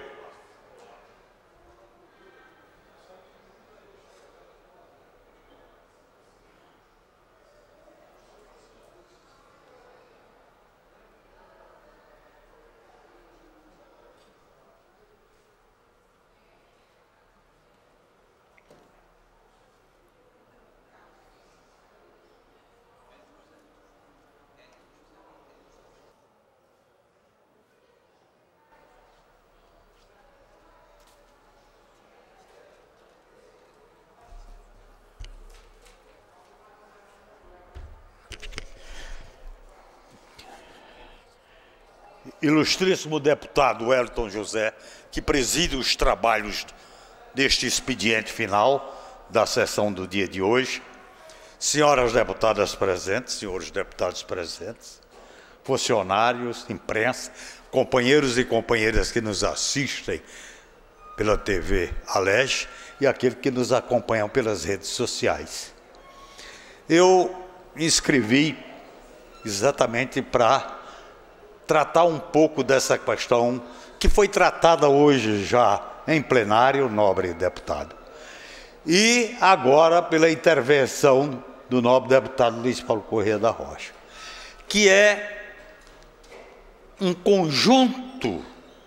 Ilustríssimo deputado Wellington José, que preside os trabalhos deste expediente final da sessão do dia de hoje, senhoras deputadas presentes, senhores deputados presentes, funcionários, imprensa, companheiros e companheiras que nos assistem pela T V Alerj e aqueles que nos acompanham pelas redes sociais. Eu me inscrevi exatamente para tratar um pouco dessa questão que foi tratada hoje já em plenário, nobre deputado. E agora pela intervenção do nobre deputado Luiz Paulo Corrêa da Rocha, que é um conjunto,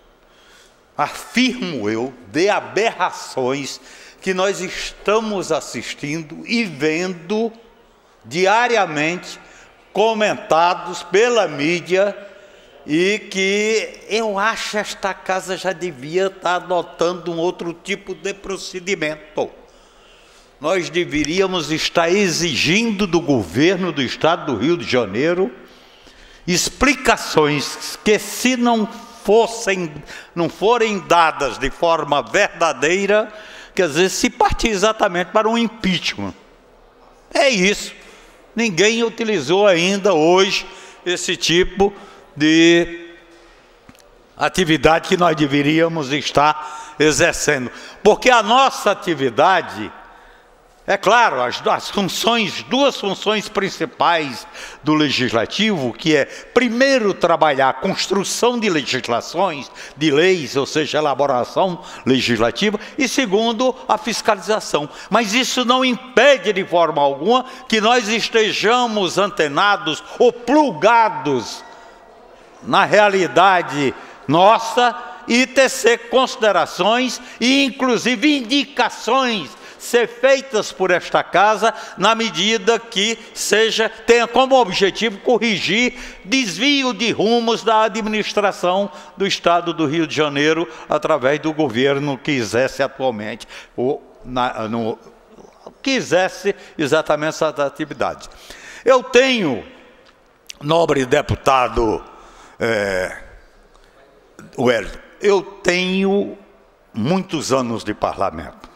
afirmo eu, de aberrações que nós estamos assistindo e vendo diariamente, comentados pela mídia, e que eu acho que esta casa já devia estar adotando um outro tipo de procedimento. Nós deveríamos estar exigindo do governo do Estado do Rio de Janeiro explicações que, se não fossem, não forem dadas de forma verdadeira, quer dizer, se partir exatamente para um impeachment. É isso. Ninguém utilizou ainda hoje esse tipo de atividade que nós deveríamos estar exercendo. Porque a nossa atividade, é claro, as, as funções, duas funções principais do Legislativo, que é, primeiro, trabalhar a construção de legislações, de leis, ou seja, elaboração legislativa, e segundo, a fiscalização. Mas isso não impede de forma alguma que nós estejamos antenados ou plugados na realidade nossa e tecer considerações e, inclusive, indicações ser feitas por esta casa na medida que seja, tenha como objetivo corrigir desvio de rumos da administração do Estado do Rio de Janeiro através do governo que exerce atualmente, ou na, no, que exerce exatamente essas atividades. Eu tenho, nobre deputado é, Wellington, eu tenho muitos anos de parlamento.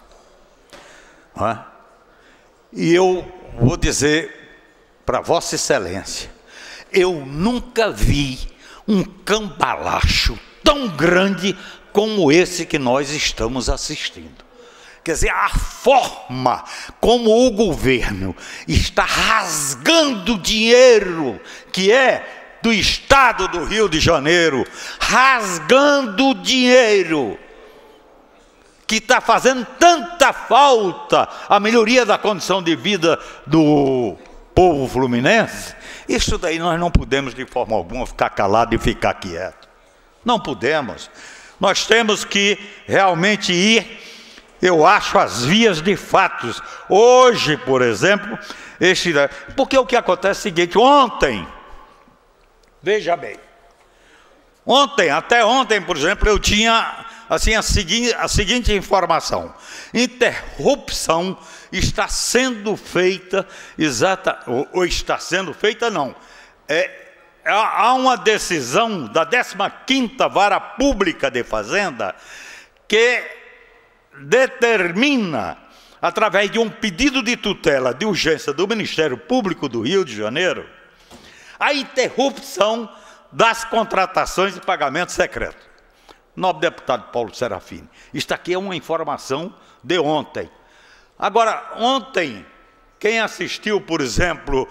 E eu vou dizer para Vossa Excelência, eu nunca vi um cambalacho tão grande como esse que nós estamos assistindo. Quer dizer, a forma como o governo está rasgando dinheiro que é do Estado do Rio de Janeiro, rasgando dinheiro que está fazendo tanta falta à melhoria da condição de vida do povo fluminense, isso daí nós não podemos de forma alguma ficar calado e ficar quieto. Não podemos. Nós temos que realmente ir, eu acho, às vias de fatos. Hoje, por exemplo, este, porque o que acontece é o seguinte, ontem, veja bem, ontem, até ontem, por exemplo, eu tinha assim a seguinte, a seguinte informação: interrupção está sendo feita, exata, ou, ou está sendo feita não, é, há uma decisão da décima quinta Vara Pública de Fazenda que determina, através de um pedido de tutela de urgência do Ministério Público do Rio de Janeiro, a interrupção das contratações de pagamento secreto. Nobre deputado Paulo Serafini, isto aqui é uma informação de ontem. Agora, ontem, quem assistiu, por exemplo,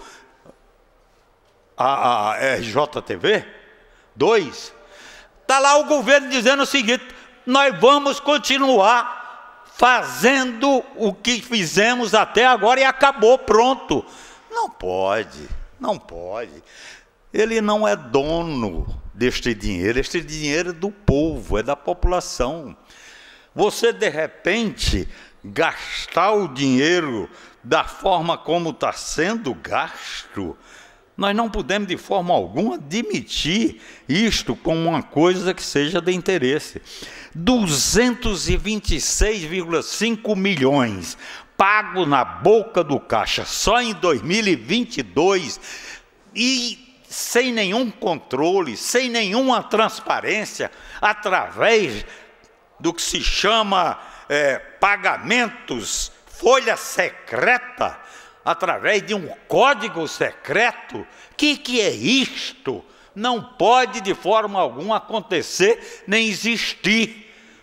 a, a R J T V dois, está lá o governo dizendo o seguinte: nós vamos continuar fazendo o que fizemos até agora e acabou, pronto. Não pode, não pode. Ele não é dono deste dinheiro, este dinheiro é do povo, é da população. Você, de repente, gastar o dinheiro da forma como está sendo gasto, nós não podemos, de forma alguma, admitir isto como uma coisa que seja de interesse. duzentos e vinte e seis vírgula cinco milhões pago na boca do caixa só em dois mil e vinte e dois, e sem nenhum controle, sem nenhuma transparência, através do que se chama é, pagamentos, folha secreta, através de um código secreto. Que que é isto? Não pode de forma alguma acontecer nem existir.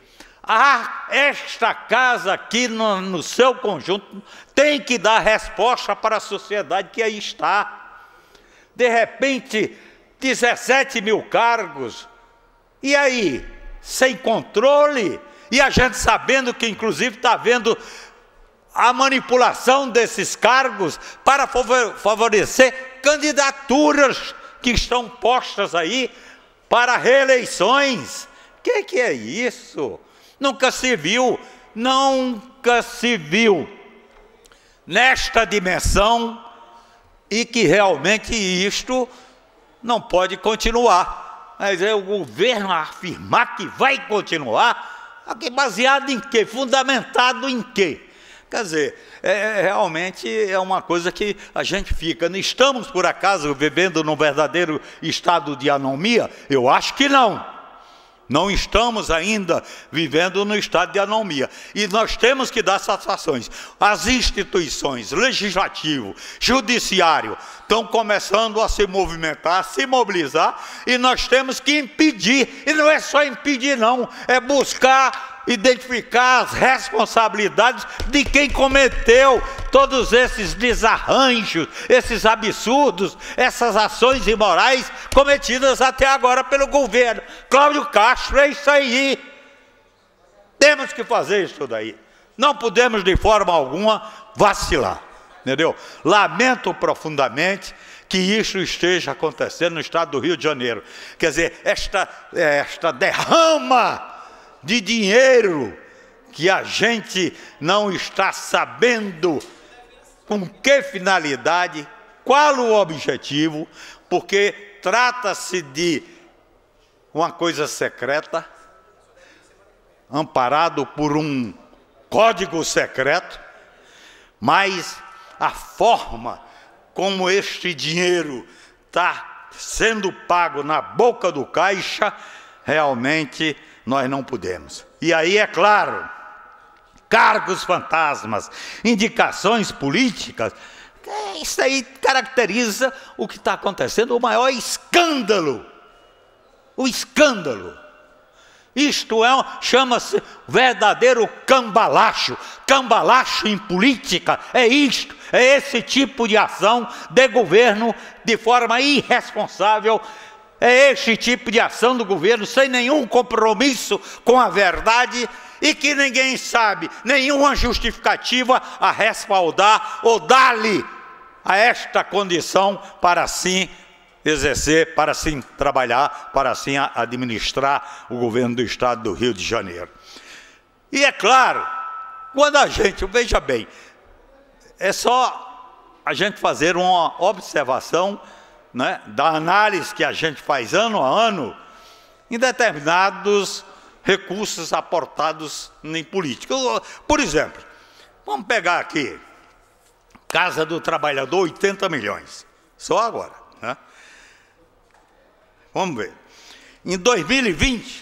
Ah, esta casa aqui no, no seu conjunto tem que dar resposta para a sociedade que aí está. De repente, dezessete mil cargos, e aí, sem controle, e a gente sabendo que inclusive está havendo a manipulação desses cargos para favorecer candidaturas que estão postas aí para reeleições. O que, que é isso? Nunca se viu, nunca se viu nesta dimensão, e que realmente isto não pode continuar. Mas é o governo afirmar que vai continuar, baseado em quê? Fundamentado em quê? Quer dizer, é, realmente é uma coisa que a gente fica. Estamos, por acaso, vivendo num verdadeiro estado de anomia? Eu acho que não. Não estamos ainda vivendo no estado de anomia. E nós temos que dar satisfações. As instituições, legislativo, judiciário, estão começando a se movimentar, a se mobilizar, e nós temos que impedir. E não é só impedir, não. É buscar identificar as responsabilidades de quem cometeu todos esses desarranjos, esses absurdos, essas ações imorais cometidas até agora pelo governo. Cláudio Castro, é isso aí. Temos que fazer isso daí. Não podemos de forma alguma vacilar, entendeu? Lamento profundamente que isso esteja acontecendo no estado do Rio de Janeiro. Quer dizer, esta, esta derrama de dinheiro que a gente não está sabendo com que finalidade, qual o objetivo, porque trata-se de uma coisa secreta, amparado por um código secreto, mas a forma como este dinheiro está sendo pago na boca do caixa, realmente nós não podemos. E aí, é claro, cargos fantasmas, indicações políticas, isso aí caracteriza o que está acontecendo, o maior escândalo. O escândalo. Isto é, chama-se verdadeiro cambalacho. Cambalacho em política é isto, é esse tipo de ação de governo de forma irresponsável. É este tipo de ação do governo sem nenhum compromisso com a verdade e que ninguém sabe nenhuma justificativa a respaldar ou dar-lhe a esta condição para assim exercer, para assim trabalhar, para assim administrar o governo do estado do Rio de Janeiro. E é claro, quando a gente, veja bem, é só a gente fazer uma observação, né, da análise que a gente faz ano a ano em determinados recursos aportados em política. Por exemplo, vamos pegar aqui, Casa do Trabalhador, oitenta milhões, só agora, né? Vamos ver. Em dois mil e vinte,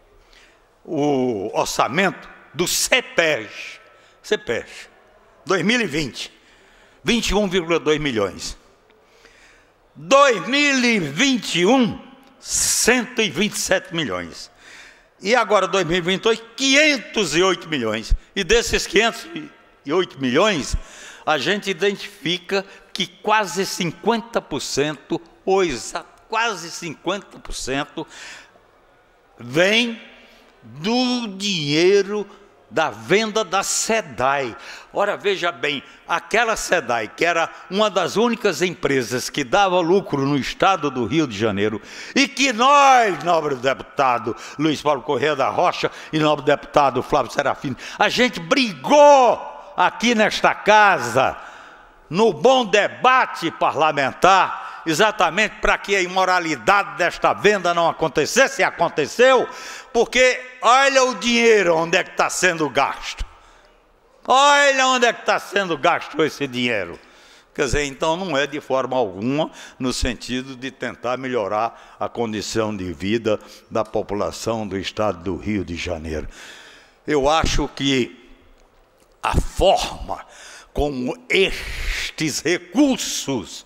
o orçamento do CEPERJ, CEPERJ, dois mil e vinte, vinte e um vírgula dois milhões. dois mil e vinte e um, cento e vinte e sete milhões. E agora, dois mil e vinte e dois, quinhentos e oito milhões. E desses quinhentos e oito milhões, a gente identifica que quase cinquenta por cento, ou quase cinquenta por cento, vem do dinheiro da venda da SEDAI. Ora, veja bem, aquela SEDAI, que era uma das únicas empresas que dava lucro no estado do Rio de Janeiro, e que nós, nobre deputado Luiz Paulo Corrêa da Rocha e nobre deputado Flávio Serafini, a gente brigou aqui nesta casa, no bom debate parlamentar, exatamente para que a imoralidade desta venda não acontecesse, e aconteceu, porque olha o dinheiro onde é que está sendo gasto. Olha onde é que está sendo gasto esse dinheiro. Quer dizer, então não é de forma alguma no sentido de tentar melhorar a condição de vida da população do estado do Rio de Janeiro. Eu acho que a forma como estes recursos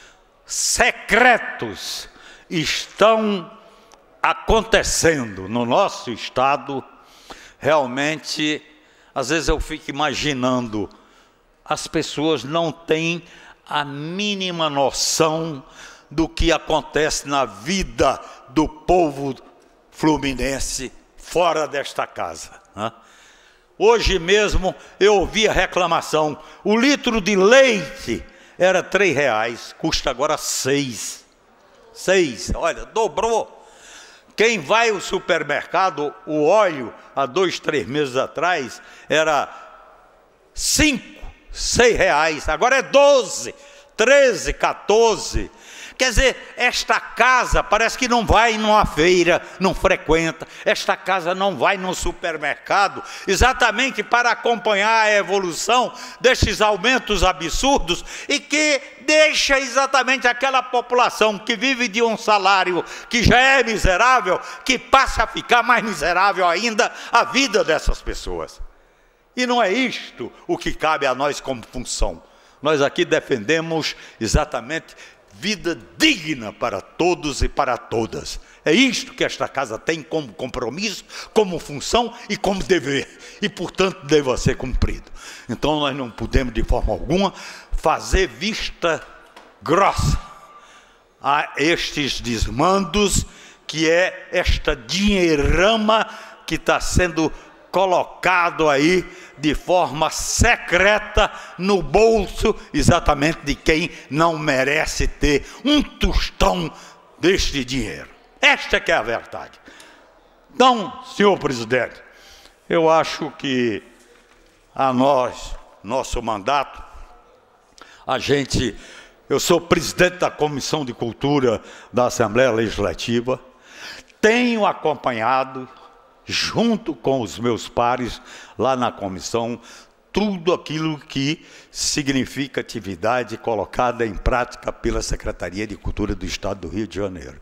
secretos estão acontecendo no nosso estado realmente, às vezes eu fico imaginando, as pessoas não têm a mínima noção do que acontece na vida do povo fluminense fora desta casa, né? Hoje mesmo eu ouvi a reclamação, o litro de leite era três reais, custa agora seis. Seis, olha, dobrou. Quem vai ao supermercado, o óleo, há dois, três meses atrás, era cinco, seis reais, agora é doze, treze, quatorze. Quer dizer, esta casa parece que não vai numa feira, não frequenta, esta casa não vai no supermercado, exatamente para acompanhar a evolução destes aumentos absurdos e que deixa exatamente aquela população que vive de um salário que já é miserável, que passa a ficar mais miserável ainda a vida dessas pessoas. E não é isto o que cabe a nós como função. Nós aqui defendemos exatamente vida digna para todos e para todas. É isto que esta casa tem como compromisso, como função e como dever. E, portanto, deve ser cumprido. Então, nós não podemos, de forma alguma, fazer vista grossa a estes desmandos, que é esta dinheirama que está sendo colocado aí de forma secreta no bolso exatamente de quem não merece ter um tostão deste dinheiro. Esta que é a verdade. Então, senhor presidente, eu acho que a nós, nosso mandato, a gente, eu sou presidente da Comissão de Cultura da Assembleia Legislativa, tenho acompanhado junto com os meus pares lá na comissão, tudo aquilo que significa atividade colocada em prática pela Secretaria de Cultura do Estado do Rio de Janeiro.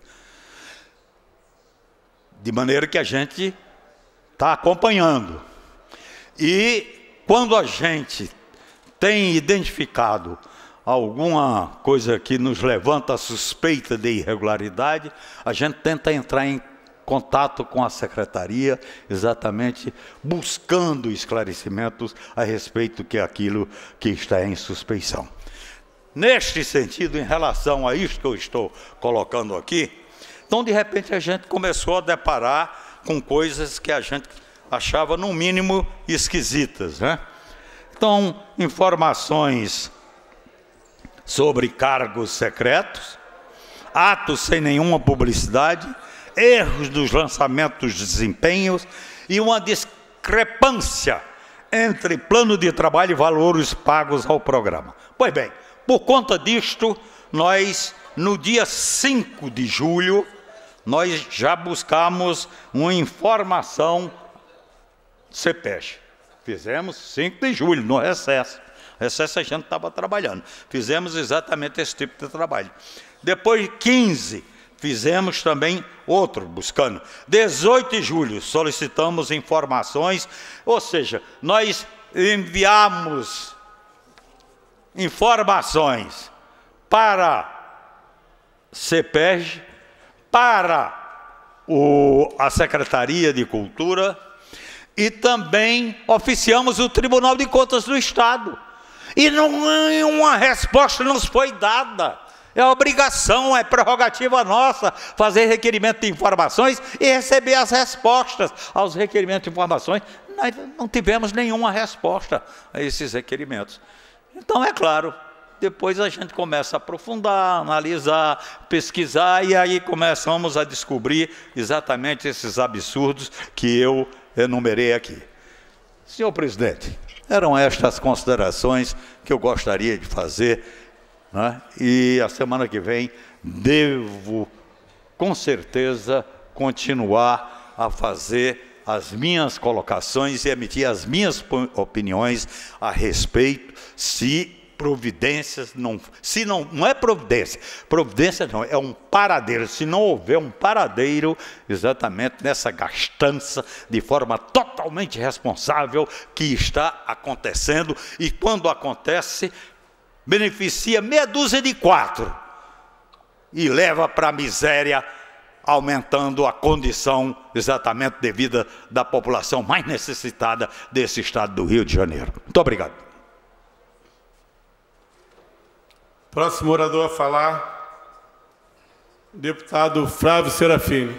De maneira que a gente está acompanhando. E quando a gente tem identificado alguma coisa que nos levanta a suspeita de irregularidade, a gente tenta entrar em contato com a secretaria, exatamente buscando esclarecimentos a respeito que aquilo que está em suspeição. Neste sentido, em relação a isso que eu estou colocando aqui, então de repente a gente começou a deparar com coisas que a gente achava no mínimo esquisitas, né? Então, informações sobre cargos secretos, atos sem nenhuma publicidade, erros dos lançamentos de desempenhos e uma discrepância entre plano de trabalho e valores pagos ao programa. Pois bem, por conta disto, nós, no dia cinco de julho, nós já buscamos uma informação CEPEJ. Fizemos cinco de julho, no recesso. Recesso a gente estava trabalhando. Fizemos exatamente esse tipo de trabalho. Depois, quinze, fizemos também outro, buscando. dezoito de julho, solicitamos informações, ou seja, nós enviamos informações para CEPEJ, para o, a Secretaria de Cultura e também oficiamos o Tribunal de Contas do Estado. E nenhuma resposta nos foi dada. É obrigação, é prerrogativa nossa fazer requerimento de informações e receber as respostas aos requerimentos de informações. Nós não tivemos nenhuma resposta a esses requerimentos. Então, é claro, depois a gente começa a aprofundar, analisar, pesquisar e aí começamos a descobrir exatamente esses absurdos que eu enumerei aqui. Senhor presidente, eram estas considerações que eu gostaria de fazer. Né? E a semana que vem devo, com certeza, continuar a fazer as minhas colocações e emitir as minhas opiniões a respeito se providências não... Se não, não é providência, providência não, é um paradeiro. Se não houver um paradeiro exatamente nessa gastança de forma totalmente responsável que está acontecendo e quando acontece... beneficia meia dúzia de quatro e leva para a miséria aumentando a condição exatamente de vida da população mais necessitada desse estado do Rio de Janeiro. Muito obrigado. Próximo orador a falar, deputado Flávio Serafini.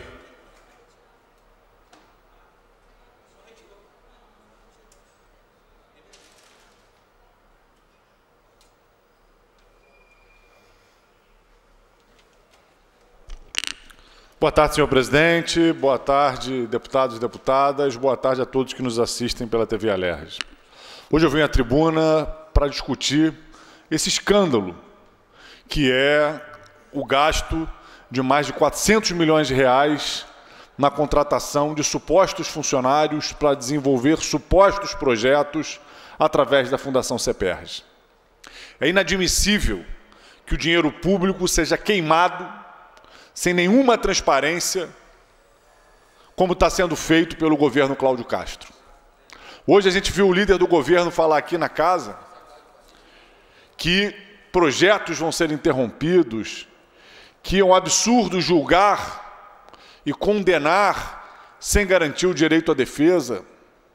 Boa tarde, senhor presidente. Boa tarde, deputados e deputadas. Boa tarde a todos que nos assistem pela T V Alerj. Hoje eu venho à tribuna para discutir esse escândalo, que é o gasto de mais de quatrocentos milhões de reais na contratação de supostos funcionários para desenvolver supostos projetos através da Fundação CEPERJ. É inadmissível que o dinheiro público seja queimado sem nenhuma transparência, como está sendo feito pelo governo Cláudio Castro. Hoje a gente viu o líder do governo falar aqui na casa que projetos vão ser interrompidos, que é um absurdo julgar e condenar sem garantir o direito à defesa.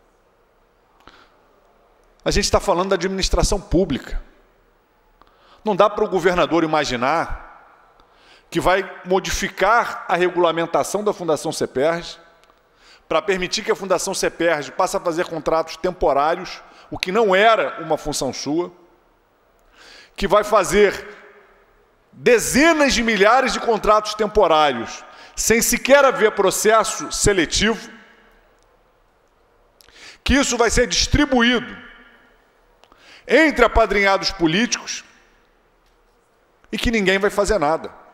A gente está falando da administração pública. Não dá para o governador imaginar que vai modificar a regulamentação da Fundação CEPERJ para permitir que a Fundação CEPERJ passe a fazer contratos temporários, o que não era uma função sua, que vai fazer dezenas de milhares de contratos temporários, sem sequer haver processo seletivo, que isso vai ser distribuído entre apadrinhados políticos e que ninguém vai fazer nada.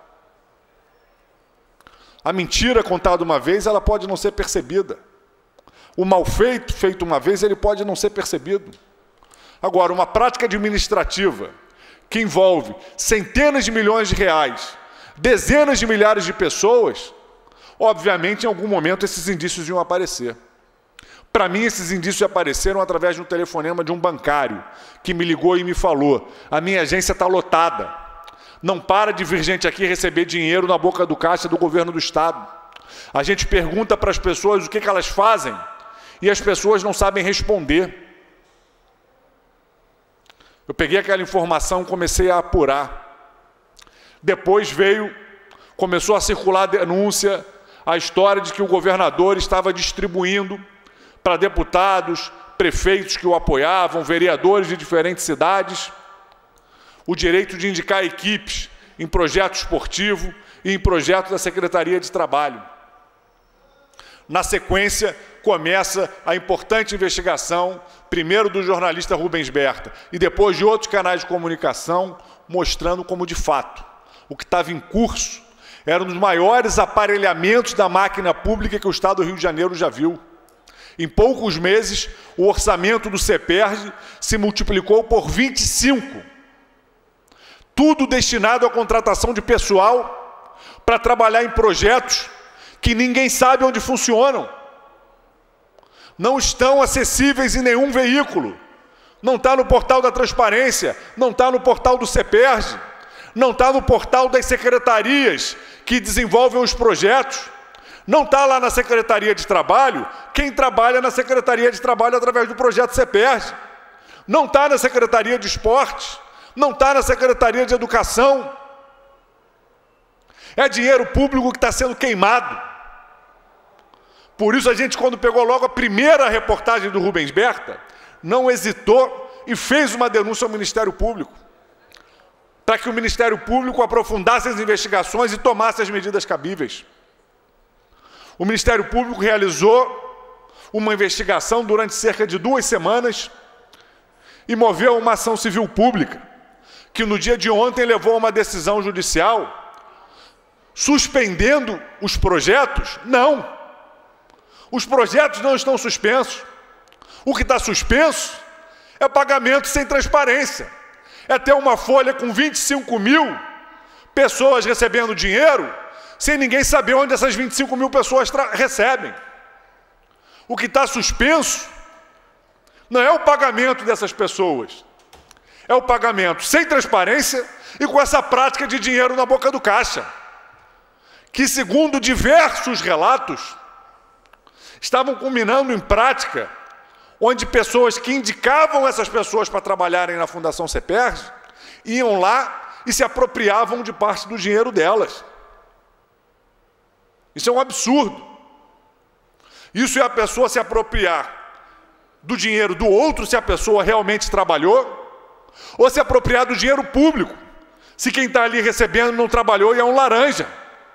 A mentira contada uma vez, ela pode não ser percebida. O mal feito, feito uma vez, ele pode não ser percebido. Agora, uma prática administrativa que envolve centenas de milhões de reais, dezenas de milhares de pessoas, obviamente, em algum momento, esses indícios iam aparecer. Para mim, esses indícios apareceram através de um telefonema de um bancário que me ligou e me falou: a minha agência está lotada. Não para de vir gente aqui receber dinheiro na boca do caixa do governo do Estado. A gente pergunta para as pessoas o que, que elas fazem e as pessoas não sabem responder. Eu peguei aquela informação e comecei a apurar. Depois veio, começou a circular a denúncia, a história de que o governador estava distribuindo para deputados, prefeitos que o apoiavam, vereadores de diferentes cidades, o direito de indicar equipes em projeto esportivo e em projeto da Secretaria de Trabalho. Na sequência, começa a importante investigação, primeiro do jornalista Rubens Berta e depois de outros canais de comunicação, mostrando como, de fato, o que estava em curso era um dos maiores aparelhamentos da máquina pública que o Estado do Rio de Janeiro já viu. Em poucos meses, o orçamento do CEPERJ se multiplicou por vinte e cinco. Tudo destinado à contratação de pessoal para trabalhar em projetos que ninguém sabe onde funcionam. Não estão acessíveis em nenhum veículo. Não está no portal da transparência, não está no portal do CEPERJ, não está no portal das secretarias que desenvolvem os projetos, não está lá na Secretaria de Trabalho quem trabalha na Secretaria de Trabalho através do projeto CEPERJ, não está na Secretaria de Esportes, não está na Secretaria de Educação. É dinheiro público que está sendo queimado. Por isso a gente, quando pegou logo a primeira reportagem do Rubens Berta, não hesitou e fez uma denúncia ao Ministério Público, para que o Ministério Público aprofundasse as investigações e tomasse as medidas cabíveis. O Ministério Público realizou uma investigação durante cerca de duas semanas e moveu uma ação civil pública, que no dia de ontem levou a uma decisão judicial suspendendo os projetos? Não. Os projetos não estão suspensos. O que está suspenso é pagamento sem transparência. É ter uma folha com vinte e cinco mil pessoas recebendo dinheiro, sem ninguém saber onde essas vinte e cinco mil pessoas recebem. O que está suspenso não é o pagamento dessas pessoas, é o pagamento sem transparência e com essa prática de dinheiro na boca do caixa, que, segundo diversos relatos, estavam culminando em prática, onde pessoas que indicavam essas pessoas para trabalharem na Fundação CEPERJ iam lá e se apropriavam de parte do dinheiro delas. Isso é um absurdo. Isso é a pessoa se apropriar do dinheiro do outro, se a pessoa realmente trabalhou, ou se apropriar do dinheiro público, se quem está ali recebendo não trabalhou e é um laranja.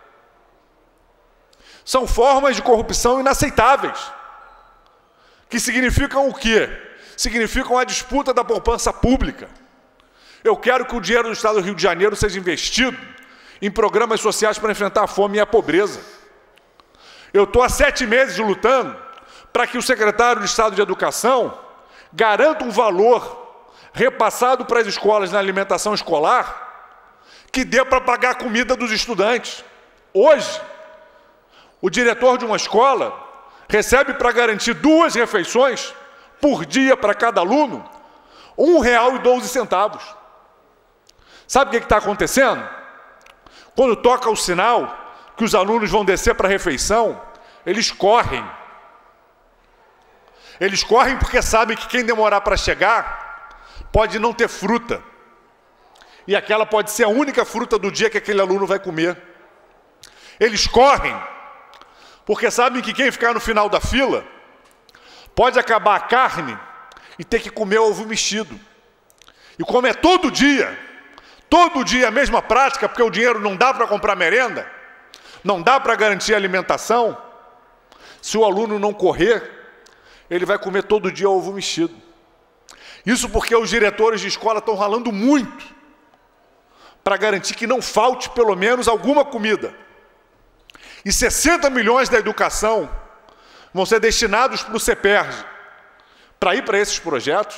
São formas de corrupção inaceitáveis, que significam o quê? Significam a disputa da poupança pública. Eu quero que o dinheiro do Estado do Rio de Janeiro seja investido em programas sociais para enfrentar a fome e a pobreza. Eu estou há sete meses lutando para que o secretário de Estado de Educação garanta um valor repassado para as escolas na alimentação escolar que dê para pagar a comida dos estudantes. Hoje, o diretor de uma escola recebe para garantir duas refeições por dia para cada aluno, um real e doze centavos. Sabe o que está acontecendo? Quando toca o sinal que os alunos vão descer para a refeição, eles correm. Eles correm porque sabem que quem demorar para chegar pode não ter fruta. E aquela pode ser a única fruta do dia que aquele aluno vai comer. Eles correm porque sabem que quem ficar no final da fila pode acabar a carne e ter que comer ovo mexido. E como é todo dia, todo dia a mesma prática, porque o dinheiro não dá para comprar merenda, não dá para garantir a alimentação, se o aluno não correr, ele vai comer todo dia ovo mexido. Isso porque os diretores de escola estão ralando muito para garantir que não falte pelo menos alguma comida. E sessenta milhões da educação vão ser destinados para o CEPERJ, para ir para esses projetos.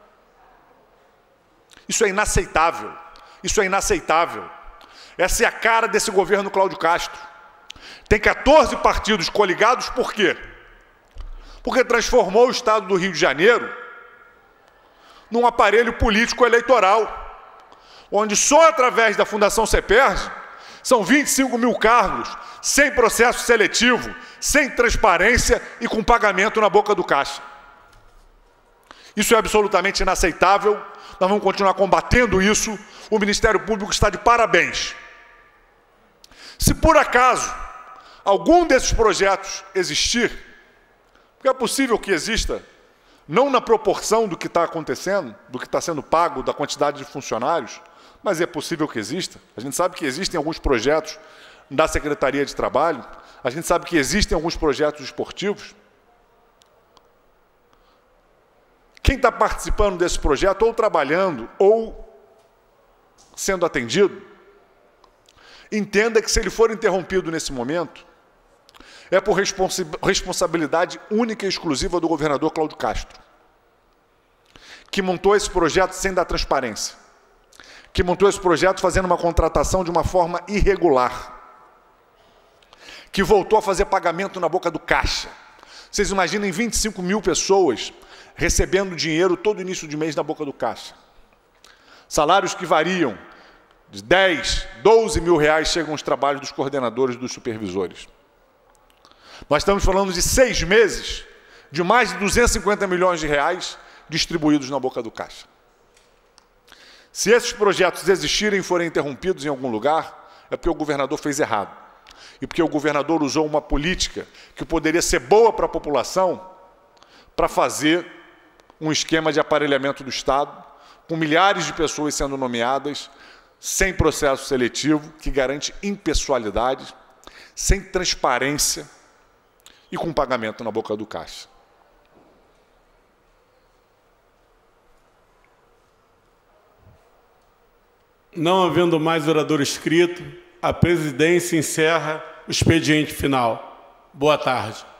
Isso é inaceitável. Isso é inaceitável. Essa é a cara desse governo Cláudio Castro. Tem quatorze partidos coligados, por quê? Porque transformou o Estado do Rio de Janeiro num aparelho político eleitoral, onde só através da Fundação CEPERJ são vinte e cinco mil cargos, sem processo seletivo, sem transparência e com pagamento na boca do caixa. Isso é absolutamente inaceitável, nós vamos continuar combatendo isso, o Ministério Público está de parabéns. Se por acaso algum desses projetos existir, porque é possível que exista, não na proporção do que está acontecendo, do que está sendo pago, da quantidade de funcionários, mas é possível que exista. A gente sabe que existem alguns projetos da Secretaria de Trabalho, a gente sabe que existem alguns projetos esportivos. Quem está participando desse projeto, ou trabalhando, ou sendo atendido, entenda que se ele for interrompido nesse momento, é por responsa- responsabilidade única e exclusiva do governador Cláudio Castro, que montou esse projeto sem dar transparência, que montou esse projeto fazendo uma contratação de uma forma irregular, que voltou a fazer pagamento na boca do caixa. Vocês imaginem vinte e cinco mil pessoas recebendo dinheiro todo início de mês na boca do caixa. Salários que variam de dez, doze mil reais chegam os trabalhos dos coordenadores, dos supervisores. Nós estamos falando de seis meses, de mais de duzentos e cinquenta milhões de reais distribuídos na boca do caixa. Se esses projetos existirem e forem interrompidos em algum lugar, é porque o governador fez errado. E porque o governador usou uma política que poderia ser boa para a população para fazer um esquema de aparelhamento do Estado, com milhares de pessoas sendo nomeadas, sem processo seletivo, que garante impessoalidade, sem transparência e com pagamento na boca do caixa. Não havendo mais orador inscrito, a presidência encerra o expediente final. Boa tarde.